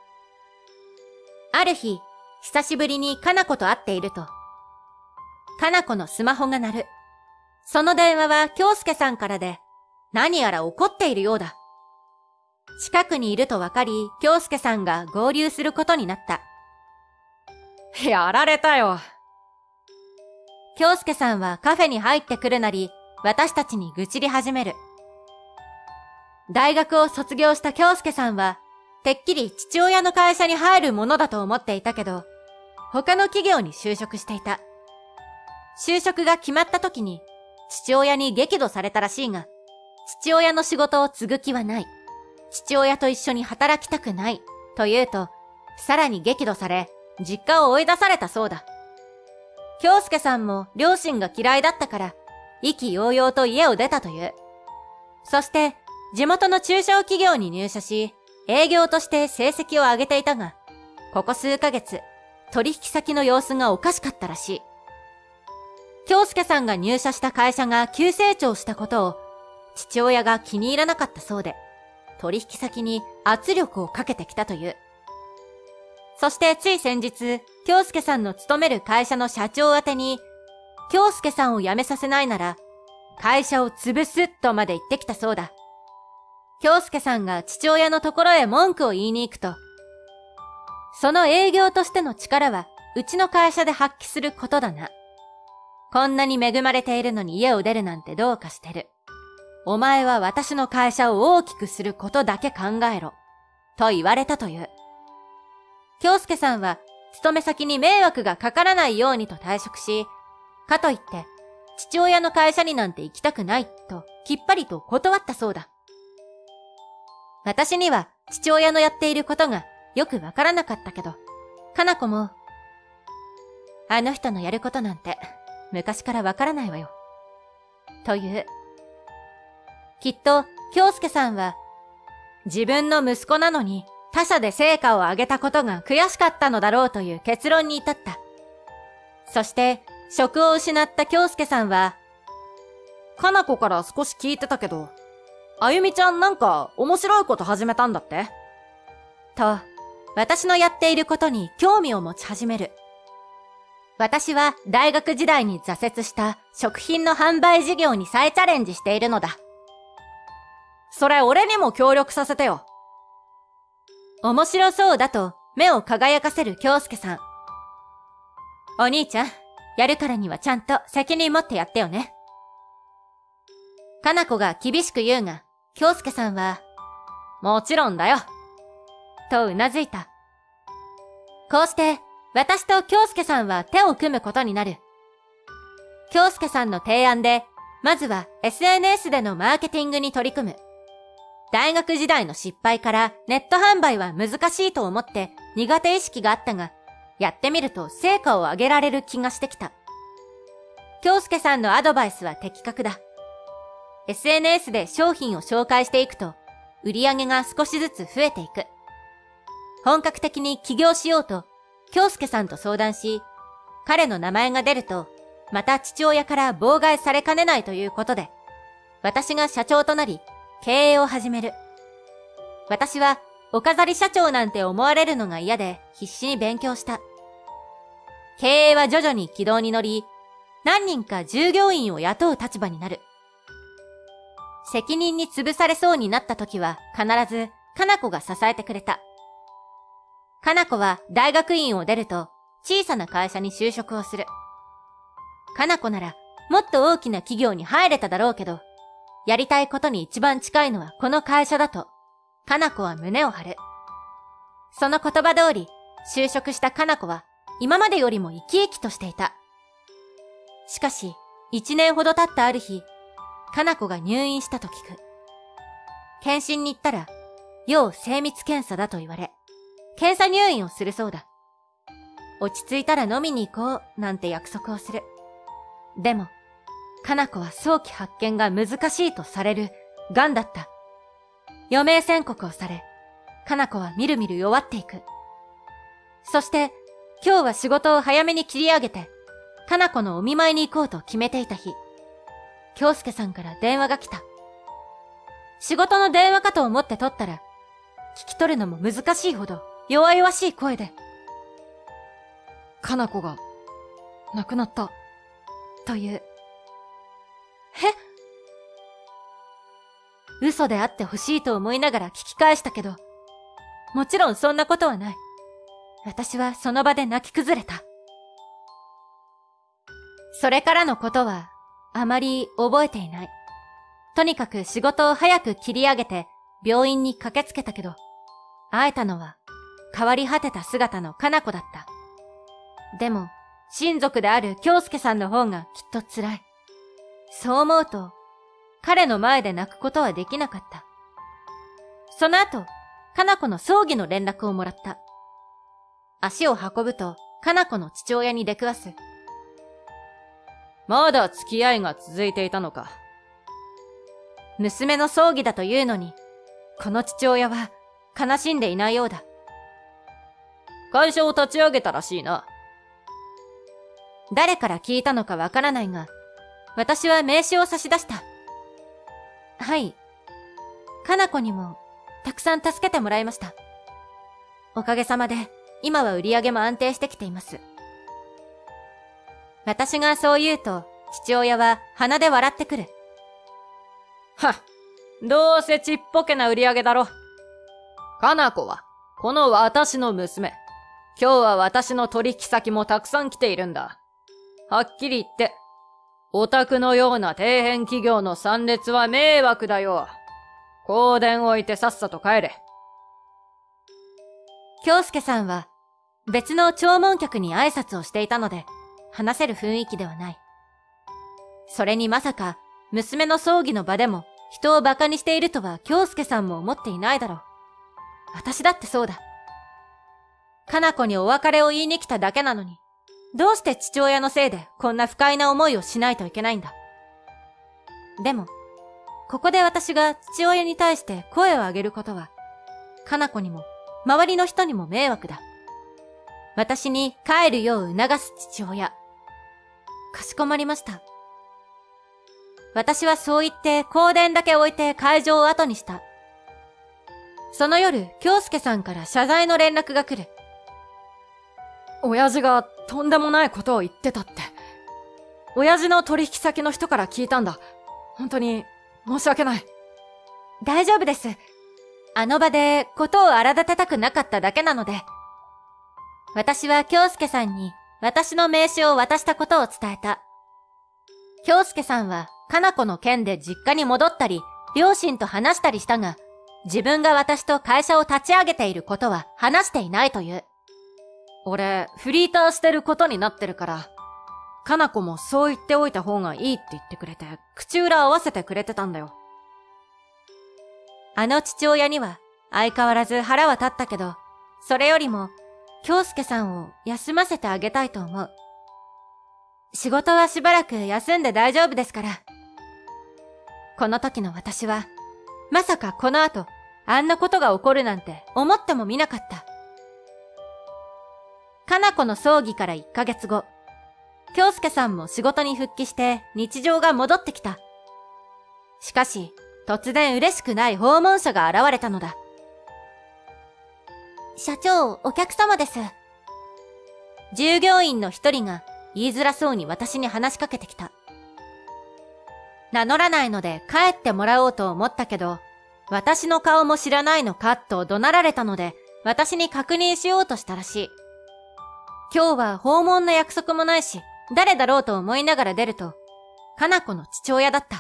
ある日、久しぶりにかな子と会っていると、かな子のスマホが鳴る。その電話は京介さんからで、何やら怒っているようだ。近くにいるとわかり、京介さんが合流することになった。 やられたよ。 京介さんはカフェに入ってくるなり、私たちに愚痴り始める。大学を卒業した京介さんは、てっきり父親の会社に入るものだと思っていたけど、他の企業に就職していた。就職が決まった時に、父親に激怒されたらしいが、父親の仕事を継ぐ気はない。父親と一緒に働きたくない。と言うと、さらに激怒され、実家を追い出されたそうだ。京介さんも両親が嫌いだったから、意気揚々と家を出たという。そして、地元の中小企業に入社し、営業として成績を上げていたが、ここ数ヶ月、取引先の様子がおかしかったらしい。京介さんが入社した会社が急成長したことを、父親が気に入らなかったそうで、取引先に圧力をかけてきたという。そしてつい先日、京介さんの勤める会社の社長宛てに、京介さんを辞めさせないなら、会社を潰すとまで言ってきたそうだ。京介さんが父親のところへ文句を言いに行くと、その営業としての力は、うちの会社で発揮することだな。こんなに恵まれているのに家を出るなんてどうかしてる。お前は私の会社を大きくすることだけ考えろ。と言われたという。京介さんは、勤め先に迷惑がかからないようにと退職し、かといって、父親の会社になんて行きたくないと、きっぱりと断ったそうだ。私には、父親のやっていることがよくわからなかったけど、かな子も、あの人のやることなんて、昔からわからないわよ。という。きっと、京介さんは、自分の息子なのに他社で成果を上げたことが悔しかったのだろうという結論に至った。そして、職を失った京介さんは、 かな子から少し聞いてたけど、あゆみちゃんなんか面白いこと始めたんだってと、私のやっていることに興味を持ち始める。私は大学時代に挫折した食品の販売事業に再チャレンジしているのだ。 それ俺にも協力させてよ。 面白そうだと目を輝かせる京介さん。お兄ちゃん、やるからにはちゃんと責任持ってやってよね。かな子が厳しく言うが、京介さんは、 もちろんだよ。 とうなずいた。こうして、私と京介さんは手を組むことになる。京介さんの提案で、まずは SNS でのマーケティングに取り組む。大学時代の失敗からネット販売は難しいと思って苦手意識があったが、やってみると成果を上げられる気がしてきた。京介さんのアドバイスは的確だ。SNS で商品を紹介していくと、売り上げが少しずつ増えていく。本格的に起業しようと、京介さんと相談し、彼の名前が出ると、また父親から妨害されかねないということで、私が社長となり、経営を始める。私は、お飾り社長なんて思われるのが嫌で、必死に勉強した。経営は徐々に軌道に乗り、何人か従業員を雇う立場になる。責任に潰されそうになった時は、必ず、かな子が支えてくれた。かな子は大学院を出ると、小さな会社に就職をする。かな子なら、もっと大きな企業に入れただろうけど、やりたいことに一番近いのはこの会社だと、かな子は胸を張る。その言葉通り、 就職したかな子は今までよりも生き生きとしていた。しかし、1年ほど経ったある日、かな子が入院したと聞く。検診に行ったら、要精密検査だと言われ、検査入院をするそうだ。落ち着いたら飲みに行こうなんて約束をする。でも、かな子は早期発見が難しいとされる癌だった。余命宣告をされ、かな子はみるみる弱っていく。そして、今日は仕事を早めに切り上げて、かな子のお見舞いに行こうと決めていた日、京介さんから電話が来た。仕事の電話かと思って取ったら、聞き取るのも難しいほど弱々しい声で、 かな子が、亡くなった。 という。嘘であってほしいと思いながら聞き返したけど、もちろんそんなことはない。私はその場で泣き崩れた。それからのことは、あまり覚えていない。とにかく仕事を早く切り上げて、病院に駆けつけたけど、会えたのは、変わり果てた姿のかな子だった。でも、親族である京介さんの方がきっと辛い。そう思うと、彼の前で泣くことはできなかった。その後、かな子の葬儀の連絡をもらった。足を運ぶと、かな子の父親に出くわす。 まだ付き合いが続いていたのか。 娘の葬儀だというのに、この父親は悲しんでいないようだ。 会社を立ち上げたらしいな。 誰から聞いたのかわからないが、私は名刺を差し出した。はい。かな子にも、たくさん助けてもらいました。おかげさまで、今は売り上げも安定してきています。私がそう言うと、父親は鼻で笑ってくる。 はっ、どうせちっぽけな売り上げだろ。かな子は、この私の娘。今日は私の取引先もたくさん来ているんだ。はっきり言って、オタクのような底辺企業の参列は迷惑だよ。香典置いてさっさと帰れ。 京介さんは、別の弔問客に挨拶をしていたので、話せる雰囲気ではない。それにまさか、娘の葬儀の場でも、人を馬鹿にしているとは京介さんも思っていないだろう。私だってそうだ。かな子にお別れを言いに来ただけなのに、どうして父親のせいでこんな不快な思いをしないといけないんだ。でも、ここで私が父親に対して声を上げることは、かな子にも、周りの人にも迷惑だ。私に帰るよう促す父親。かしこまりました。私はそう言って香典だけ置いて会場を後にした。その夜、京介さんから謝罪の連絡が来る。 親父がとんでもないことを言ってたって。親父の取引先の人から聞いたんだ。本当に申し訳ない。 大丈夫です。あの場でことを荒立てたくなかっただけなので。私は京介さんに私の名刺を渡したことを伝えた。京介さんはかな子の件で実家に戻ったり、両親と話したりしたが、自分が私と会社を立ち上げていることは話していないという。 俺、フリーターしてることになってるから、かな子もそう言っておいた方がいいって言ってくれて、口裏合わせてくれてたんだよ。 あの父親には相変わらず腹は立ったけど、それよりも、京介さんを休ませてあげたいと思う。仕事はしばらく休んで大丈夫ですから。この時の私は、まさかこの後、あんなことが起こるなんて思ってもみなかった。かな子の葬儀から1ヶ月後、京介さんも仕事に復帰して日常が戻ってきた。しかし、突然嬉しくない訪問者が現れたのだ。社長、お客様です。従業員の一人が言いづらそうに私に話しかけてきた。名乗らないので帰ってもらおうと思ったけど、私の顔も知らないのかと怒鳴られたので、私に確認しようとしたらしい。今日は訪問の約束もないし、誰だろうと思いながら出ると、かな子の父親だった。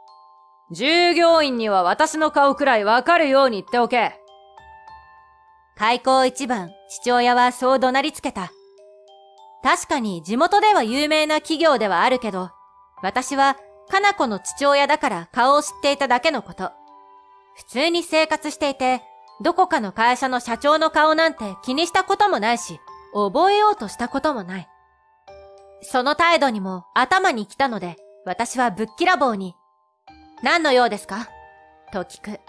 従業員には私の顔くらいわかるように言っておけ。 開口一番、父親はそう怒鳴りつけた。確かに地元では有名な企業ではあるけど、私は、かな子の父親だから顔を知っていただけのこと。普通に生活していて、どこかの会社の社長の顔なんて気にしたこともないし、覚えようとしたこともない。その態度にも頭に来たので、私はぶっきらぼうに、何の用ですかと聞く。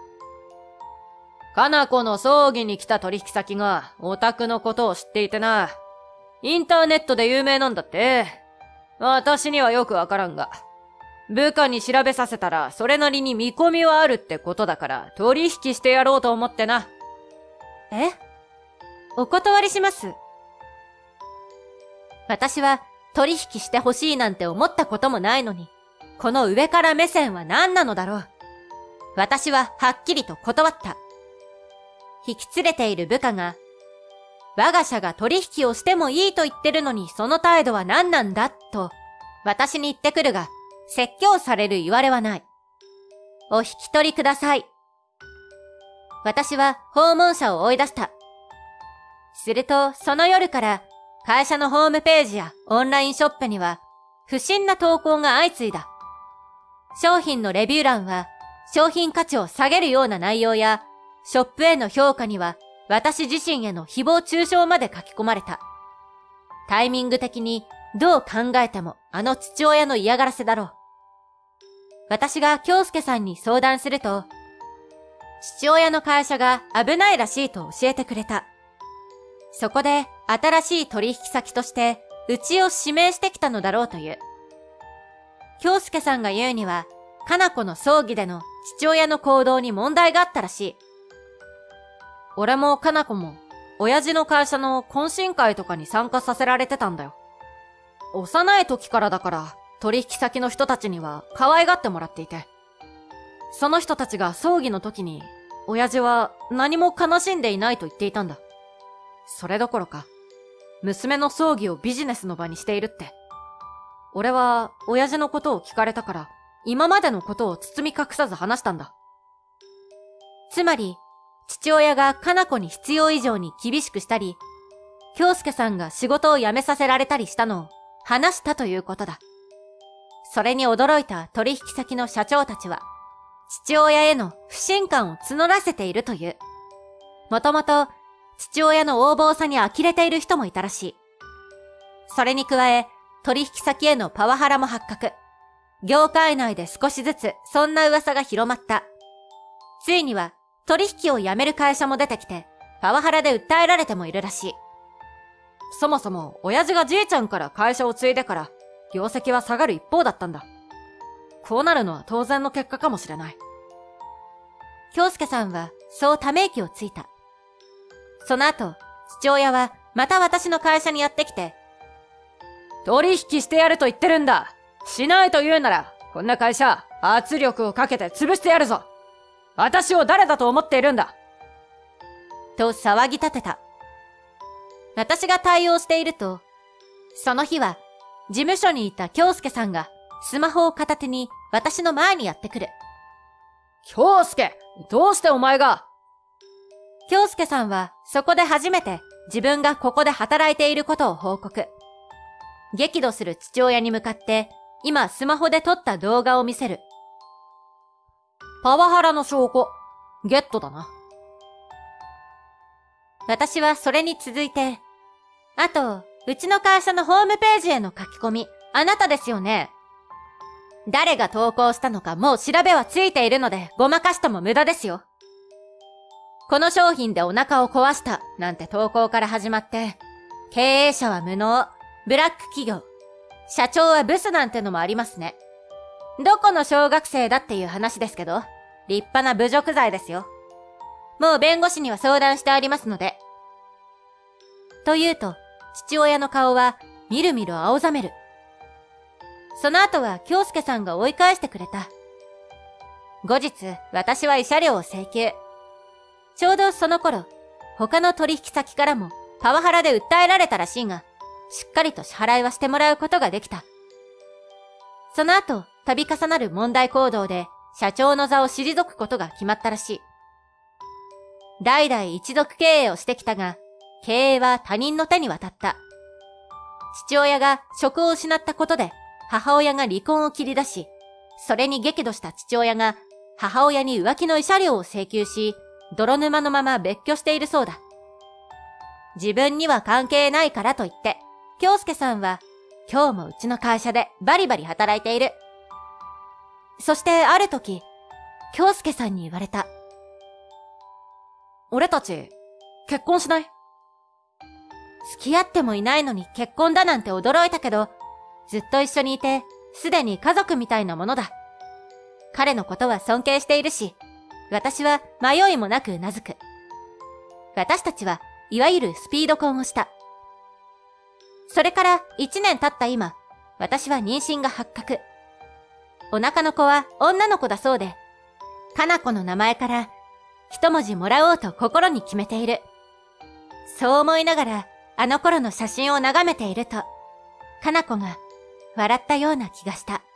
かな子の葬儀に来た取引先がオタクのことを知っていてな。インターネットで有名なんだって。私にはよくわからんが。部下に調べさせたらそれなりに見込みはあるってことだから取引してやろうと思ってな。 え？お断りします。私は取引してほしいなんて思ったこともないのに、この上から目線は何なのだろう。私ははっきりと断った。引き連れている部下が、我が社が取引をしてもいいと言ってるのにその態度は何なんだと私に言ってくるが、説教される言われはない。お引き取りください。私は訪問者を追い出した。するとその夜から会社のホームページやオンラインショップには不審な投稿が相次いだ。商品のレビュー欄は商品価値を下げるような内容や、ショップへの評価には私自身への誹謗中傷まで書き込まれた。タイミング的にどう考えてもあの父親の嫌がらせだろう。私が京介さんに相談すると、父親の会社が危ないらしいと教えてくれた。そこで新しい取引先としてうちを指名してきたのだろうという。京介さんが言うには、かな子の葬儀での父親の行動に問題があったらしい。 俺もかな子も、親父の会社の懇親会とかに参加させられてたんだよ。幼い時からだから、取引先の人たちには可愛がってもらっていて。その人たちが葬儀の時に、親父は何も悲しんでいないと言っていたんだ。それどころか、娘の葬儀をビジネスの場にしているって。俺は、親父のことを聞かれたから、今までのことを包み隠さず話したんだ。 つまり、父親がかな子に必要以上に厳しくしたり、京介さんが仕事を辞めさせられたりしたのを話したということだ。それに驚いた取引先の社長たちは、父親への不信感を募らせているという。もともと、父親の横暴さに呆れている人もいたらしい。それに加え、取引先へのパワハラも発覚。業界内で少しずつそんな噂が広まった。ついには取引をやめる会社も出てきて、パワハラで訴えられてもいるらしい。 そもそも親父がじいちゃんから会社を継いでから、業績は下がる一方だったんだ。こうなるのは当然の結果かもしれない。 京介さんはそうため息をついた。その後、父親はまた私の会社にやってきて、 取引してやると言ってるんだ。しないと言うなら、こんな会社、圧力をかけて潰してやるぞ。私を誰だと思っているんだ。 と騒ぎ立てた。私が対応していると、その日は、事務所にいた京介さんが、スマホを片手に私の前にやってくる。 京介、どうしてお前が？ 京介さんは、そこで初めて、自分がここで働いていることを報告。激怒する父親に向かって、今スマホで撮った動画を見せる。 パワハラの証拠、ゲットだな。 私はそれに続いて、あと、うちの会社のホームページへの書き込み、あなたですよね。誰が投稿したのかもう調べはついているので、ごまかしても無駄ですよ。この商品でお腹を壊した、なんて投稿から始まって、経営者は無能、ブラック企業、社長はブスなんてのもありますね。どこの小学生だっていう話ですけど、立派な侮辱罪ですよ。もう弁護士には相談してありますので。と言うと、父親の顔はみるみる青ざめる。その後は京介さんが追い返してくれた。後日、私は慰謝料を請求。ちょうどその頃、他の取引先からもパワハラで訴えられたらしいが、しっかりと支払いはしてもらうことができた。その後、度重なる問題行動で社長の座を退くことが決まったらしい。 代々一族経営をしてきたが、経営は他人の手に渡った。父親が職を失ったことで母親が離婚を切り出し、それに激怒した父親が母親に浮気の慰謝料を請求し、泥沼のまま別居しているそうだ。自分には関係ないからといって、京介さんは今日もうちの会社でバリバリ働いている。そしてある時、京介さんに言われた。 俺たち、結婚しない？ 付き合ってもいないのに結婚だなんて驚いたけど、ずっと一緒にいて、すでに家族みたいなものだ。彼のことは尊敬しているし、私は迷いもなく頷く。私たちはいわゆるスピード婚をした。それから1年経った今、私は妊娠が発覚。お腹の子は女の子だそうで、かな子の名前から一文字もらおうと心に決めている。そう思いながらあの頃の写真を眺めていると、かな子が笑ったような気がした。